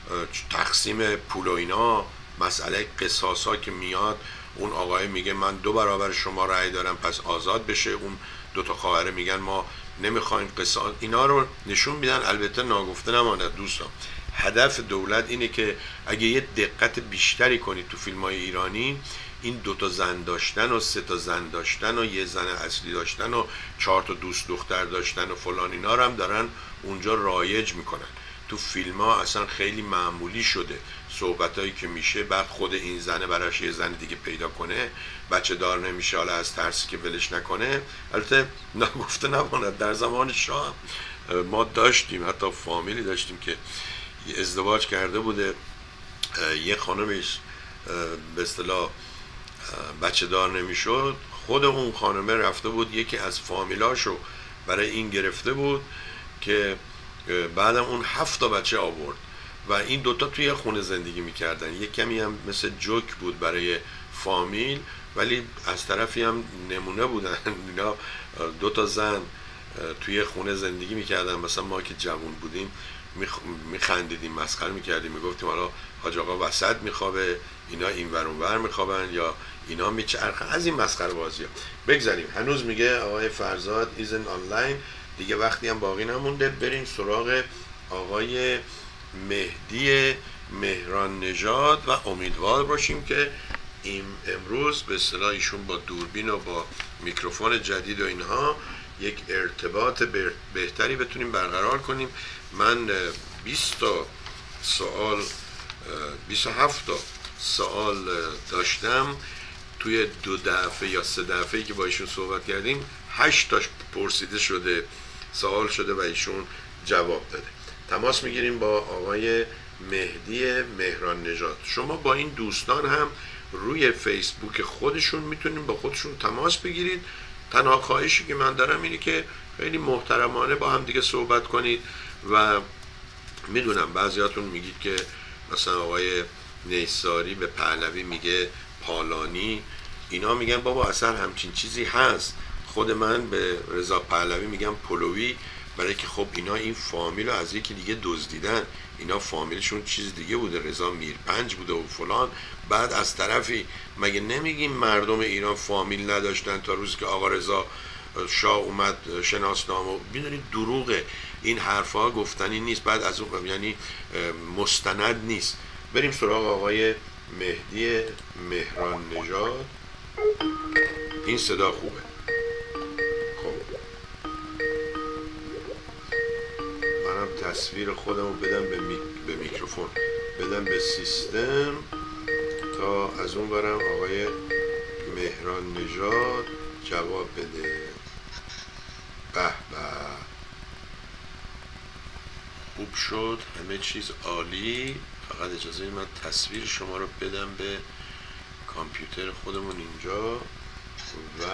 تقسیم پول و اینا، مسئله قصاص ها که میاد، اون آقای میگه من دو برابر شما رأی دارم پس آزاد بشه، اون دو تا خواهره میگن ما نمیخوایم قصاص. اینا رو نشون میدن. البته ناگفته نماند دوستان، هدف دولت اینه که اگه یه دقت بیشتری کنید تو فیلم های ایرانی، این دوتا زن داشتن و سه تا زن داشتن و یه زن اصلی داشتن و چهار تا دوست دختر داشتن و فلان، اینا رو هم دارن اونجا رایج میکنن. تو فیلم ها اصلا خیلی معمولی شده صحبت هایی که میشه، بعد خود این زنه براش یه زن دیگه پیدا کنه، بچه دار نمیشه حالا از ترسی که ولش نکنه. البته نگفته نماند در زمان شاه ما داشتیم، حتی فامیلی داشتیم که ازدواج کرده بوده، یه خانمش به اصطلاح بچه دار نمیشد، خود اون خانمه رفته بود یکی از فامیلاشو برای این گرفته بود که بعدم اون هفت تا بچه آورد و این دوتا توی خونه زندگی میکردن. یک کمی هم مثل جوک بود برای فامیل، ولی از طرفی هم نمونه بودن. اینا دوتا زن توی خونه زندگی میکردن. مثلا ما که جوان بودیم میخندیدیم، مسخره میکردیم، میگفتیم حالا حاج آقا وسط میخوابه، اینا این ور اون ور میخوابن یا اینا میچرخن، از این مسخره بازی ها. بگذاریم. هنوز میگه آقای فرزاد ایزن آنلاین، دیگه وقتی هم باقی نمونده، بریم سراغ آقای مهدی مهران نژاد و امیدوار باشیم که این امروز به اصطلاح ایشون با دوربین و با میکروفون جدید و اینها یک ارتباط بهتری بتونیم برقرار کنیم. من بیست تا سوال بیست و هفت تا سوال داشتم توی دو دفعه یا سه دفعه‌ای که با ایشون صحبت کردیم، هشت تاش پرسیده شده، سوال شده و ایشون جواب داده. تماس میگیریم با آقای مهدی مهران نژاد. شما با این دوستان هم روی فیسبوک خودشون میتونید با خودشون تماس بگیرید. تنها خواهشی که من دارم اینه که خیلی محترمانه با هم دیگه صحبت کنید و میدونم بعضیاتون میگید که مثلا آقای نیساری به پهلوی میگه پالانی، اینا میگن بابا اصلا همچین چیزی هست. خود من به رضا پهلوی میگم پلوی، برای که خب اینا این فامیل رو از یکی دیگه دزدیدن، اینا فامیلشون چیز دیگه بوده، رضا میرپنج بوده و فلان. بعد از طرفی مگه نمیگیم مردم ایران فامیل نداشتن تا روزی که آقا رضا شاه اومد شناسنامه؟ میدونید دروغه این حرفا، گفتنی نیست. بعد از اون یعنی مستند نیست. بریم سراغ آقای مهدی مهران نژاد. این صدا خوبه. خب منم تصویر خودم رو بدم به, می... به میکروفون، بدم به سیستم تا از اون برم آقای مهران نژاد جواب بده. به به خوب شد، همه چیز عالی. فقط اجازه من تصویر شما رو بدم به کامپیوتر خودمون اینجا. و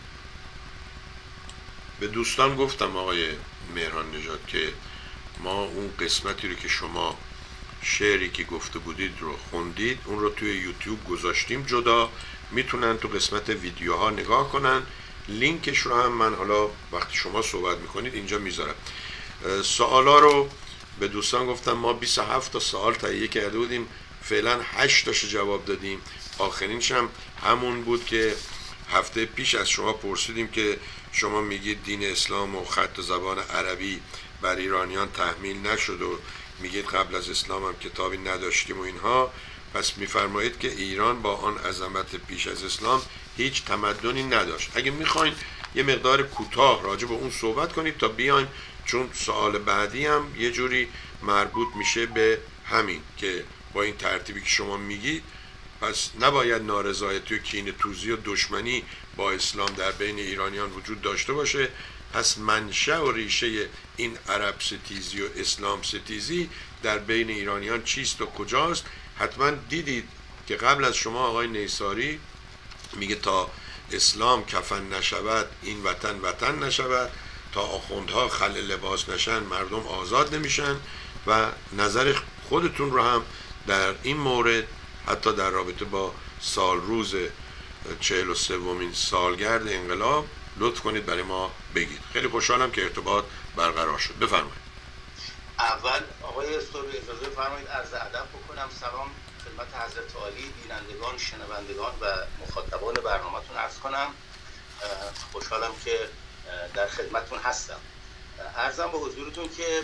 به دوستان گفتم آقای مهران نژاد که ما اون قسمتی رو که شما شعری که گفته بودید رو خوندید اون رو توی یوتیوب گذاشتیم جدا، میتونن تو قسمت ویدیوها نگاه کنن. لینکش رو هم من حالا وقتی شما صحبت میکنید اینجا میذارم. سوالا رو به دوستان گفتم ما بیست و هفت تا سوال تهیه کرده بودیم، فعلا هشت تاش جواب دادیم. آخرینش هم همون بود که هفته پیش از شما پرسیدیم که شما میگید دین اسلام و خط و زبان عربی بر ایرانیان تحمیل نشد و میگید قبل از اسلام هم کتابی نداشتیم و اینها. پس میفرمایید که ایران با آن عظمت پیش از اسلام هیچ تمدنی نداشت. اگه میخواین یه مقدار کوتاه راجع به اون صحبت کنید تا بیایم، چون سوال بعدی هم یه جوری مربوط میشه به همین که با این ترتیبی که شما میگید پس نباید نارضایتی و کینه توزی و دشمنی با اسلام در بین ایرانیان وجود داشته باشه. پس منشأ و ریشه این عرب ستیزی و اسلام ستیزی در بین ایرانیان چیست و کجاست؟ حتما دیدید که قبل از شما آقای نیساری میگه تا اسلام کفن نشود این وطن وطن نشود، تا آخوندها خلع لباس نشن مردم آزاد نمیشن. و نظر خودتون رو هم در این مورد حتی در رابطه با سال روز چهل و سومین سالگرد انقلاب لطف کنید برای ما بگید. خیلی خوشحالم که ارتباط برقرار شد. بفرمایید. اول آقای استوری اجازه فرمایید عرض ادب بکنم. سلام خدمت حضرت عالی، بینندگان، شنوندگان و مخاطبان برنامه‌تون عرض کنم. خوشحالم که در خدمتتون هستم. عرضم به حضورتون که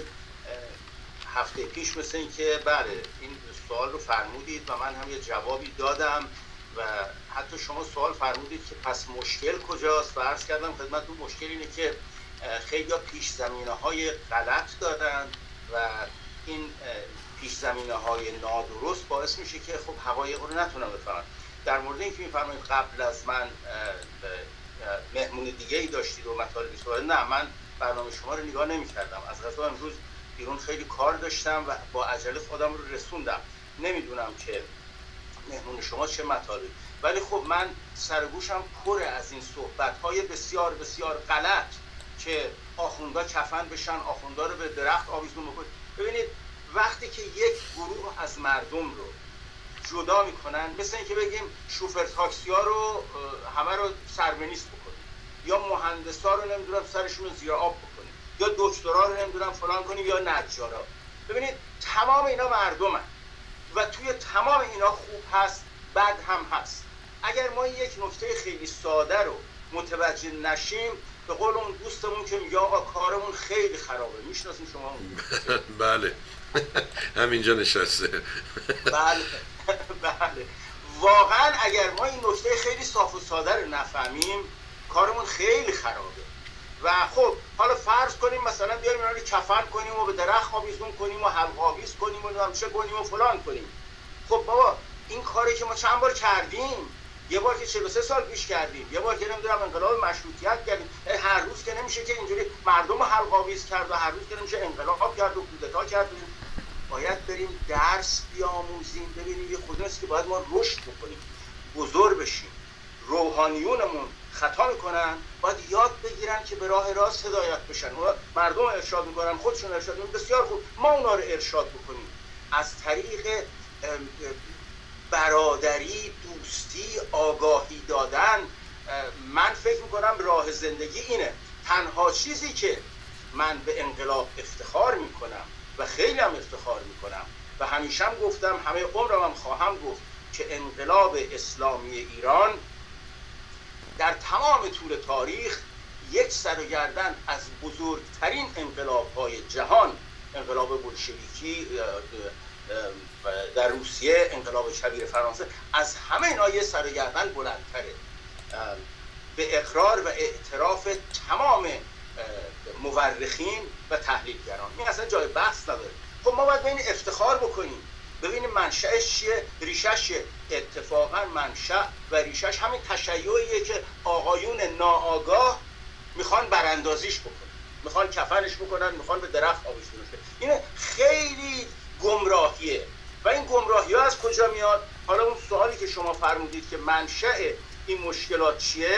هفته پیش مثل این که بله این سوال رو فرمودید و من هم یه جوابی دادم و حتی شما سوال فرمودید که پس مشکل کجاست و عرض کردم خدمتتون مشکل اینه که خیلی ها پیش زمینه های غلط دادن و این پیش زمینه های نادرست باعث میشه که خب حقایق رو نتونن بفهمن. در مورد اینکه میفرمایید قبل از من مهمون دیگه ای داشتید و مطالبی صحبت، نه من برنامه شما رو نگاه نمی کردم. از قضا امروز بیرون خیلی کار داشتم و با عجله خودم رو رسوندم. نمیدونم که مهمون شما چه مطالبی، ولی خب من سرگوشم پره از این صحبت‌های بسیار بسیار غلط که آخوندا کفن بشن، آخوندا رو به درخت آویزون بکنن. ببینید وقتی که یک گروه از مردم رو جدا میکنن، مثل اینکه بگیم شوفر تاکسی ها رو همه رو سربنیست بکنیم یا مهندسا رو نمیدونم سرشون رو زیر آب بکنیم یا دکترا رو نمیدونم فلان کنیم یا نجارا. ببینید تمام اینا مردمن و توی تمام اینا خوب هست بد هم هست. اگر ما یک نکته خیلی ساده رو متوجه نشیم، به قول اون دوستمون که میگه آقا کارمون خیلی خرابه، میشناسیم شما اون بله همینجا نشسته. بله بله واقعا اگر ما این نکته خیلی صاف و ساده رو نفهمیم کارمون خیلی خرابه. و خب حالا فرض کنیم مثلا بیایم اینا رو کفن کنیم و به درخت آویزون کنیم و حلق آویز کنیم و نمیدونم چه کنیم و فلان کنیم. خب بابا این کاری که ما چند بار کردیم، یه بار که چهل و سه سال پیش کردیم، یه بار که نمیدونم انقلاب مشروطیت کردیم، هر روز که نمیشه که اینجوری مردم رو حلق آویز کرد و هر روز که نمیشه انقلاب کرد و کودتا کرد. باید بریم درس بیاموزیم، ببینیم یه خودی است که باید ما رشد بکنیم، بزرگ بشیم. روحانیونمون خطا میکنن، باید یاد بگیرن که به راه راست هدایت بشن. مردم ارشاد میکنن، خودشون ارشاد میکنن، بسیار خوب، ما اونا رو ارشاد بکنیم از طریق برادری، دوستی، آگاهی دادن. من فکر میکنم راه زندگی اینه. تنها چیزی که من به انقلاب افتخار میکنم و خیلی هم افتخار میکنم و همیشه هم گفتم، همه عمرم هم خواهم گفت، که انقلاب اسلامی ایران در تمام طول تاریخ یک سر و گردن از بزرگترین انقلاب‌های جهان، انقلاب بولشویکی در روسیه، انقلاب کبیر فرانسه، از همه اینا یه سر و گردن بلندتره به اقرار و اعتراف تمام مورخین و تحلیلگران. این اصلا جای بحث نداره. خب ما باید به این افتخار بکنیم، ببینیم منشأش چیه، ریشش چیه. اتفاقا منشأ و ریشش همین تشیعیه که آقایون ناآگاه میخوان براندازیش بکنن، میخوان کفنش بکنن، میخوان به درخت آویزونش کنن. این خیلی گمراهیه. و این گمراهی ها از کجا میاد؟ حالا اون سوالی که شما فرمودید که منشأ این مشکلات چیه،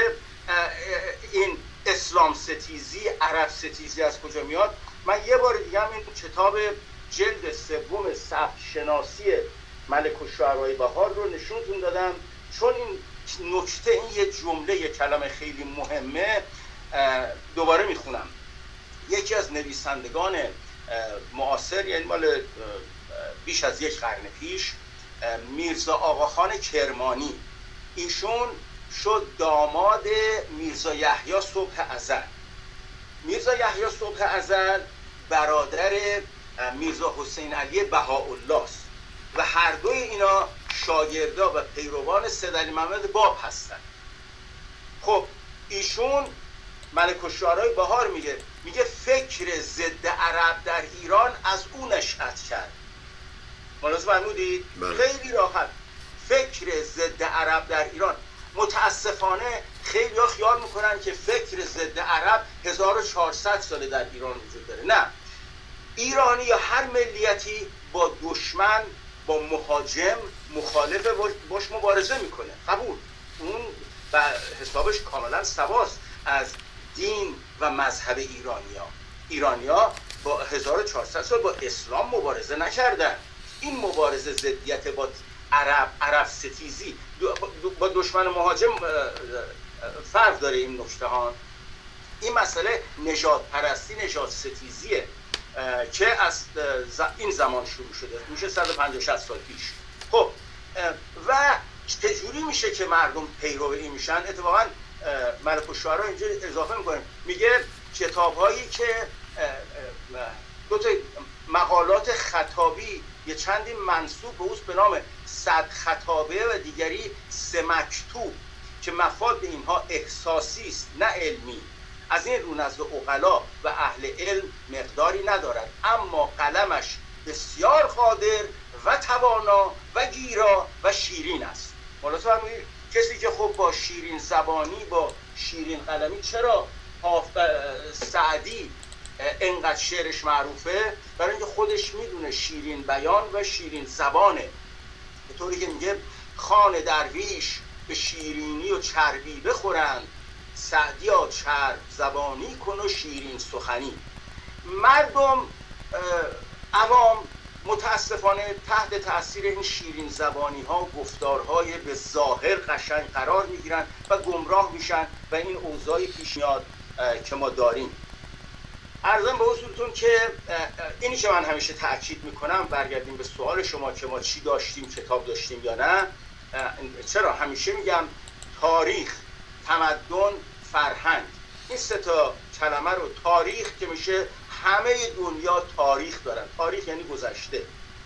این اسلام ستیزی، عرب ستیزی از کجا میاد، من یه بار دیگه هم این کتاب جلد سوم سبک شناسی ملک الشعرای بهار رو نشونتون دادم، چون این نکته، این یه جمله، یه کلمه خیلی مهمه. دوباره میخونم. یکی از نویسندگان معاصر، یعنی مال بیش از یک قرن پیش، میرزا آقاخان کرمانی، ایشون شد داماد میرزا یحیی صبح ازل. میرزا یحیی صبح ازل برادر میرزا حسین علی بهاءالله است و هر دوی اینا شاگردا و پیروان سید علی محمد باب هستن. خب ایشون، ملک الشعرای بهار میگه میگه فکر ضد عرب در ایران از اون نشأت کرد. ملاحظه فرمودید؟ خیلی راحت. فکر ضد عرب در ایران. متاسفانه خیلی ها خیال میکنن که فکر ضد عرب هزار و چهارصد ساله در ایران وجود داره. نه، ایرانی یا هر ملیتی با دشمن، با مهاجم، مخالف باش مبارزه میکنه. قبول. اون و حسابش کاملا سواست از دین و مذهب ایرانیا. ایرانیا با هزار و چهارصد سال با اسلام مبارزه نکردن. این مبارزه ضدیت با عرب، عرب ستیزی، با دشمن مهاجم فرق داره. این نکته ها، این مسئله نژاد پرستی، نژاد ستیزیه که از این زمان شروع شده، میشه صد و پنجاه شصت سال پیش. خب و چجوری میشه که مردم پیرو این میشن؟ اتفاقا ملک الشعرا اینجا اضافه میکنه، میگه کتاب هایی که دو تا مقالات خطابی، یه چندی منسوب به اوست به نام صد خطابه و دیگری سه مکتوب، که مفاد اینها احساسی است نه علمی، از این رو نزد عقلا و اهل علم مقداری ندارد، اما قلمش بسیار قادر و توانا و گیرا و شیرین است. حالا تو همونی کسی که خب با شیرین زبانی، با شیرین قلمی، چرا سعدی انقدر شعرش معروفه؟ برای اینکه خودش میدونه شیرین بیان و شیرین زبانه. به طوری که میگه خان درویش به شیرینی و چربی بخورند، سعدیا چرب زبانی کن و شیرین سخنی. مردم عوام متاسفانه تحت تاثیر این شیرین زبانی ها و گفتارهای به ظاهر قشنگ قرار میگیرن و گمراه میشن و این اوضاعی پیش میاد که ما داریم. عرضم به حضورتون که اینی که من همیشه تأکید میکنم، برگردیم به سوال شما که ما چی داشتیم، کتاب داشتیم یا نه. چرا همیشه میگم تاریخ، تمدن، فرهنگ، این سه تا کلمه رو، تاریخ که میشه همه دنیا تاریخ دارن، تاریخ یعنی گذشته.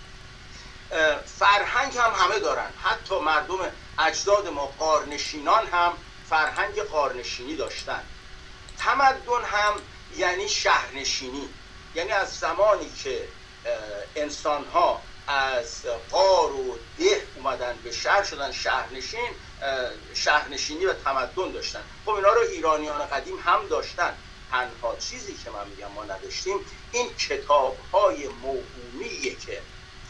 فرهنگ هم همه دارن، حتی مردم اجداد ما غارنشینان هم فرهنگ غارنشینی داشتن. تمدن هم یعنی شهرنشینی، یعنی از زمانی که انسان ها از غار و ده اومدن به شهر شدن شهرنشین، شهرنشینی و تمدن داشتن. خب اینا رو ایرانیان قدیم هم داشتن. تنها چیزی که من میگم ما نداشتیم این کتاب های موهومیه که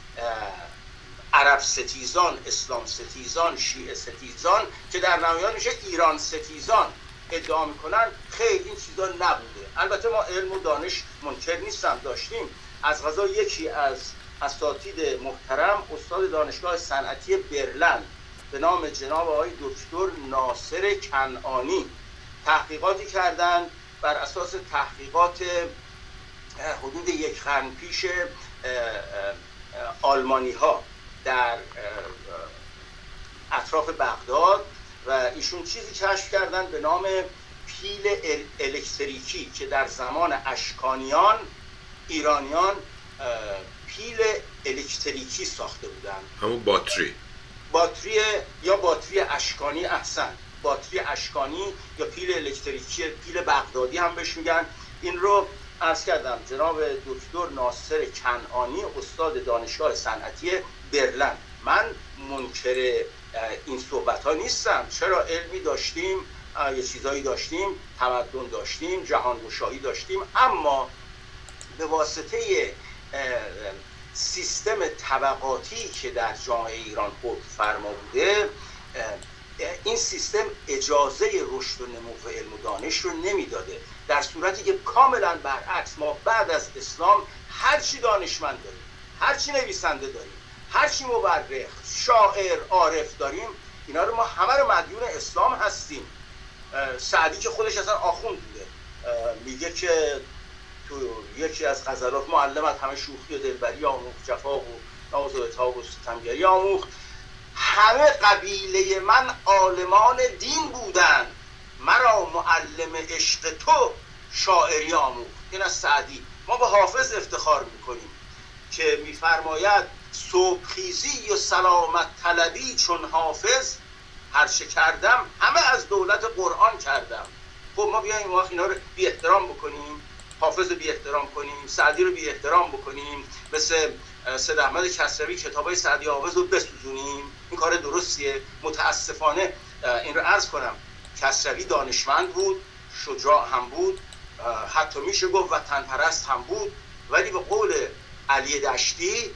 عرب ستیزان، اسلام ستیزان، شیعه ستیزان که در نهایت میشه ایران ستیزان ادعا میکنن. خیلی این چیزا نبوده. البته ما علم و دانش منکر نیستم، داشتیم. از قضا یکی از اساتید محترم استاد دانشگاه صنعتی برلن به نام جناب آقای دکتر ناصر کنعانی تحقیقاتی کردند. بر اساس تحقیقات حدود یک قرن پیش آلمانی ها در اطراف بغداد و ایشون چیزی کشف کردن به نام پیل الکتریکی که در زمان اشکانیان ایرانیان پیل الکتریکی ساخته بودن. همون باتری باتری یا باتری اشکانی، احسن، باتری اشکانی یا پیل الکتریکی، پیل بغدادی هم بهش میگن. این رو عرض کردم جناب دکتر ناصر کنعانی استاد دانشگاه صنعتی برلن. من منکر این صحبت ها نیستم، چرا علمی داشتیم، یه چیزایی داشتیم، تمدن داشتیم، جهانگشایی داشتیم، اما به واسطه سیستم طبقاتی که در جامعه ایران حکم فرما بوده این سیستم اجازه رشد و نمو و علم و دانش رو نمیداده، در صورتی که کاملا برعکس ما بعد از اسلام هرچی دانشمند داریم، هرچی نویسنده داریم، هرچی مورخ، شاعر، عارف داریم، اینا رو ما همه رو مدیون اسلام هستیم. سعدی که خودش اصلا آخوند بوده میگه که تو یکی از غزلات معلمت همه شوخی و دلبری آموخت، جفا و ناز و عتاب و ستمگری آموخت. همه قبیله من عالمان دین بودند، مرا معلم عشق تو شاعری آموخت. این از سعدی. ما به حافظ افتخار میکنیم که میفرماید صبحخیزی و سلامت طلبی چون حافظ، هرچه کردم همه از دولت قرآن کردم. خب ما بیاییم وقت اینا رو بی احترام بکنیم، حافظ رو بی احترام کنیم، سعدی رو بی احترام بکنیم، مثل سید احمد کسروی کتابای سعدی حافظ رو بسوزونیم؟ این کار درستیه؟ متاسفانه این رو عرض کنم کسروی دانشمند بود، شجاع هم بود، حتی میشه گفت وطن پرست هم بود، ولی به قول علی دشتی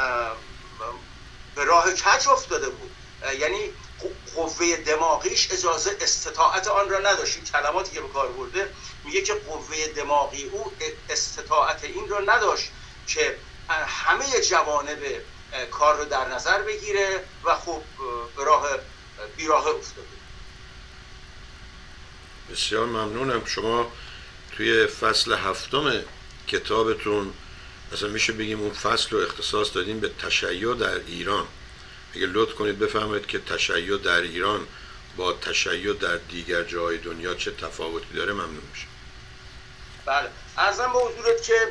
به راه کج افتاده بود. یعنی قوه دماغیش اجازه استطاعت آن را نداشت. این کلماتی که به کار برده میگه که قوه دماغی او استطاعت این را نداشت که همه جوانب کار رو در نظر بگیره و خب به راه بیراه افتاده. بسیار ممنونم. شما توی فصل هفتم کتابتون مثلا میشه بگیم اون فصل رو اختصاص دادین به تشیع در ایران. اگه لطف کنید بفهمید که تشیع در ایران با تشیع در دیگر جای دنیا چه تفاوتی داره ممنون میشه. بله، عرضم به حضورت که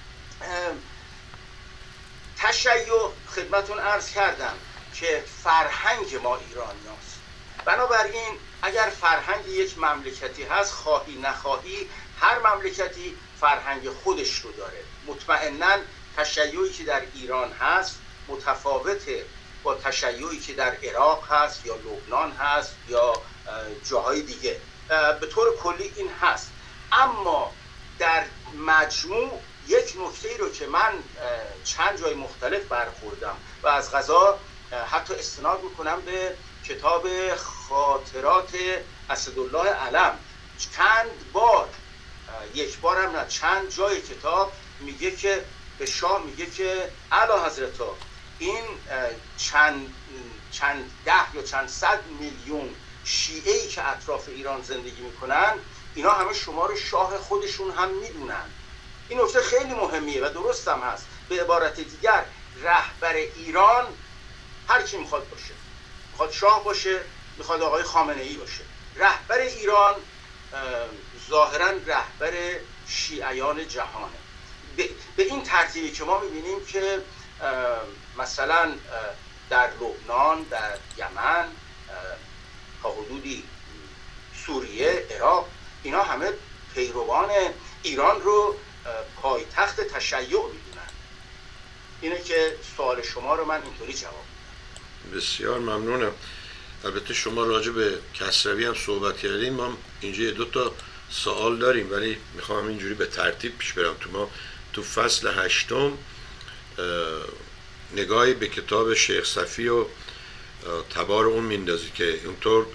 تشیع خدمتون عرض کردم که فرهنگ ما ایرانیاست. بنابراین اگر فرهنگ یک مملکتی هست، خواهی نخواهی هر مملکتی فرهنگ خودش رو داره. مطمئناً تشیعی که در ایران هست متفاوته با تشیعی که در عراق هست یا لبنان هست یا جاهای دیگه. به طور کلی این هست، اما در مجموع یک نکته رو که من چند جای مختلف برخوردم و از قضا حتی استناد میکنم به کتاب خاطرات اسدالله علم، چند بار، یک بار هم نه چند جای کتاب میگه که به شاه میگه که اعلی حضرت این چند چند ده یا چند صد میلیون شیعه‌ای که اطراف ایران زندگی میکنن اینا همه شما رو شاه خودشون هم میدونن. این نکته خیلی مهمیه و درست هم هست. به عبارت دیگر رهبر ایران هر کی میخواد باشه، میخواد شاه باشه، میخواد آقای خامنه‌ای باشه، رهبر ایران ظاهرا رهبر شیعیان جهانه. به این ترتیبی که ما میبینیم که مثلا در لبنان، در یمن، تا حدودی سوریه، عراق، اینا همه پیروان ایران رو پایتخت تشیع میدونن. اینه که سوال شما رو من اینطوری جواب میدم. بسیار ممنونم. البته شما راجع به کسروی هم صحبت کردیم، ما اینجا دو تا سوال داریم ولی میخوام اینجوری به ترتیب پیش برم. تو ما تو فصل هشتم نگاهی به کتاب شیخ صفی و تبار اون میندازی که اونطور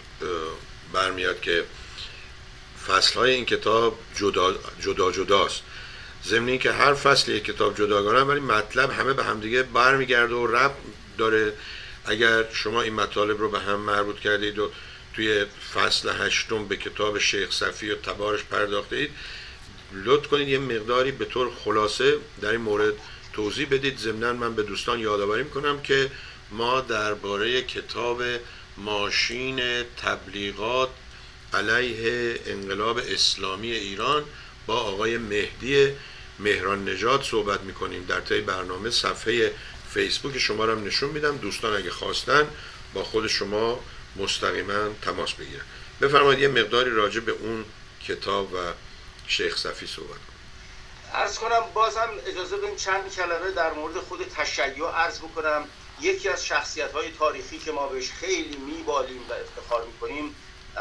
برمیاد که فصلهای این کتاب جدا جدا جداست. ضمن اینکه هر فصل یک کتاب جداگانه، ولی مطلب همه به همدیگه برمیگرده و ربط داره. اگر شما این مطالب رو به هم مربوط کردید و توی فصل هشتم به کتاب شیخ صفی و تبارش پرداخته اید، لطف کنید یه مقداری به طور خلاصه در این مورد توضیح بدید. ضمناً من به دوستان یادآوری میکنم که ما درباره کتاب ماشین تبلیغات علیه انقلاب اسلامی ایران با آقای مهدی مهران نژاد صحبت میکنیم. در طی برنامه صفحه فیسبوک شما رو هم نشون میدم، دوستان اگه خواستن با خود شما مستقیما تماس بگیرن. بفرمایید یه مقداری راجع به اون کتاب و شیخ صفی صحبت کنم. عرض کنم بازم اجازه بدین چند کلمه در مورد خود تشیع عرض بکنم. یکی از شخصیت‌های تاریخی که ما بهش خیلی میبالیم و افتخار میکنیم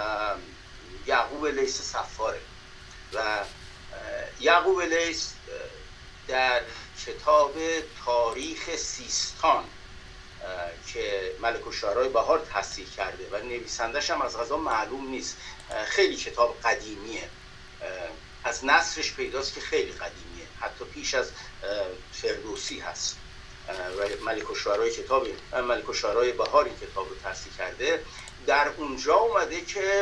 یعقوب لیث صفاره و یعقوب لیث در کتاب تاریخ سیستان که ملک الشعرای بهار تصحیح کرده و نویسندش هم از قضا معلوم نیست، خیلی کتاب قدیمیه، از نثرش پیداست که خیلی قدیمیه، حتی پیش از فردوسی هست و ملک الشعرای کتاب ملک الشعرای بهار این کتاب رو تصحیح کرده. در اونجا اومده که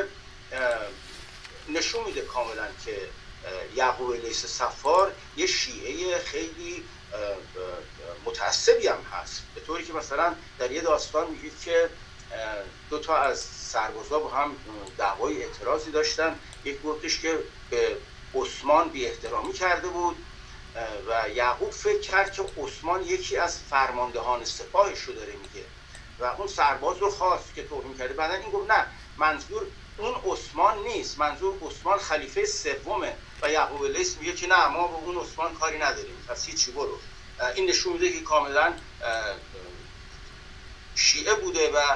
نشون میده کاملا که یعقوب لیث صفار یه شیعه خیلی متعصبی هم هست، به طوری که مثلا در یه داستان میگید که دو تا از سربازا با هم دعوای اعتراضی داشتن، یک گفتش که به عثمان بی احترامی کرده بود و یعقوب فکر کرد که عثمان یکی از فرماندهان سپاهش رو داره میگه و اون سرباز رو خواست که توهین کرده. بعدن این گفت نه، منظور اون عثمان نیست، منظور عثمان خلیفه سومه و یعقوب لیث میگه که نه، ما با اون عثمان کاری نداریم، پس هیچی برو. این نشون میده که کاملا شیعه بوده و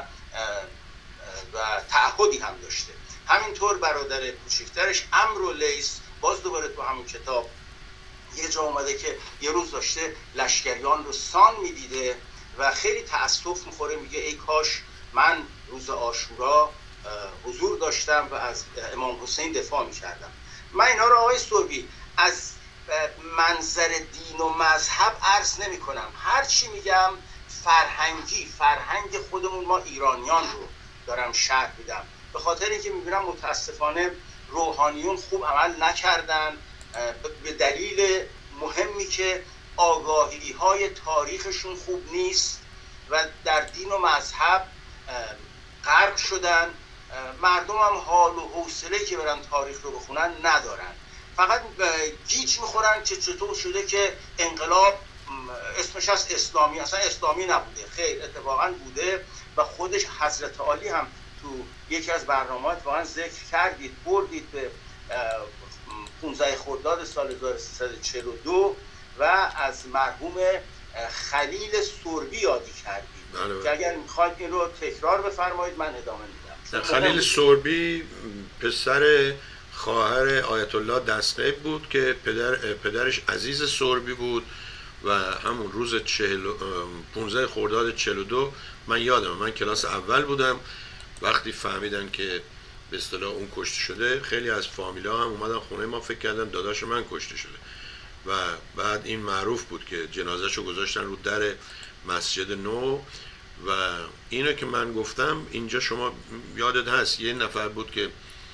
و تعهدی هم داشته. همینطور برادر کوچکترش عمرو لیث باز دوباره تو همین کتاب یه جا اومده که یه روز داشته لشکریان رو سان میدیده و خیلی تأسف میخوره، میگه ای کاش من روز عاشورا حضور داشتم و از امام حسین دفاع میکردم. من اینا رو آقای سربی از منظر دین و مذهب عرض نمی کنم، هر چی میگم فرهنگی، فرهنگ خودمون ما ایرانیان رو دارم شرح میدم، به خاطر اینکه میبینم متاسفانه روحانیون خوب عمل نکردن به دلیل مهمی که آگاهی های تاریخشون خوب نیست و در دین و مذهب غرق شدن. مردم هم حال و حوصله که برن تاریخ رو بخونن ندارن، فقط گیج میخورن که چطور شده که انقلاب اسمش از اسلامی، اصلا اسلامی نبوده، خیر اتفاقا بوده و خودش حضرت عالی هم تو یکی از برنامه‌ها اتفاقا ذکر کردید، بردید به پانزده خرداد سال هزار و سیصد و چهل و دو و از مرحوم خلیل سربی یادی کردید بله. که اگر میخواید این رو تکرار بفرمایید من ادامه میدم. خلیل سربی پسر خواهر آیت الله دستغیب بود که پدر پدرش عزیز سربی بود و همون روز پانزده خرداد چهل و دو من یادم، من کلاس اول بودم وقتی فهمیدن که به اصطلاح اون کشته شده، خیلی از فامیلا هم اومدن خونه ما، فکر کردن داداش من کشته شده و بعد این معروف بود که جنازه‌شو گذاشتن رو در مسجد نو و اینو که من گفتم اینجا شما یادت هست یه نفر بود که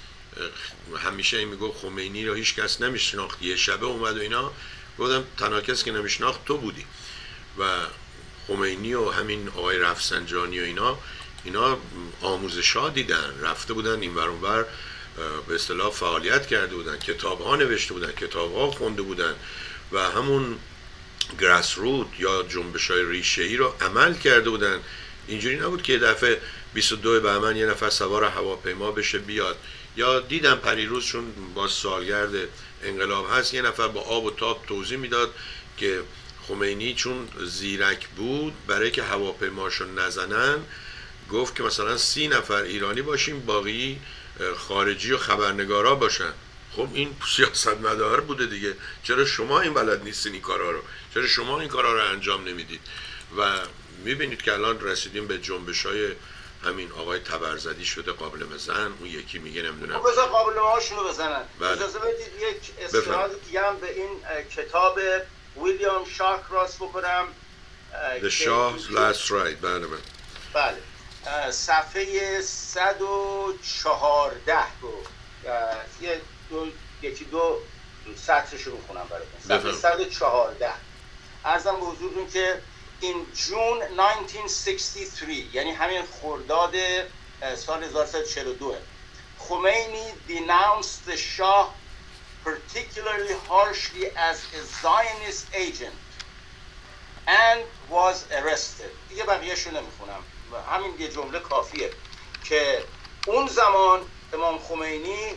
همیشه این میگفت خمینی رو هیچ کس نمیشناخت، یه شبه اومد و اینا، گفتم تنها کسی که نمیشناخت تو بودی و خمینی و همین آقای رفسنجانی و اینا اینا آموزشا دیدن، رفته بودن این ور اون ور به اصطلاح فعالیت کرده بودن، کتاب ها نوشته بودن، کتاب ها خونده بودن و همون گراس روت یا جنبش های ریشه ای رو عمل کرده بودن. اینجوری نبود که یه دفعه بیست و دو بهمن یه نفر سوار هواپیما بشه بیاد، یا دیدم پریروز چون با سالگرد انقلاب هست یه نفر با آب و تاب توضیح میداد که خمینی چون زیرک بود برای که هواپیماشو نزنن گفت که مثلا سی نفر ایرانی باشیم باقی خارجی و خبرنگارا باشن. خب این سیاستمدار بوده دیگه، چرا شما این بلد نیستین این کارا رو، چرا شما این کارا رو انجام نمیدید؟ و میبینید که الان رسیدیم به جنبش‌های همین آقای تبرزدی شده قابلمه زن، اون یکی میگه نمیدونم بذار قابلمه هاشونو بزنن. بله. اجازه بدید یک استناد دیگه هم به این کتاب ویلیام شارک راست بکنم. The Shah's Last Ride. بله بله. بله. صفحه صد و چهارده رو یه دو یکی دو سطرش رو خونم براتون. صفحه صد و چهارده. عرضم به حضورتون که in June nineteen sixty-three، یعنی همین خرداد سال هزار و سیصد و چهل و دو، خمینی denounced the Shah particularly harshly as a Zionist agent and was arrested. دیگه بقیه‌شو نمیخونم، همین یه جمله کافیه که اون زمان امام خمینی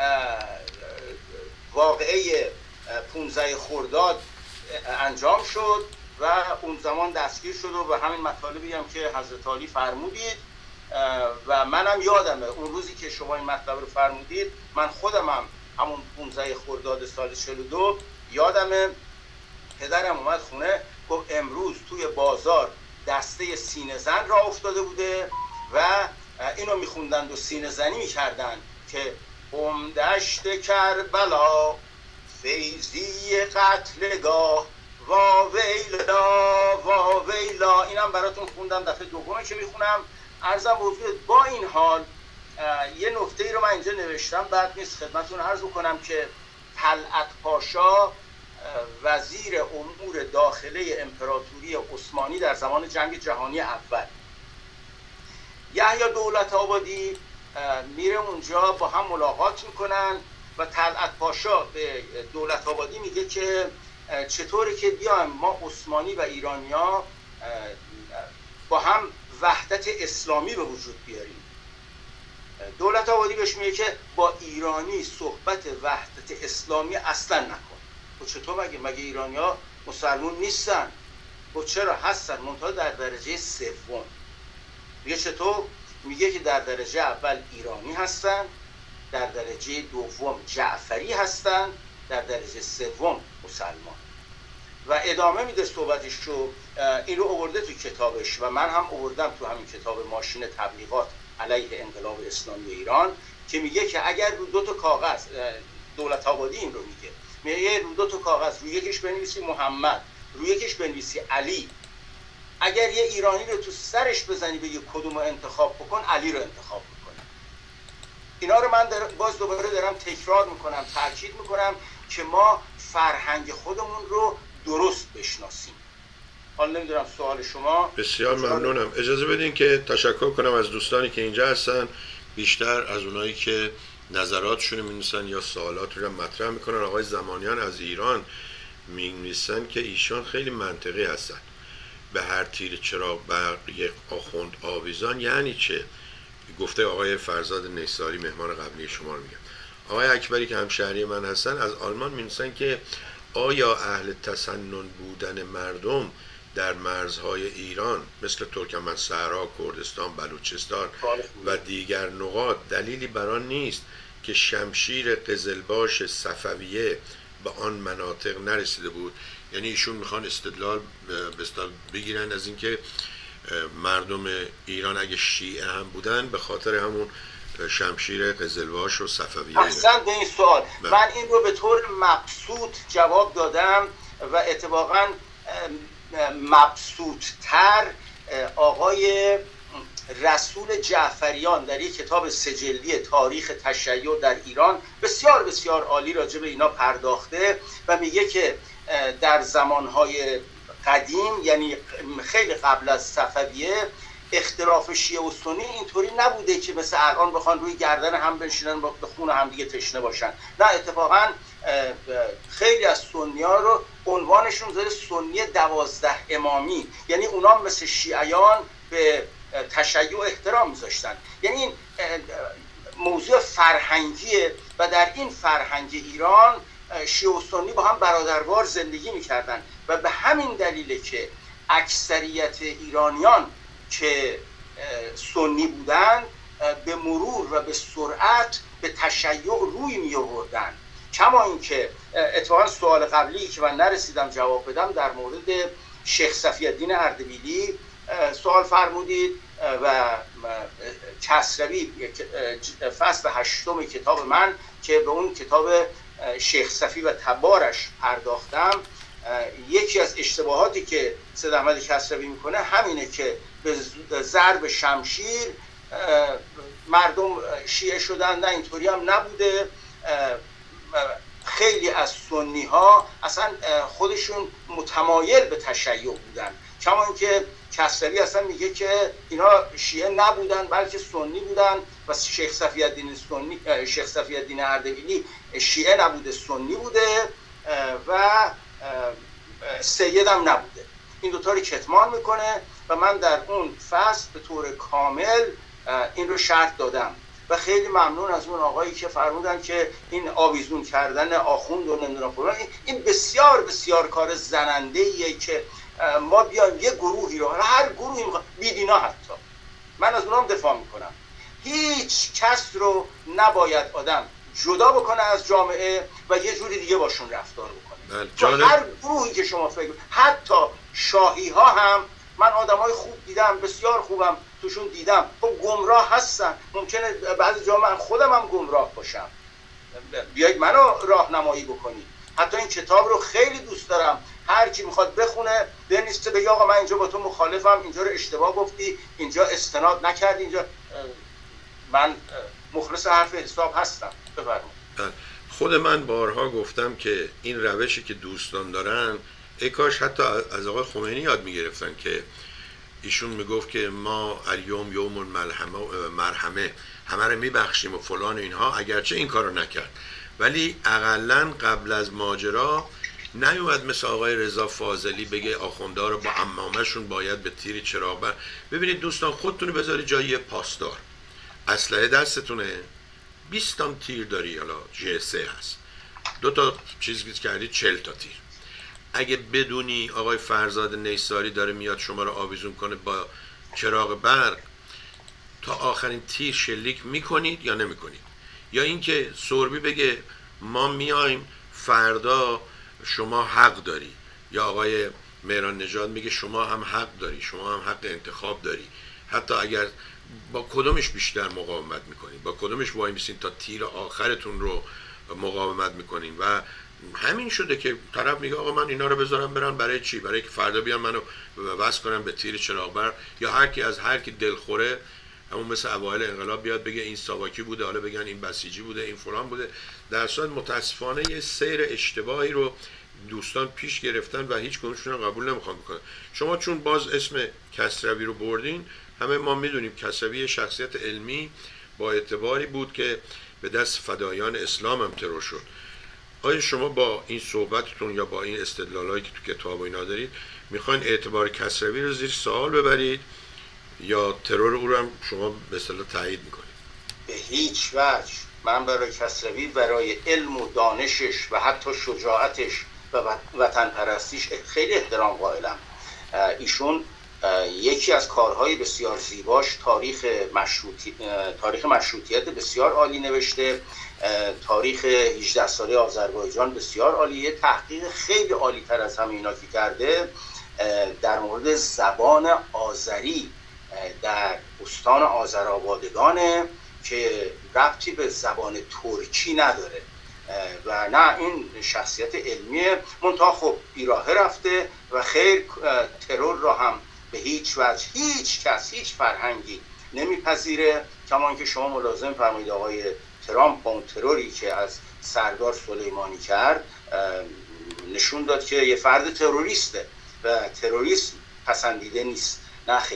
واقعه پانزده خرداد انجام شد و اون زمان دستگیر شد و به همین مطالبی هم که حضرت علی فرمودید و منم یادمه اون روزی که شما این مطلب رو فرمودید، من خودم هم همون پانزده خرداد سال چهل و دو یادمه پدرم اومد خونه گفت امروز توی بازار دسته سینه زن را افتاده بوده و اینو میخوندند و سینه زنی میکردن که بمدشت کربلا فیضی قتلگاه وا ویلا وا ویلا. اینم براتون خوندم، دفعه دومه که میخونم. عرضم بزرگ با این حال یه نکته ای رو من اینجا نوشتم، بعد نیست خدمتون عرض بکنم که طلعت پاشا وزیر امور داخله امپراتوری عثمانی در زمان جنگ جهانی اول، یحیی دولت آبادی میره اونجا با هم ملاقات میکنن و طلعت پاشا به دولت آبادی میگه که چطوره که بیایم ما عثمانی و ایرانیا با هم وحدت اسلامی به وجود بیاریم. دولت آبادی بهش میگه که با ایرانی صحبت وحدت اسلامی اصلا نکن. و چطور مگه مگه ایرانیا مسلمون نیستن؟ و چرا هستن؟ منتها در درجه سوم. میگه چطور؟ میگه که در درجه اول ایرانی هستن، در درجه دوم جعفری هستن، در درجه سوم مسلمان. و ادامه میده صحبتش رو. این رو آورده تو کتابش و من هم آوردم تو همین کتاب ماشین تبلیغات علیه انقلاب اسلامی ایران که میگه که اگر رو دو تا کاغذ، دولت آبادی این رو میگه، میگه رو دو تا کاغذ روی یکیش بنویسی محمد، روی یکیش بنویسی علی، اگر یه ایرانی رو تو سرش بزنی بگی کدوم رو انتخاب بکن، علی رو انتخاب بکنه. اینا رو من در باز دوباره دارم تکرار میکنم، تاکید میکنم که ما فرهنگ خودمون رو درست بشناسیم. حالا نمیدونم سوال شما. بسیار ممنونم. اجازه بدین که تشکر کنم از دوستانی که اینجا هستن، بیشتر از اونایی که نظراتشون می‌نویسن یا سوالات رو مطرح میکنن. آقای زمانیان از ایران می‌نویسن که ایشان خیلی منطقی هستن. به هر تیر چراغ برق یک آخوند آویزان یعنی چه؟ گفته آقای فرزاد نیساری مهمان قبلی شما رو میگم. آقای اکبری که همشهری من هستن از آلمان می‌نویسن که آیا اهل تسنن بودن مردم در مرزهای ایران مثل ترکمن صحرا، کردستان، بلوچستان و دیگر نقاط دلیلی بر آن نیست که شمشیر قزلباش صفویه به آن مناطق نرسیده بود؟ یعنی ایشون میخوان استدلال بگیرن از اینکه مردم ایران اگه شیعه هم بودن به خاطر همون شمشیر قزلباش و صفویه. احسن به این سوال. من این رو به طور مبسوط جواب دادم و اتفاقا مبسوط‌تر آقای رسول جعفریان در یک کتاب سجلی تاریخ تشیع در ایران بسیار بسیار عالی راجع به اینا پرداخته و میگه که در زمانهای قدیم، یعنی خیلی قبل از صفویه، اختلاف شیعه و سنی اینطوری نبوده که مثل الان بخوان روی گردن هم بنشینن با خون هم دیگه تشنه باشن. نه، اتفاقا خیلی از سنی ها رو عنوانشون زده سنی دوازده امامی، یعنی اونا مثل شیعیان به تشیع احترام میذاشتن. یعنی این موضوع فرهنگیه و در این فرهنگ ایران شیعه و سنی با هم برادروار زندگی میکردن و به همین دلیله که اکثریت ایرانیان که سنی بودن به مرور و به سرعت به تشیع روی می آوردن. کما اینکه اتفاقا سوال قبلی که من نرسیدم جواب بدم در مورد شیخ صفی الدین اردبیلی سوال فرمودید و کسروی فصل هشتم کتاب من که به اون کتاب شیخ صفی و تبارش پرداختم، یکی از اشتباهاتی که سید احمد کسروی میکنه همینه که به ضرب شمشیر مردم شیعه شدن. نه، اینطوری هم نبوده. خیلی از سنی ها اصلا خودشون متمایل به تشیع بودن، کما اینکه کسروی اصلا میگه که اینا شیعه نبودن بلکه سنی بودن و شیخ صفی الدین سنی شیخ صفی الدین اردبیلی شیعه نبوده، سنی بوده و سید هم نبوده. این دوتا رو کتمان میکنه و من در اون فصل به طور کامل این رو شرح دادم و خیلی ممنون از اون آقایی که فرمودن که این آویزون کردن آخوند و نمیدونم فلان، این بسیار بسیار کار زننده ایه که ما بیایم یه گروهی رو، هر گروهی بیدینا حتی، من از اونام دفاع میکنم، هیچ کس رو نباید آدم جدا بکنه از جامعه و یه جوری دیگه باشون رفتار بکنه. چون هر گروهی که شما فکر، حتی شاهی ها هم من آدمای خوب دیدم، بسیار خوبم توشون دیدم، خب گمراه هستن، ممکنه بعضی جا من خودم هم گمراه باشم، بیایید منو راهنمایی بکنید. حتی این کتاب رو خیلی دوست دارم، هر کی میخواد بخونه بنویسه بگه آقا من اینجا با تو مخالفم، اینجا رو اشتباه گفتی، اینجا استناد نکردی، اینجا من مخلص حرف حساب هستم. بفرمایید. خود من بارها گفتم که این روشی که دوستان دارن ای کاش حتی از آقای خمینی یاد میگرفتن که ایشون میگفت که ما الیوم یوم الملحمه مرحمه، همه رو میبخشیم و فلان اینها، اگرچه این کارو نکرد ولی اقلن قبل از ماجرا نیومد مثل آقای رضا فاضلی بگه آخوندا رو با عمامه‌شون باید به تیر چراغ بر. ببینید دوستان، خودتون رو بذارید جای یه پاسدار، اسلحه دستتونه، بیست تا تیر داری، حالا جی سه هست، دو تا چیز کردی، چهل تا تیر. اگه بدونی آقای فرزاد نیساری داره میاد شما رو آویزون کنه با چراغ برق، تا آخرین تیر شلیک میکنید یا نمیکنید؟ یا اینکه سربی بگه ما میایم فردا شما حق داری، یا آقای مهران نژاد میگه شما هم حق داری، شما هم حق انتخاب داری، حتی اگر با کدومش بیشتر مقاومت میکنید، با کدومش وای میسین تا تیر آخرتون رو مقاومت میکنین. و همین شده که طرف میگه آقا من اینا رو بذارم برن برای چی؟ برای که فردا بیان منو وصل کنن به تیر چراغ برق، یا هر کی از هر کی دلخوره، همون مثل اوایل انقلاب بیاد بگه این ساواکی بوده، حالا بگن این بسیجی بوده، این فلان بوده. در صورت متاسفانه یه سیر اشتباهی رو دوستان پیش گرفتن و هیچ کدومشون رو قبول نمیخوان بکنن. شما چون باز اسم کسروی رو بردین، همه ما میدونیم کسروی شخصیت علمی با اعتباری بود که به دست فدایان اسلام هم ترور شد. آیا شما با این صحبتتون یا با این استدلالایی که تو کتاب و اینا دارید میخواین اعتبار کسروی رو زیر سوال ببرید یا ترور او رو هم شما به اصطلاح تایید میکنید؟ به هیچ وجه. من برای کسروی، برای علم و دانشش و حتی شجاعتش و وطن پرستیش خیلی احترام قائلم. ایشون یکی از کارهای بسیار زیباش تاریخ مشروطی... تاریخ مشروطیت بسیار عالی نوشته، تاریخ هجده ساله آذربایجان بسیار عالی، یه تحقیق خیلی عالی تر از همه اینا که کرده در مورد زبان آذری در استان آذرآبادگانه که ربطی به زبان ترکی نداره و نه این شخصیت علمیه، منتها خب بیراهه رفته و خیر ترور را هم به هیچ وجه هیچ کس هیچ فرهنگی نمیپذیره. کما که شما ملازم فرمایید آقای ترامپ با اون تروری که از سردار سلیمانی کرد نشون داد که یه فرد تروریسته و تروریسم پسندیده نیست. نه خیر.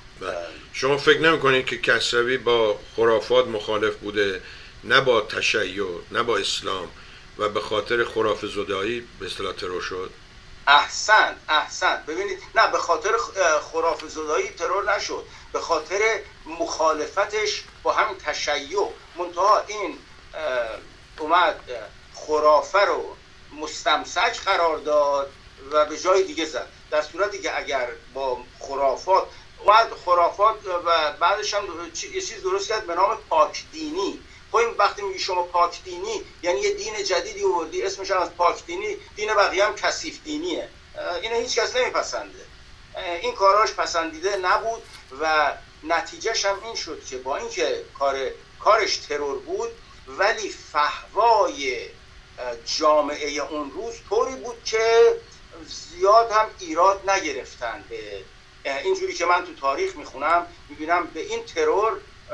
شما فکر نمی‌کنید که کسروی با خرافات مخالف بوده، نه با تشیع، نه با اسلام، و به خاطر خرافه زدایی به اصطلاح ترور شد؟ احسن احسن ببینید، نه به خاطر خرافه زدایی ترور نشد، به خاطر مخالفتش با همین تشیع. منتها این اومد خرافه رو مستمسک قرار داد و به جای دیگه زد، در صورتی که اگر با خرافات اومد خرافات و بعدش هم یه چیز درست کرد به نام پاک دینی. خب وقتی میگی شما پاک دینی یعنی یه دین جدیدی آوردی اسمش از پاک دینی، دین بقیه هم کثیف دینیه، اینو هیچ کس نمیپسنده. این کاراش پسندیده نبود و نتیجهش هم این شد که با اینکه کار کارش ترور بود ولی فحوای جامعه اون روز طوری بود که زیاد هم ایراد نگرفتن. به اینجوری که من تو تاریخ میخونم میبینم به این ترور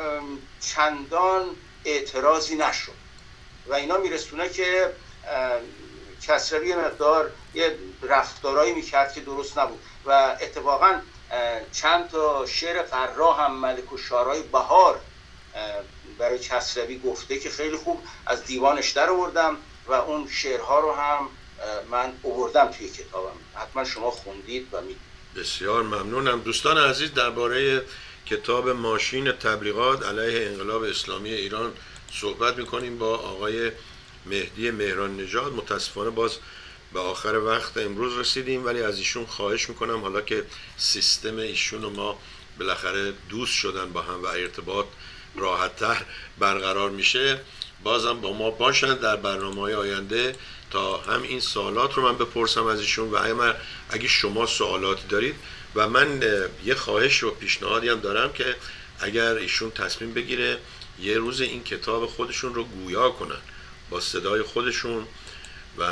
چندان اعتراضی نشد و اینا میرسونه که کسروی مقدار یه رفتارایی میکرد که درست نبود و اتفاقا چند تا شعر قرا هم ملک و شعرهای بهار برای کسروی گفته که خیلی خوب از دیوانش در آوردم و اون شعرها رو هم من آوردم توی کتابم، حتما شما خوندید و میدید. بسیار ممنونم. دوستان عزیز، درباره کتاب ماشین تبلیغات علیه انقلاب اسلامی ایران صحبت میکنیم با آقای مهدی مهران نژاد. متاسفانه باز به آخر وقت امروز رسیدیم، ولی از ایشون خواهش میکنم حالا که سیستم ایشون و ما بالاخره دوست شدن با هم و ارتباط راحت‌تر برقرار میشه، بازم با ما باشند در برنامه‌های آینده تا هم این سوالات رو من بپرسم از ایشون و اگر اگه شما سوالاتی دارید. و من یه خواهش و پیشنهادی هم دارم که اگر ایشون تصمیم بگیره یه روز این کتاب خودشون رو گویا کنن با صدای خودشون، و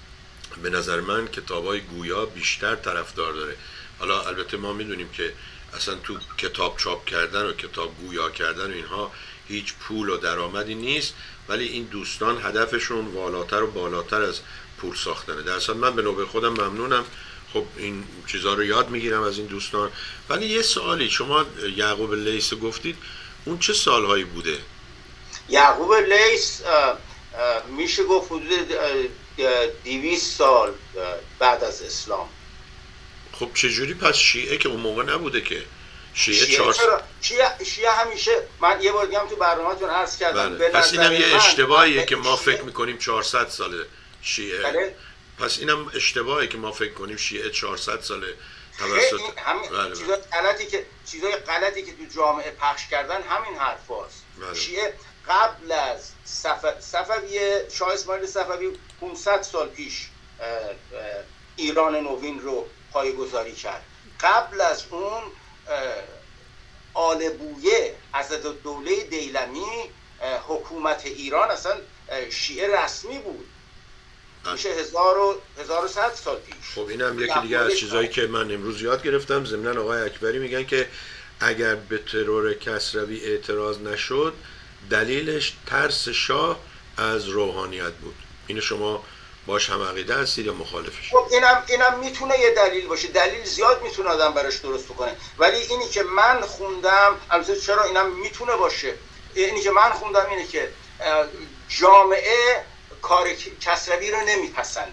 به نظر من کتابای گویا بیشتر طرفدار داره. حالا البته ما میدونیم که اصلا تو کتاب چاپ کردن و کتاب گویا کردن و اینها هیچ پول و درآمدی نیست، ولی این دوستان هدفشون والاتر و بالاتر از پول ساختنه. در اصل من به نوبه خودم ممنونم، خب این چیزها رو یاد میگیرم از این دوستان. ولی یه سوالی، شما یعقوب لیث گفتید، اون چه سالهایی بوده؟ یعقوب لیث میشه گفت حدود دویست سال بعد از اسلام. خب چجوری پس شیعه که اون موقع نبوده که؟ شیعه شیعه, چهار... شیعه, شیعه همیشه، من یه بار دیگه هم تو برنامه‌تون عرض کردم بله. پس اینم یه اشتباهیه که ما شیعه... فکر میکنیم چهارصد ساله شیعه. بله. پس اینم اشتباهیه که ما فکر کنیم شیعه چهارصد ساله توسط همین بله. چیزای غلطی که چیزای غلطی که تو جامعه پخش کردن همین حرفاست. بله. شیعه قبل از صف... صفوی شاه اسماعیل صفوی پانصد سال پیش اه، اه، ایران نوین رو پایه‌گذاری کرد. قبل از اون آل بویه عضدالدوله دیلمی حکومت ایران اصلا شیعه رسمی بود، میشه هزار و هزار و صد سال پیش. خب اینم یکی دیگه از چیزایی که من امروز یاد گرفتم. ضمناً آقای اکبری میگن که اگر به ترور کسروی اعتراض نشد دلیلش ترس شاه از روحانیت بود. اینو شما باش هم عقیده هستید یا مخالفش؟ خب اینم اینم میتونه یه دلیل باشه، دلیل زیاد میتونه آدم براش درست کنه، ولی اینی که من خوندم، البته چرا اینم میتونه باشه، اینی که من خوندم اینه که جامعه کار کسروی رو نمیپسندید.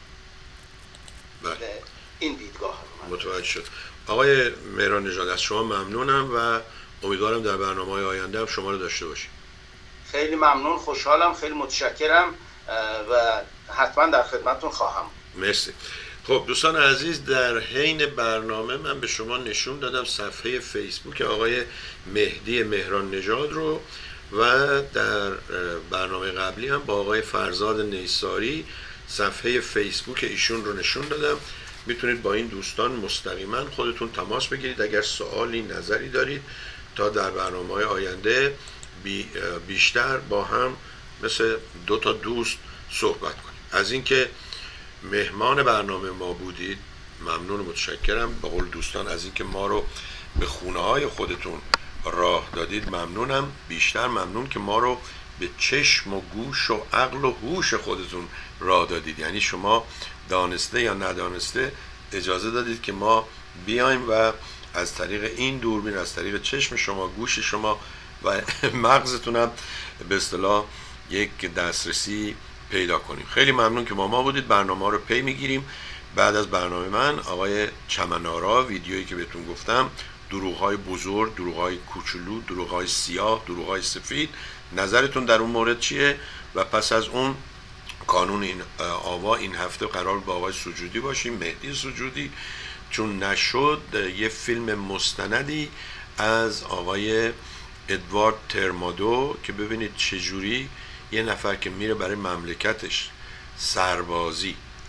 بله. این دیدگاه رو متوجه شد. آقای مهران نژاد از شما ممنونم و امیدوارم در برنامه‌های آینده هم شما رو داشته باشیم. خیلی ممنون، خوشحالم، خیلی متشکرم و حتما در خدمتتون خواهم. مرسی. خب دوستان عزیز، در حین برنامه من به شما نشون دادم صفحه فیسبوک آقای مهدی مهران نژاد رو و در برنامه قبلی هم با آقای فرزاد نیساری صفحه فیسبوک ایشون رو نشون دادم. میتونید با این دوستان مستقیما خودتون تماس بگیرید اگر سوالی نظری دارید تا در برنامه‌های آینده بی بیشتر با هم مثل دو تا دوست صحبت کنیم. از اینکه مهمان برنامه ما بودید ممنون و متشکرم. به قول دوستان از اینکه ما رو به خونه های خودتون راه دادید ممنونم. بیشتر ممنون که ما رو به چشم و گوش و عقل و هوش خودتون راه دادید. یعنی شما دانسته یا ندانسته اجازه دادید که ما بیایم و از طریق این دوربین، از طریق چشم شما، گوش شما و مغزتون هم به اصطلاح یک دسترسی پیدا کنیم. خیلی ممنون که با ما بودید. برنامه رو پی میگیریم. بعد از برنامه من آقای چمنارا ویدیویی که بهتون گفتم، دروغ‌های بزرگ، دروغ‌های کوچولو، دروغ‌های سیاه، دروغ‌های سفید، نظرتون در اون مورد چیه؟ و پس از اون کانون این آوا این هفته قرار با آقای سجودی باشیم، مهدی سجودی، چون نشد یه فیلم مستندی از آقای ادوارد ترمادو که ببینید چجوری یه نفر که میره برای مملکتش سربازی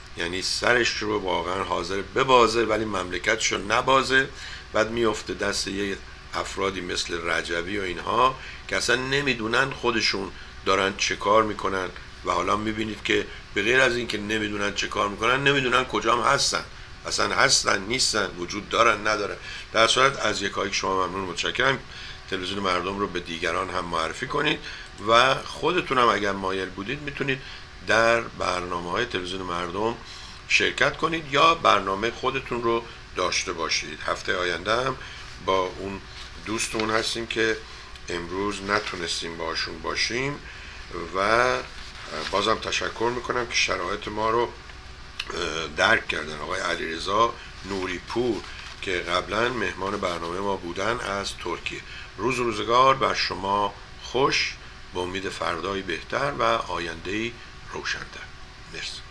یعنی سرش رو واقعا حاضر ببازه ولی مملکتش رو نبازه، بعد میفته دست یه افرادی مثل رجبی و اینها که اصلا نمیدونن خودشون دارن چه کار میکنن و حالا میبینید که به غیر از این که نمیدونن چه کار میکنن نمیدونن کجا هم هستن، اصلا هستن نیستن، وجود دارن ندارن. در صورت از یکایک شما ممنون، متشکرم. تلویزیون مردم رو به دیگران هم معرفی کنید و خودتون هم اگر مایل بودید میتونید در برنامه های تلویزیون مردم شرکت کنید یا برنامه خودتون رو داشته باشید. هفته آینده هم با اون دوستمون هستیم که امروز نتونستیم باشون باشیم و بازم تشکر میکنم که شرایط ما رو درک کردن. آقای علیرضا نوری پور که قبلا مهمان برنامه ما بودن از ترکیه. روز روزگار بر شما خوش، با امید فردایی بهتر و آینده‌ای روشن‌تر. مرسی.